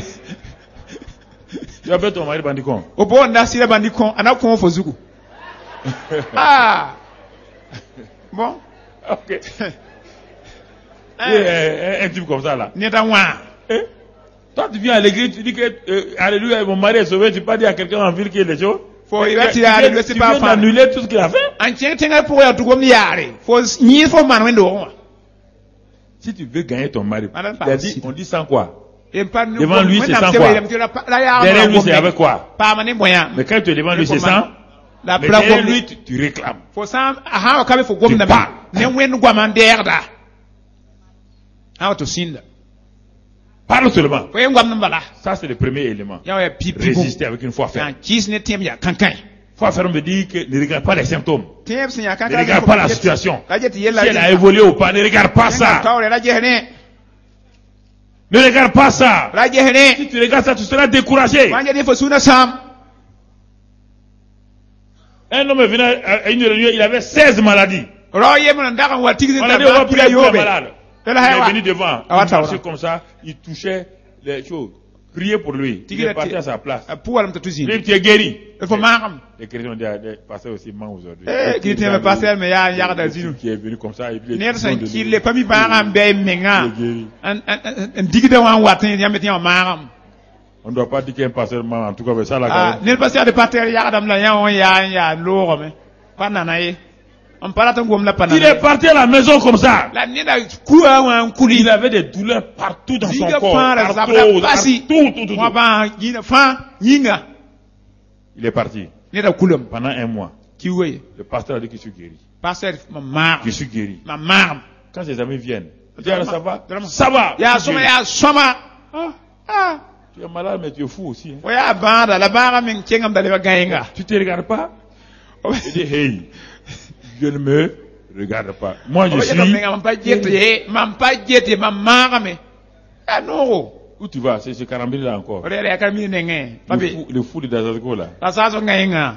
A: Tu appelles ton mari bandicon.
B: O bo nda sira bandi kon ana kon fo zugu. Ah. Bon.
A: Ok.
B: Eh,
A: Et, un, un type comme ça là.
B: neta wa.
A: Eh? Toi, tu viens à l'église, tu dis que, euh, alléluia, mon mari est sauvé, tu peux pas dire à quelqu'un en ville qu'il est chaud.
B: Faut
A: Tu
B: il va
A: viens-
B: tirer à
A: tu
B: l'église,
A: viens-
B: c'est
A: tu
B: pas
A: viens
B: fan.
A: d'annuler tout ce qu'il a fait.
B: Ancien tenga pour ya tugom yare. Fo ni fo man wendo.
A: Si tu veux gagner ton mari,
B: Madame
A: il a dit,
B: Paris.
A: on dit sans quoi.
B: Et pas
A: Devant lui, c'est sans quoi. Derrière lui, c'est avec quoi.
B: Pas mané moyen.
A: Mais quand tu es devant lui, c'est
B: faut
A: sans.
B: man- La
A: Mais
B: pla
A: derrière
B: gom
A: lui, tu, tu réclames.
B: Fo sam aha ka be fo gom
A: Tu
B: na
A: parles.
B: Ne wen gwa man derda. Ah to sinda.
A: Parle seulement.
B: Fo en gwam na bala.
A: Ça, c'est le premier élément.
B: Ya ya pipi bo.
A: Résister avec une foi ferme.
B: Ya kis ne tem ya kankan.
A: Foi ferme veut dire que ne regarde pas les symptômes.
B: Tem sin ya
A: Ne
B: kankan.
A: regarde pas la situation.
B: La jet
A: Si
B: yella.
A: elle a évolué ou pas, ne regarde pas ça.
B: Tawre la jehne.
A: Ne regarde pas ça.
B: La jehne.
A: Si tu regardes ça, tu seras découragé.
B: Wanje de fo suna sam.
A: Un homme est venu à une réunion, il avait seize maladies.
B: Roye mon ndaga wa tigzi
A: On
B: ta
A: a dit, on va
B: ba
A: prier
B: pila
A: pour les
B: yobe.
A: malades.
B: Tela
A: Il est
B: hewa.
A: venu devant,
B: Ah, ouais,
A: il
B: ça
A: marchait
B: va.
A: comme ça, il touchait les choses. Priez pour lui. Il
B: Tigi
A: est
B: la
A: parti
B: ti-
A: à sa place.
B: Pour am tatuzi.
A: Lui, tu es guéri.
B: Il faut maram.
A: Les chrétiens ont dit, ah, les pasteurs aussi mentent aujourd'hui.
B: Eh, qui te me passer mais ya ya da zinu.
A: Qui est venu comme ça, et puis les
B: Nersan
A: gens de
B: ki
A: lui.
B: le pami maram be menga.
A: Il est guéri.
B: An an an digida wan watin ya meti maram.
A: On ne doit pas dire qu'un pasteur ment, en tout cas, mais ça, là,
B: Ah,
A: quand même.
B: ne passer de pater ya dam la ya on ya ya loro me. Panana ye. On parle tant gom la panana.
A: Il est parti à la maison comme ça.
B: La ne da ku wan
A: Il
B: kuli.
A: avait des douleurs partout dans son
B: Diga
A: corps.
B: fa la
A: Partout,
B: zabra pasi.
A: partout, tout, tout,
B: Moi
A: tout.
B: ba yina fa yinga.
A: Il est parti.
B: Ne da kulam.
A: Pendant un mois,
B: Ki weye.
A: le pasteur a dit que je suis guéri.
B: Passer ma maram.
A: Je suis guéri.
B: Ma maram.
A: Quand ses amis viennent, il dit, alors, ça va?
B: Drama.
A: Ça va.
B: Ya
A: Je suis
B: soma
A: guéri.
B: ya soma.
A: Ah,
B: Ah.
A: tu es malade, mais tu es fou aussi. Hein.
B: Oya banda la bara min kengam dale gayenga.
A: Tu te regardes pas? Il dit, hey, je ne me regarde pas. Moi, je
B: Oya
A: suis.
B: menga mampa jete, mampa jete mamara me. Ah non.
A: Où tu vas? C'est ce carambili là encore.
B: Ore ya kami nenge.
A: Le
B: Papi.
A: fou, le fou de Dazazgo là.
B: La saso gayenga.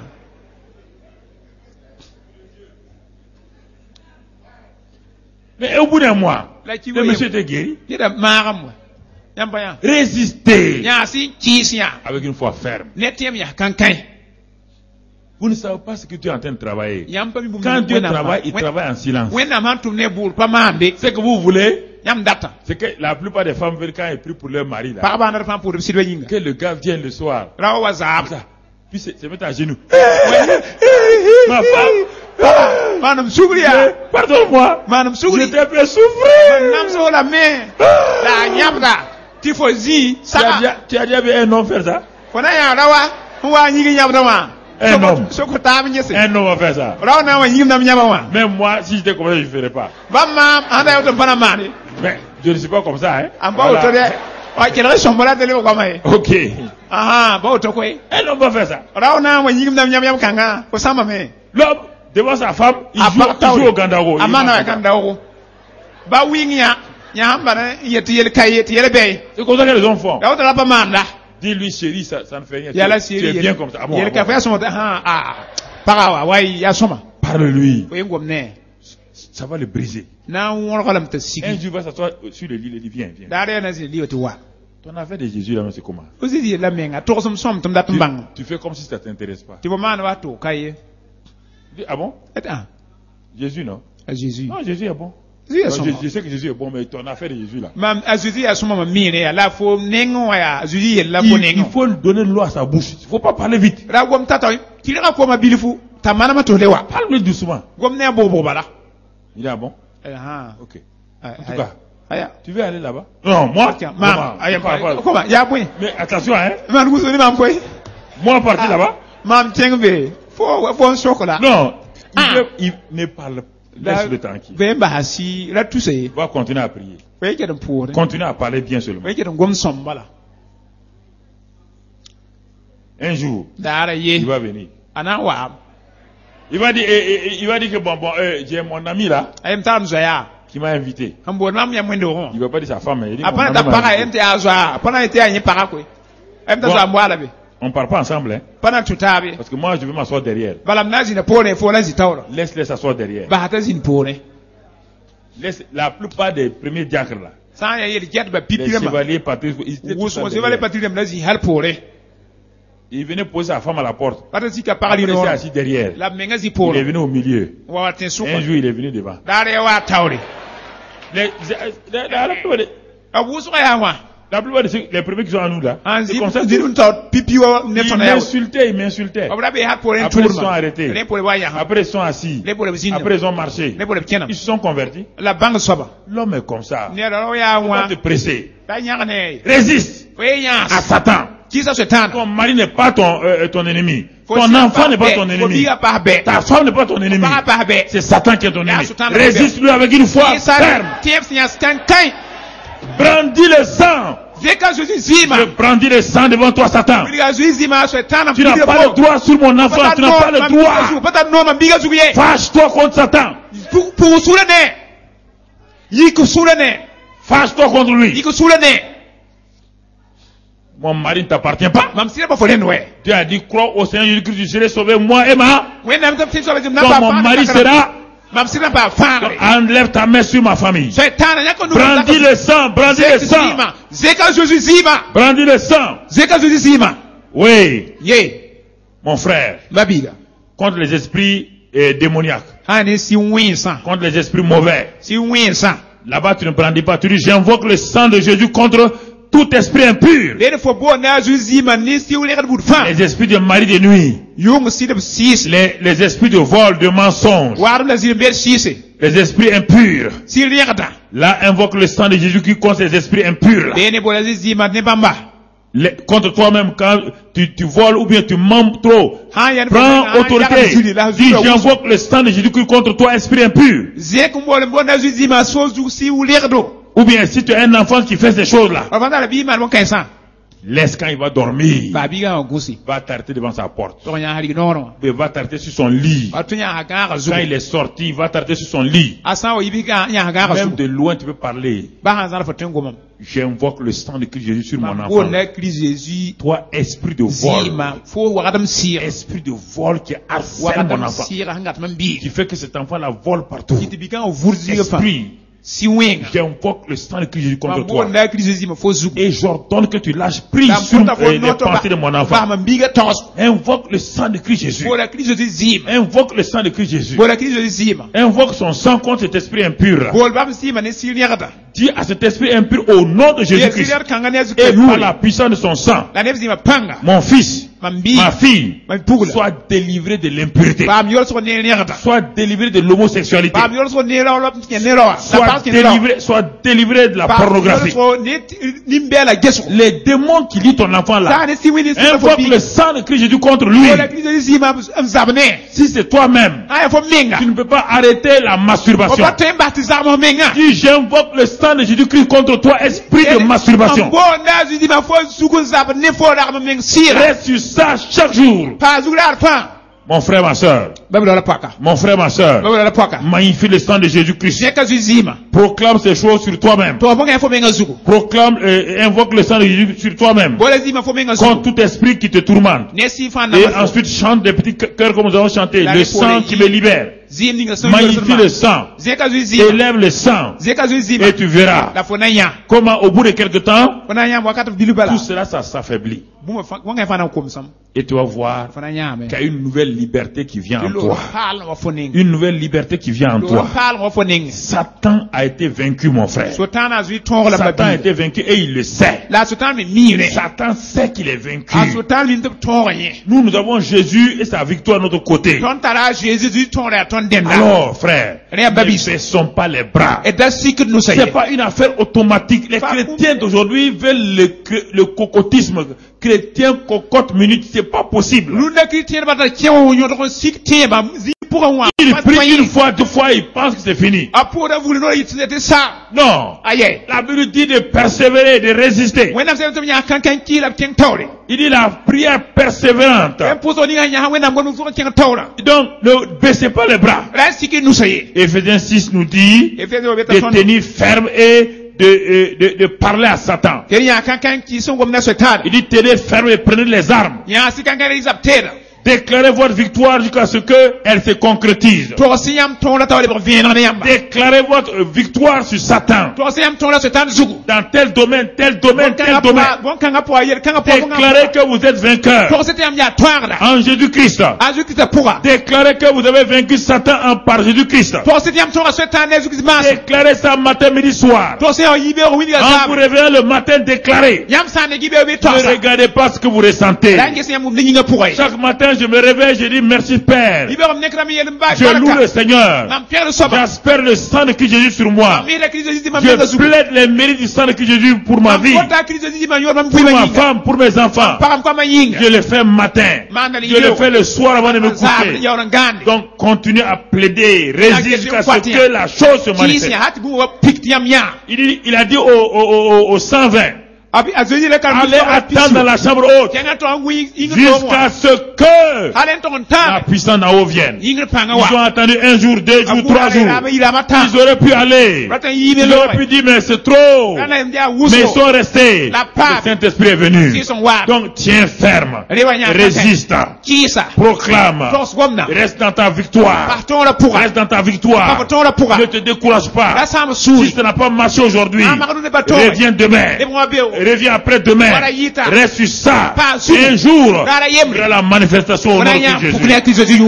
A: Mais au bout d'un mois,
B: La ki
A: le
B: we.
A: monsieur était guéri.
B: Yeda maram. Yamba ya.
A: Résister
B: Ya si kisia.
A: avec une foi ferme.
B: Netem ya kankan.
A: Vous ne savez pas ce que tu es en train de travailler.
B: Yamba mi bum.
A: Quand Dieu travaille, il travaille en silence.
B: When na man tumne bul pa mande.
A: Ce que vous voulez,
B: Yam data.
A: c'est que la plupart des femmes veulent quand ils prient pour leur mari là,
B: Pa ba na fa pour sidwe yinga.
A: que le gars vienne le soir,
B: Rawa wazab.
A: ça, puis se, se mettre à genoux.
B: Ma femme. Manam sugriya.
A: Pardonne-moi,
B: Manam
A: je
B: sugri.
A: t'ai fait souffrir.
B: Nam so la me. La nyamda. Ti fo zi
A: Tu as,
B: saka.
A: déjà, tu as déjà vu un homme faire ça?
B: Fona ya rawa. Wa nyigi nyamda wa.
A: Un homme.
B: Soko ta mi nyese.
A: Un homme va faire ça.
B: Rawa na wa nyigi nam nyama wa.
A: Même moi, si j'étais comme ça, je ne ferais pas.
B: Ba mam anda yo to pana mani.
A: Mais je ne suis pas comme ça, hein.
B: Amba o to de. Wa kele so mbola de le ko mai.
A: Ok.
B: Aha, ba o to koy.
A: Un homme va faire ça.
B: Rawa na wa nyigi nam nyama kanga. Ko sama me.
A: L'homme, devant sa femme, il joue, il joue au Gandaro. Il
B: Amana
A: marche
B: wa
A: comme ça.
B: Gandaro. Ba wingia. Nya hamba na yeti yel kayeti yel bay.
A: C'est comme ça que les hommes font.
B: Rawa to la pa manda.
A: Dis-lui, chérie, ça, ça ne fait rien.
B: Il y a la
A: Tu, tu
B: série.
A: es bien comme ça. Ah bon,
B: Il y a
A: ah
B: le
A: bon.
B: café à son ah ah. Parawa, ouais, il y a son.
A: Parle-lui.
B: Oui, gomne.
A: Ça va le briser.
B: Na on regarde te
A: Un
B: sigi.
A: jour, il va s'asseoir sur le lit, il dit, viens, viens.
B: Dare na zi liwa tu wa.
A: Ton affaire de Jésus, là, c'est comment?
B: Ozi di la menga to som som tum dat
A: tu,
B: mbang.
A: tu fais comme si ça t'intéresse pas.
B: Ti bo man wa to kai.
A: Tu dis, ah bon?
B: Et ah,
A: Jésus, non?
B: à Jésus.
A: Non, Jésus est bon.
B: Jésus est
A: Non,
B: son.
A: je, je sais que Jésus est bon, mais ton affaire de Jésus, là.
B: Mam à Jésus a son ma mine ya la fo nengo ya Jésus la fo
A: Il, il
B: nengo.
A: faut donner l'eau à sa bouche. Il faut pas parler vite.
B: Ra gom tata ti ra ko ma bilifu. Ta mana ma to lewa.
A: Parle-lui doucement.
B: Gom ne bo bo bala.
A: Il est ah bon?
B: Ah.
A: Ok.
B: En
A: tout cas,
B: aya.
A: Tu veux aller là-bas? Non, moi.
B: Tiens,
A: moi,
B: mam, aya
A: pas- pas-
B: comment ya boy.
A: Mais attention, hein.
B: Man gusu ni mam boy.
A: Moi, partir là-bas?
B: Mam tengbe. Fo fo chocolat.
A: Non. Il,
B: Ah.
A: veut- il ne parle pas. Laisse-le tranquille.
B: Ben ba si la tout c'est.
A: Va continuer à prier.
B: Ve ke dem pour.
A: Continue à parler bien seulement.
B: Ve ke dem gom som bala.
A: Un jour,
B: Dara ye.
A: il va venir.
B: Ana wa.
A: Il va dire, eh, eh, eh, il va dire que bon, bon, euh, j'ai mon ami là
B: Ayem tam zoya.
A: qui m'a invité.
B: Ambo nam ya mwendo ho.
A: Il va pas dire sa femme, mais il dit mon
B: Apana
A: ami
B: ta
A: m'a
B: para
A: invité.
B: ayem te azwa. Apana ite anyi para ko. Ayem ta
A: Bon.
B: zo mbala be.
A: On parle pas ensemble, hein.
B: Pana tutabe.
A: Parce que moi, je vais m'asseoir derrière.
B: Balam nazi na pone fo na zitawra.
A: Laisse-les s'asseoir derrière.
B: Ba hata zin pone.
A: Laisse, la plupart des premiers diacres là,
B: Sa ya yeli jet ba
A: les
B: pipira ma.
A: chevaliers patrices, ils étaient tous
B: Wuso
A: là
B: se vale
A: derrière.
B: patire nazi hal pore.
A: Il venait poser sa femme à la porte.
B: Pata sika
A: Après,
B: parali
A: il
B: no.
A: s'est assis derrière.
B: La menga zi
A: Il est
B: pore.
A: venu au milieu.
B: Wa ten suko.
A: Un jour, il est venu devant.
B: Dare wa tawre.
A: Les, la, la, la plupart des,
B: A wuso ya wa.
A: la plupart de ceux, les premiers qui sont à nous là,
B: An
A: c'est
B: zi
A: comme ça.
B: zi un taw pipi wa ne
A: Ils
B: fana ya.
A: m'insultaient, ils m'insultaient.
B: Abra be hal pore en
A: Après, ils sont
B: tourma.
A: arrêtés.
B: Le pore wa ya.
A: Après, ils sont assis.
B: Le pore zin.
A: Après, ils ont marché.
B: Le pore kenam.
A: Ils se sont convertis.
B: La banque soba.
A: L'homme est comme ça.
B: Ne ro ya
A: Faut
B: wa.
A: pas te presser.
B: Ta nyanga ne.
A: Résiste
B: We ya.
A: à Satan.
B: Qui ça se tane.
A: Ton mari n'est pas ton, euh, ton ennemi.
B: Faut
A: Ton
B: dire
A: enfant
B: pas
A: n'est pas
B: bête.
A: ton
B: Faut
A: ennemi.
B: dire pas bête.
A: Ta femme n'est pas ton ennemi.
B: Pas pas bête.
A: C'est Satan qui est ton
B: Là,
A: ennemi.
B: Satan est
A: Résiste-lui avec une foi
B: Qui ça
A: ferme.
B: Tiens, c'est stan kai.
A: Brandis le sang.
B: Zeka Jésus zima.
A: Je brandis le sang devant toi, Satan.
B: Biga Jésus zima se tane.
A: Tu n'as pas le droit sur mon enfant. Tu n'as pas le droit.
B: Pas ta nom biga zuye.
A: Fâche-toi contre Satan.
B: Pour pour soulene. Yiku soulene.
A: Fâche-toi contre lui.
B: Yiku soulene.
A: Mon mari ne t'appartient pas.
B: Mam sira pas folen ouais.
A: Tu as dit crois au Seigneur Jésus-Christ, tu serais sauvé, moi et ma.
B: Ouais, nam tam tinso bazim na
A: Quand
B: pas.
A: mon mari sera,
B: Mam sira pas fare.
A: enlève ta main sur ma famille.
B: Se tane yako no.
A: Brandis le sang, brandis le sang.
B: zima. Zeka Jésus zima.
A: Brandis le sang.
B: Zeka Jésus zima.
A: Oui,
B: Ye.
A: mon frère,
B: Babiga.
A: contre les esprits euh, démoniaques,
B: Hani si winsa.
A: contre les esprits mauvais.
B: Si winsa.
A: Là-bas, tu ne brandis pas. Tu dis, j'invoque le sang de Jésus contre tout esprit impur.
B: Lene fo bo na Jésus man ni si wule kad bud fa.
A: Les esprits de mari de nuit.
B: Yung si de sis.
A: Les, les esprits de vol, de mensonge.
B: Warum la zir ber sise.
A: Les esprits impurs.
B: Si liada.
A: Là, invoque le sang de Jésus qui contre les esprits impurs. Là.
B: Lene bo la zir man ne bamba.
A: Les- contre toi-même, quand tu, tu voles ou bien tu mens trop,
B: Ha yan
A: prends autorité. Dis, j'invoque le sang de Jésus qui contre toi, esprit impur.
B: Zek mo le bo na Jésus ma so zu si wule do.
A: Ou bien si tu as un enfant qui fait ces choses-là,
B: Avant la bi man mo kaisa.
A: laisse quand il va dormir,
B: Ba bi ga gusi.
A: va t'arrêter devant sa porte.
B: To nya hari no no.
A: Il va t'arrêter sur son lit.
B: Ba tunya ha ga ga zu.
A: Quand il est sorti, il va t'arrêter sur son lit.
B: Asa o yibi ga nya ha ga ga
A: Même
B: zu.
A: de loin, tu peux parler.
B: Ba han zala fatengo mam.
A: J'invoque le sang de Christ Jésus sur mon
B: Bo
A: enfant.
B: na Christ Jésus
A: Toi, esprit de vol.
B: zima fo wagadam sir.
A: Esprit de vol qui harcèle mon
B: Wagadam
A: enfant.
B: sir hangat man bi.
A: Qui fait que cet enfant-là vole partout.
B: Kiti bi kan vurzi ga fa.
A: Esprit,
B: Si wenga.
A: j'invoque le sang de Christ Jésus contre
B: Bo
A: toi.
B: na Christ Jésus ma fo zu.
A: Et j'ordonne que tu lâches prise sur euh, les pensées de mon
B: Ba
A: enfant.
B: man bi ga tos.
A: Invoque le sang de Christ Jésus.
B: Bo la Christ Jésus zima.
A: Invoque le sang de Christ Jésus.
B: Bo la Christ Jésus zima.
A: Invoque son sang contre cet esprit impur. là.
B: Bo ba si man si liada.
A: Dis à cet esprit impur au nom de
B: Ye
A: Jésus-Christ
B: sir kan ga zu
A: et
B: ke
A: par la puissance de son sang,
B: La nef zima panga.
A: mon fils,
B: Man bi.
A: ma fille,
B: Man pugla.
A: sois délivré de l'impureté.
B: Ba mi yor so ne liada.
A: Sois délivré de l'homosexualité.
B: Ba mi yor so ne lo lo ne lo.
A: Sois délivré, sois délivré de la pornographie.
B: So ne nimbela gesu.
A: Les démons qui lient ton enfant là,
B: Ta ne si wini si
A: invoque le sang de Christ Jésus contre lui.
B: Bo la Christ Jésus zima zabne.
A: Si c'est toi-même,
B: Aya fo minga.
A: tu ne peux pas arrêter la masturbation.
B: Oba tem baptisamo minga.
A: Dis, j'invoque le sang de Jésus-Christ contre toi, esprit de masturbation.
B: Bo na Jésus zima fo suku zabne fo da minga sira.
A: Reste sur ça chaque jour.
B: Pa zular pa.
A: Mon frère, ma soeur. Mon frère, ma soeur. Magnifie le sang de Jésus-Christ. Proclame ces choses sur toi-même. Proclame et invoque le sang de Jésus sur toi-même. Contre tout esprit qui te tourmente. Et ensuite chante des petits cœurs comme nous avons chanté. Le sang qui me libère. Magnifie le sang. Élève le sang. Et tu verras comment au bout de quelque temps, tout cela, ça s'affaiblit. Et tu vas voir qu'il y a une nouvelle liberté qui vient en toi. Une nouvelle liberté qui vient en toi. Satan a été vaincu, mon frère. Satan a été vaincu et il le sait. Satan sait qu'il est vaincu. Nous, nous avons Jésus et sa victoire à notre côté. Alors, frère, ne baissons pas les bras. Ce n'est pas une affaire automatique. Les chrétiens d'aujourd'hui veulent le, le cocotisme. Chrétien cocotte minute, c'est pas possible. Il prie une fois, deux fois, il pense que c'est fini. Non. La Bible dit de persévérer, de résister. Il dit la prière persévérante. Donc, ne baissez pas les bras. Ephésiens six nous dit de tenir ferme et de, de, de parler à Satan. Il dit tenez ferme et prenez les armes. Déclarez votre victoire jusqu'à ce qu'elle se concrétise. Déclarez votre victoire sur Satan. Dans tel domaine, tel domaine, tel domaine. Déclarez que vous êtes vainqueur en Jésus-Christ. Déclarez que vous avez vaincu Satan en par Jésus-Christ. Déclarez ça matin, midi, soir. En vous réveillant le matin, déclarez. Ne regardez pas ce que vous ressentez. Chaque matin, je me réveille, je dis merci Père. Je loue le Seigneur. J'espère le sang de Christ Jésus sur moi. Je plaide les mérites du sang de Christ Jésus pour ma vie, pour ma femme, pour mes enfants. Je le fais matin. Je le fais le soir avant de me coucher. Donc continuez à plaider, résiste jusqu'à ce que la chose se manifeste. Il, il a dit au, au, au, au cent vingt. Allez attendre dans la chambre haute jusqu'à ce que la puissance d'en haut vienne. Ils ont attendu un jour, deux jours, trois jours. Ils auraient pu aller. Ils auraient pu dire mais c'est trop. Mais ils sont restés. Le Saint-Esprit est venu. Donc tiens ferme. Résiste. Proclame. Reste dans ta victoire. Reste dans ta victoire. Ne te décourage pas. Si ça n'a pas marché aujourd'hui, reviens demain. Reviens après demain. Reste sur ça. Et un jour, il y a la manifestation au nom de Jésus.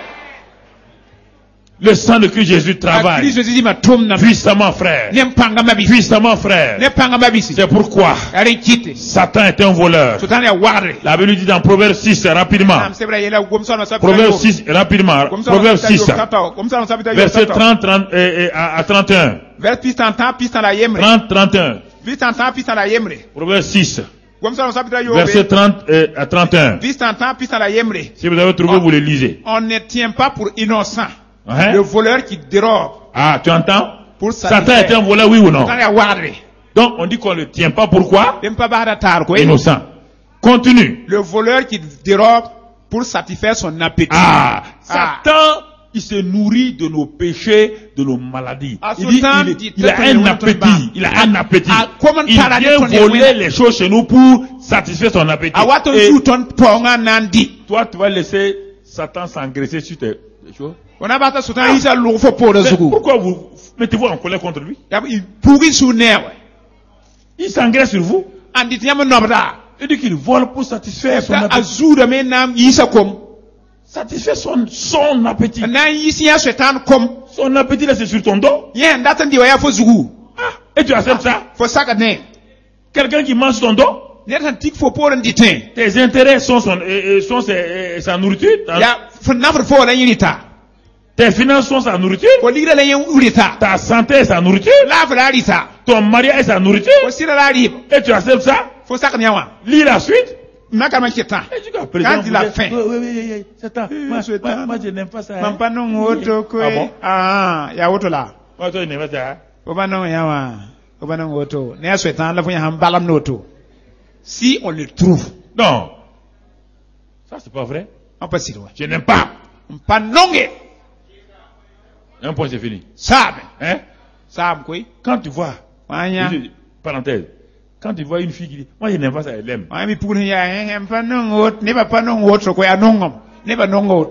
A: Le sang de Christ Jésus travaille puissamment, frère. Puissamment, frère. C'est pourquoi Satan est un voleur. La Bible dit dans Proverbe six, rapidement. Proverbe six, rapidement. Proverbe six, verset trente, trente et, et, à, à trente et un. trente, trente et un. Proverbe six. Verset trente euh, à trente et un. Si vous avez trouvé, vous le lisez.
B: On ne tient pas pour innocent
A: hein?
B: Le voleur qui dérobe.
A: Ah, tu entends? Pour Satan est un voleur, oui ou non? Donc on dit qu'on ne le tient pas. Pourquoi? Innocent. Continue.
B: Le voleur qui dérobe pour satisfaire son appétit.
A: Ah, Satan. Ah. Il se nourrit de nos péchés, de nos maladies. Il, dit, il, il a un appétit. Il a un appétit. Il vient voler les choses chez nous pour satisfaire son appétit. Et toi, tu vas laisser Satan s'engraisser sur tes choses. Ah. Pourquoi vous mettez-vous en colère contre lui? Il s'engraisse sur vous. Il dit qu'il vole pour satisfaire son appétit. Satisfait son, son appétit. Son appétit là c'est sur ton dos. Ah, et tu acceptes ça? Quelqu'un qui mange ton dos? Tes intérêts sont, son, euh, sont ses, euh, sa nourriture. Tes finances sont sa nourriture. Ta santé est sa nourriture. Ton mariage est sa nourriture. Et tu acceptes ça? Lis la suite.
B: Quand il a faim.
A: Oui, oui, oui, Satan. Moi, moi, moi, je n'aime pas ça. Hein?
B: Ah bon? Ah, il y a autre là.
A: Moi, toi, je n'aime pas ça.
B: Si on le trouve.
A: Non. Ça, c'est pas vrai.
B: On passe loin.
A: Je n'aime pas.
B: Pas nongue.
A: Un point, c'est fini.
B: Sam.
A: Hein?
B: Sam, quoi?
A: Quand tu vois,
B: Wanya.
A: je- parenthèse, quand tu vois une fille qui dit, moi je n'aime pas ça, elle aime.
B: Wanya, mi pune ya, hein, pas nongue, ne pas pas nongue, so quoi, nongue. Ne pas nongue.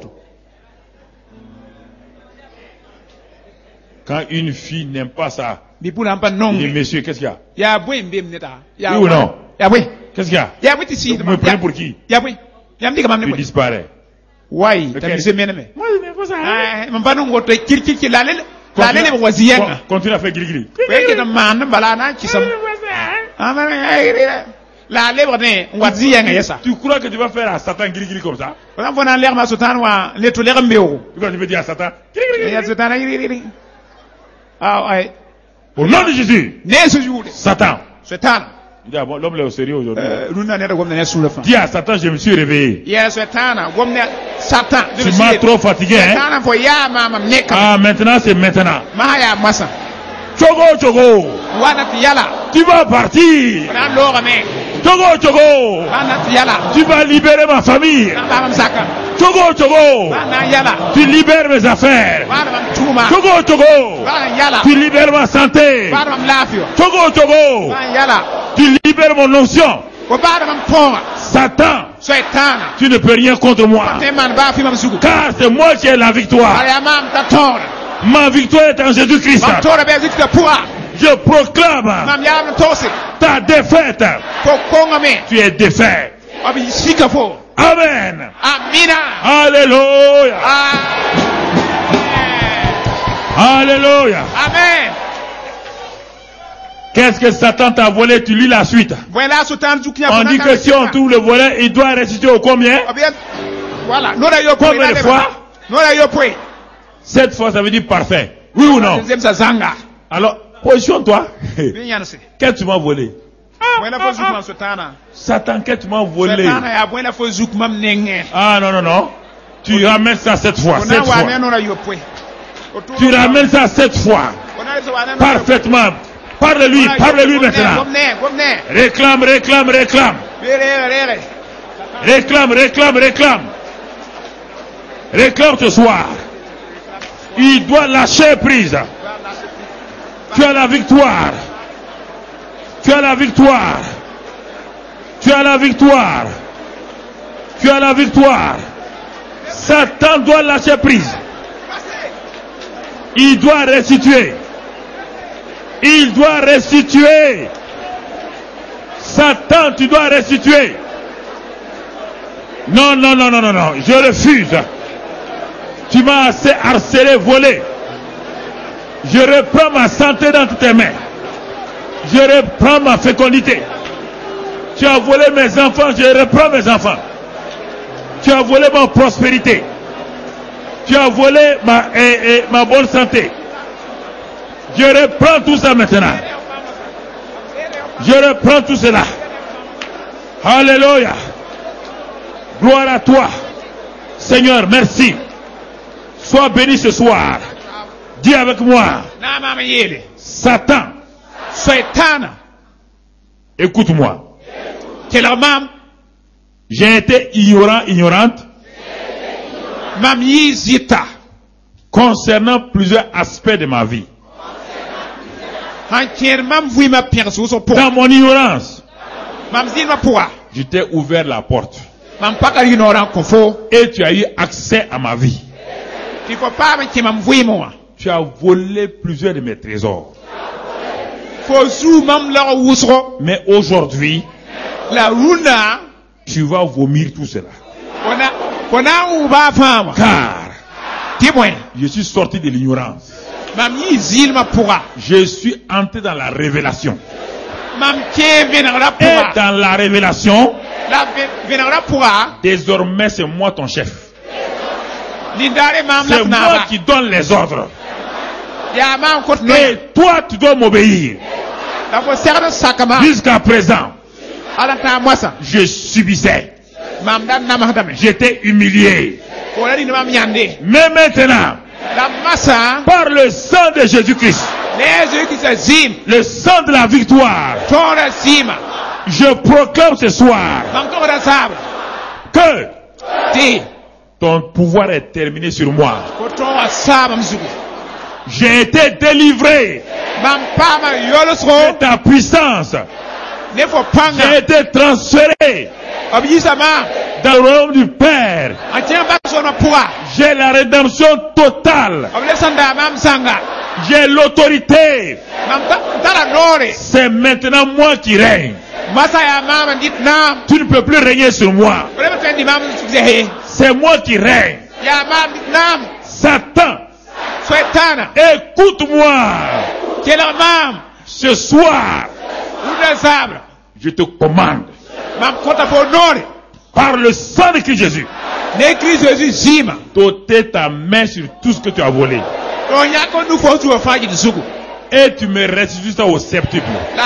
A: Quand une fille n'aime pas ça,
B: Mi pune pas
A: il dit,
B: nongue.
A: monsieur, qu'est-ce qu'il y a?
B: Ya, boué, mbim, neta. Ya,
A: Oui ou non?
B: Ya, boué.
A: Qu'est-ce qu'il y a?
B: Ya, boué, ici.
A: Vous me prenez pour qui?
B: Ya, boué. Ya, me dit comment
A: Tu disparais.
B: Why?
A: Ok.
B: T'as mis ce méname.
A: Moi je n'aime pas ça.
B: Ah, m'en pas nongue, toi, kir, kir, kir, la lele. La
A: Continue-
B: lele, voisien.
A: Con- Continue à faire gris-gris.
B: Ouais, qui est un man, balana, qui sont. Ah, mais, la lèvre, né, voisien, et ça.
A: Tu crois que tu vas faire à Satan gris-gris comme ça?
B: On a un l'air, ma soutane, wa, les tous les remèos.
A: Quand tu veux dire à Satan,
B: Il y
A: gris-gris-gris.
B: a soutane, il Ah, ouais.
A: Au nom de Jésus,
B: Né, ce jour.
A: Satan.
B: Soutane.
A: Il dit, ah bon, l'homme est au sérieux aujourd'hui.
B: Euh, nous n'en sommes pas sous le fond.
A: Dis à Satan, je me suis réveillé.
B: Il y a soutane, comme Satan.
A: Tu m'as trop fatigué, hein?
B: Satan, faut ya, ma, neka.
A: Ah, maintenant, c'est maintenant.
B: Mahaya, massa.
A: Chogo, chogo.
B: Wana yala.
A: Tu vas partir.
B: Wana l'or, mais.
A: Chogo, chogo.
B: Wana yala.
A: Tu vas libérer ma famille.
B: Wana saka.
A: Chogo, chogo.
B: Wana yala.
A: Tu libères mes affaires.
B: Wana tuma.
A: Chogo, chogo.
B: Wana yala.
A: Tu libères ma santé.
B: Wana lafio.
A: Chogo, chogo.
B: Wana yala.
A: Tu libères mon onction.
B: Wana poma.
A: Satan,
B: Soitana.
A: tu ne peux rien contre moi.
B: Teman ba fi mam sugu.
A: Car c'est moi qui ai la victoire.
B: Aya mam ta tora.
A: Ma victoire est en Jésus-Christ.
B: Mam tora be zikta puwa.
A: Je proclame
B: Mam yam tosi.
A: ta défaite.
B: Ko konga me.
A: Tu es défait.
B: Abi sika fo.
A: Amen.
B: Amina.
A: Alléluia.
B: Amen.
A: Alléluia.
B: Amen.
A: Qu'est-ce que Satan t'a volé? Tu lis la suite.
B: Voilà sotan jukia.
A: On dit que si on trouve le volet, il doit restituer au combien?
B: Voilà. Nora yo
A: Combien de fois?
B: Nora yo pwe.
A: Cette fois, ça veut dire parfait. Oui ou non?
B: Deuxième sa zanga.
A: Alors, positionne-toi.
B: Binyanse.
A: Qu'est-ce que tu m'as volé?
B: Voilà fo zuk mam sotana.
A: Satan, qu'est-ce que tu m'as volé?
B: Sotana ya voilà fo zuk mam nenge.
A: Ah non, non, non. Tu ramènes ça cette fois.
B: Ona
A: Cette
B: wa
A: fois.
B: ne nora yo pwe.
A: Tu ramènes ça cette fois. Parfaitement. Parle-lui, parle-lui maintenant. Réclame, réclame, réclame. Réclame, réclame, réclame. Réclame ce soir. Il doit lâcher prise. Tu as la victoire. Tu as la victoire. Tu as la victoire. Tu as la victoire. Satan doit lâcher prise. Il doit restituer. Il doit restituer. Satan, tu dois restituer. Non, non, non, non, non, non. Je refuse. Tu m'as assez harcelé, volé. Je reprends ma santé dans tes mains. Je reprends ma fécondité. Tu as volé mes enfants, je reprends mes enfants. Tu as volé ma prospérité. Tu as volé ma, eh, eh, ma bonne santé. Je reprends tout ça maintenant. Je reprends tout cela. Alléluia. Gloire à toi. Seigneur, merci. Sois béni ce soir. Dis avec moi. Satan. Écoute-moi. J'ai été ignorant, ignorante. Concernant plusieurs aspects de ma vie. Dans mon ignorance, je t'ai ouvert la porte. Et tu as eu accès à ma vie. Tu as volé plusieurs de mes trésors. Mais aujourd'hui, tu vas vomir tout cela. Car je suis sorti de l'ignorance. Je suis entré dans la révélation. Et dans la révélation, désormais c'est moi ton chef. C'est moi qui donne les ordres. Et toi tu dois m'obéir. Jusqu'à présent, je subissais. J'étais humilié. Mais maintenant, par le sang de Jésus-Christ, le sang de la victoire, je proclame ce soir que ton pouvoir est terminé sur moi. J'ai été délivré de ta puissance. J'ai été transféré dans le royaume du Père. J'ai la rédemption totale. J'ai l'autorité. C'est maintenant moi qui règne. Tu ne peux plus régner sur moi. C'est moi qui règne. Satan, écoute-moi. Ce soir, je te commande par le sang de Christ Jésus d'ôter ta main sur tout ce que tu as volé. Et tu me restitues ça au septuple.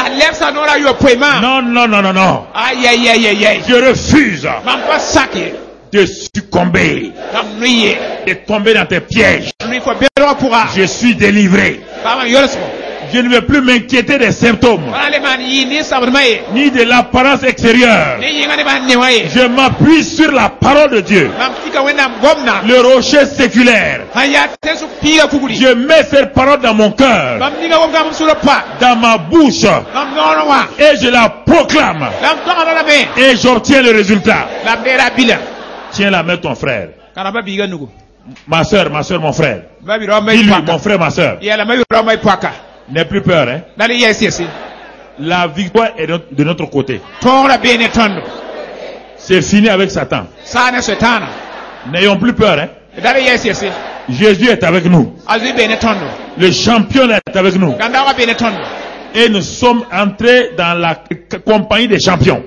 A: Non, non, non, non, non. Je refuse de succomber, de tomber dans tes pièges. Je suis délivré. Je ne vais plus m'inquiéter des symptômes, ni de l'apparence extérieure. Je m'appuie sur la parole de Dieu, le rocher séculaire. Je mets cette parole dans mon cœur, dans ma bouche, et je la proclame. Et j'obtiens le résultat. Tiens la main de ton frère. Ma soeur, ma soeur, mon frère. Dis-lui, mon frère, ma soeur. N'aie plus peur, hein. La victoire est de notre côté. C'est fini avec Satan. N'ayons plus peur, hein. Jésus est avec nous. Le champion est avec nous. Et nous sommes entrés dans la compagnie des champions.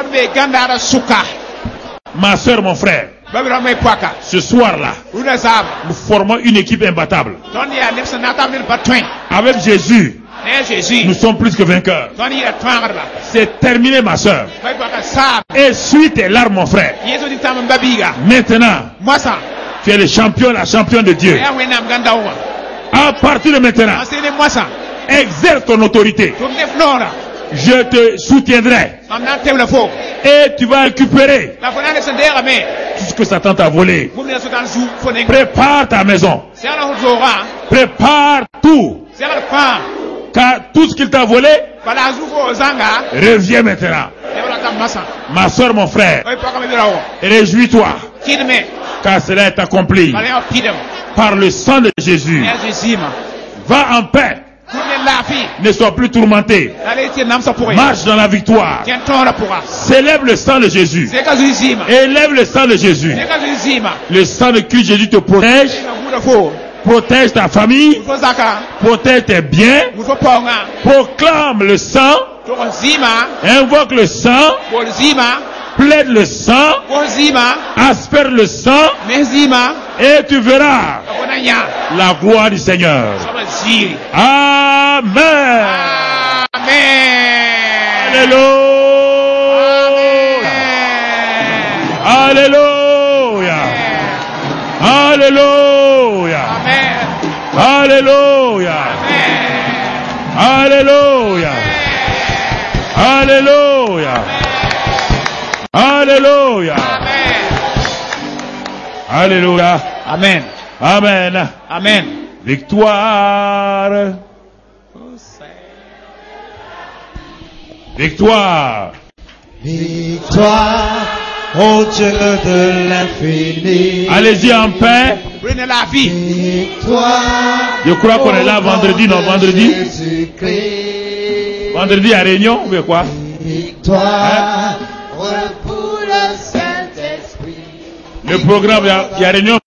A: Ma soeur, mon frère, ce soir-là, nous formons une équipe imbattable. Avec Jésus, nous sommes plus que vainqueurs. C'est terminé, ma soeur. Essuie tes larmes, mon frère. Maintenant, tu es le champion, la championne de Dieu. À partir de maintenant, exerce ton autorité. Je te soutiendrai. Et tu vas récupérer tout ce que Satan t'a volé. Prépare ta maison. Prépare tout. Car tout ce qu'il t'a volé revient maintenant. Ma soeur, mon frère, réjouis-toi. Car cela est accompli par le sang de Jésus. Va en paix. Ne sois plus tourmenté. Marche dans la victoire. Célèbre le sang de Jésus. Élève le sang de Jésus. Le sang de Christ Jésus te protège. Protège ta famille. Protège tes biens. Proclame le sang. Invoque le sang. Plaide le sang. Asperge le sang. Et tu verras la gloire du Seigneur. Amen. Alléluia. Alléluia. Alléluia. Alléluia. Alléluia. Alléluia. Alléluia. Alléluia.
B: Amen.
A: Amen.
B: Amen.
A: Victoire. Victoire.
C: Victoire au Dieu de l'infini.
A: Allez-y en paix.
C: Victoire.
A: Je crois qu'on est là vendredi, non, vendredi. Vendredi à Réunion, ou bien quoi?
C: Victoire.
A: Hein?
C: Pour le Saint-Esprit.
A: Le programme, il y a, il y a Réunion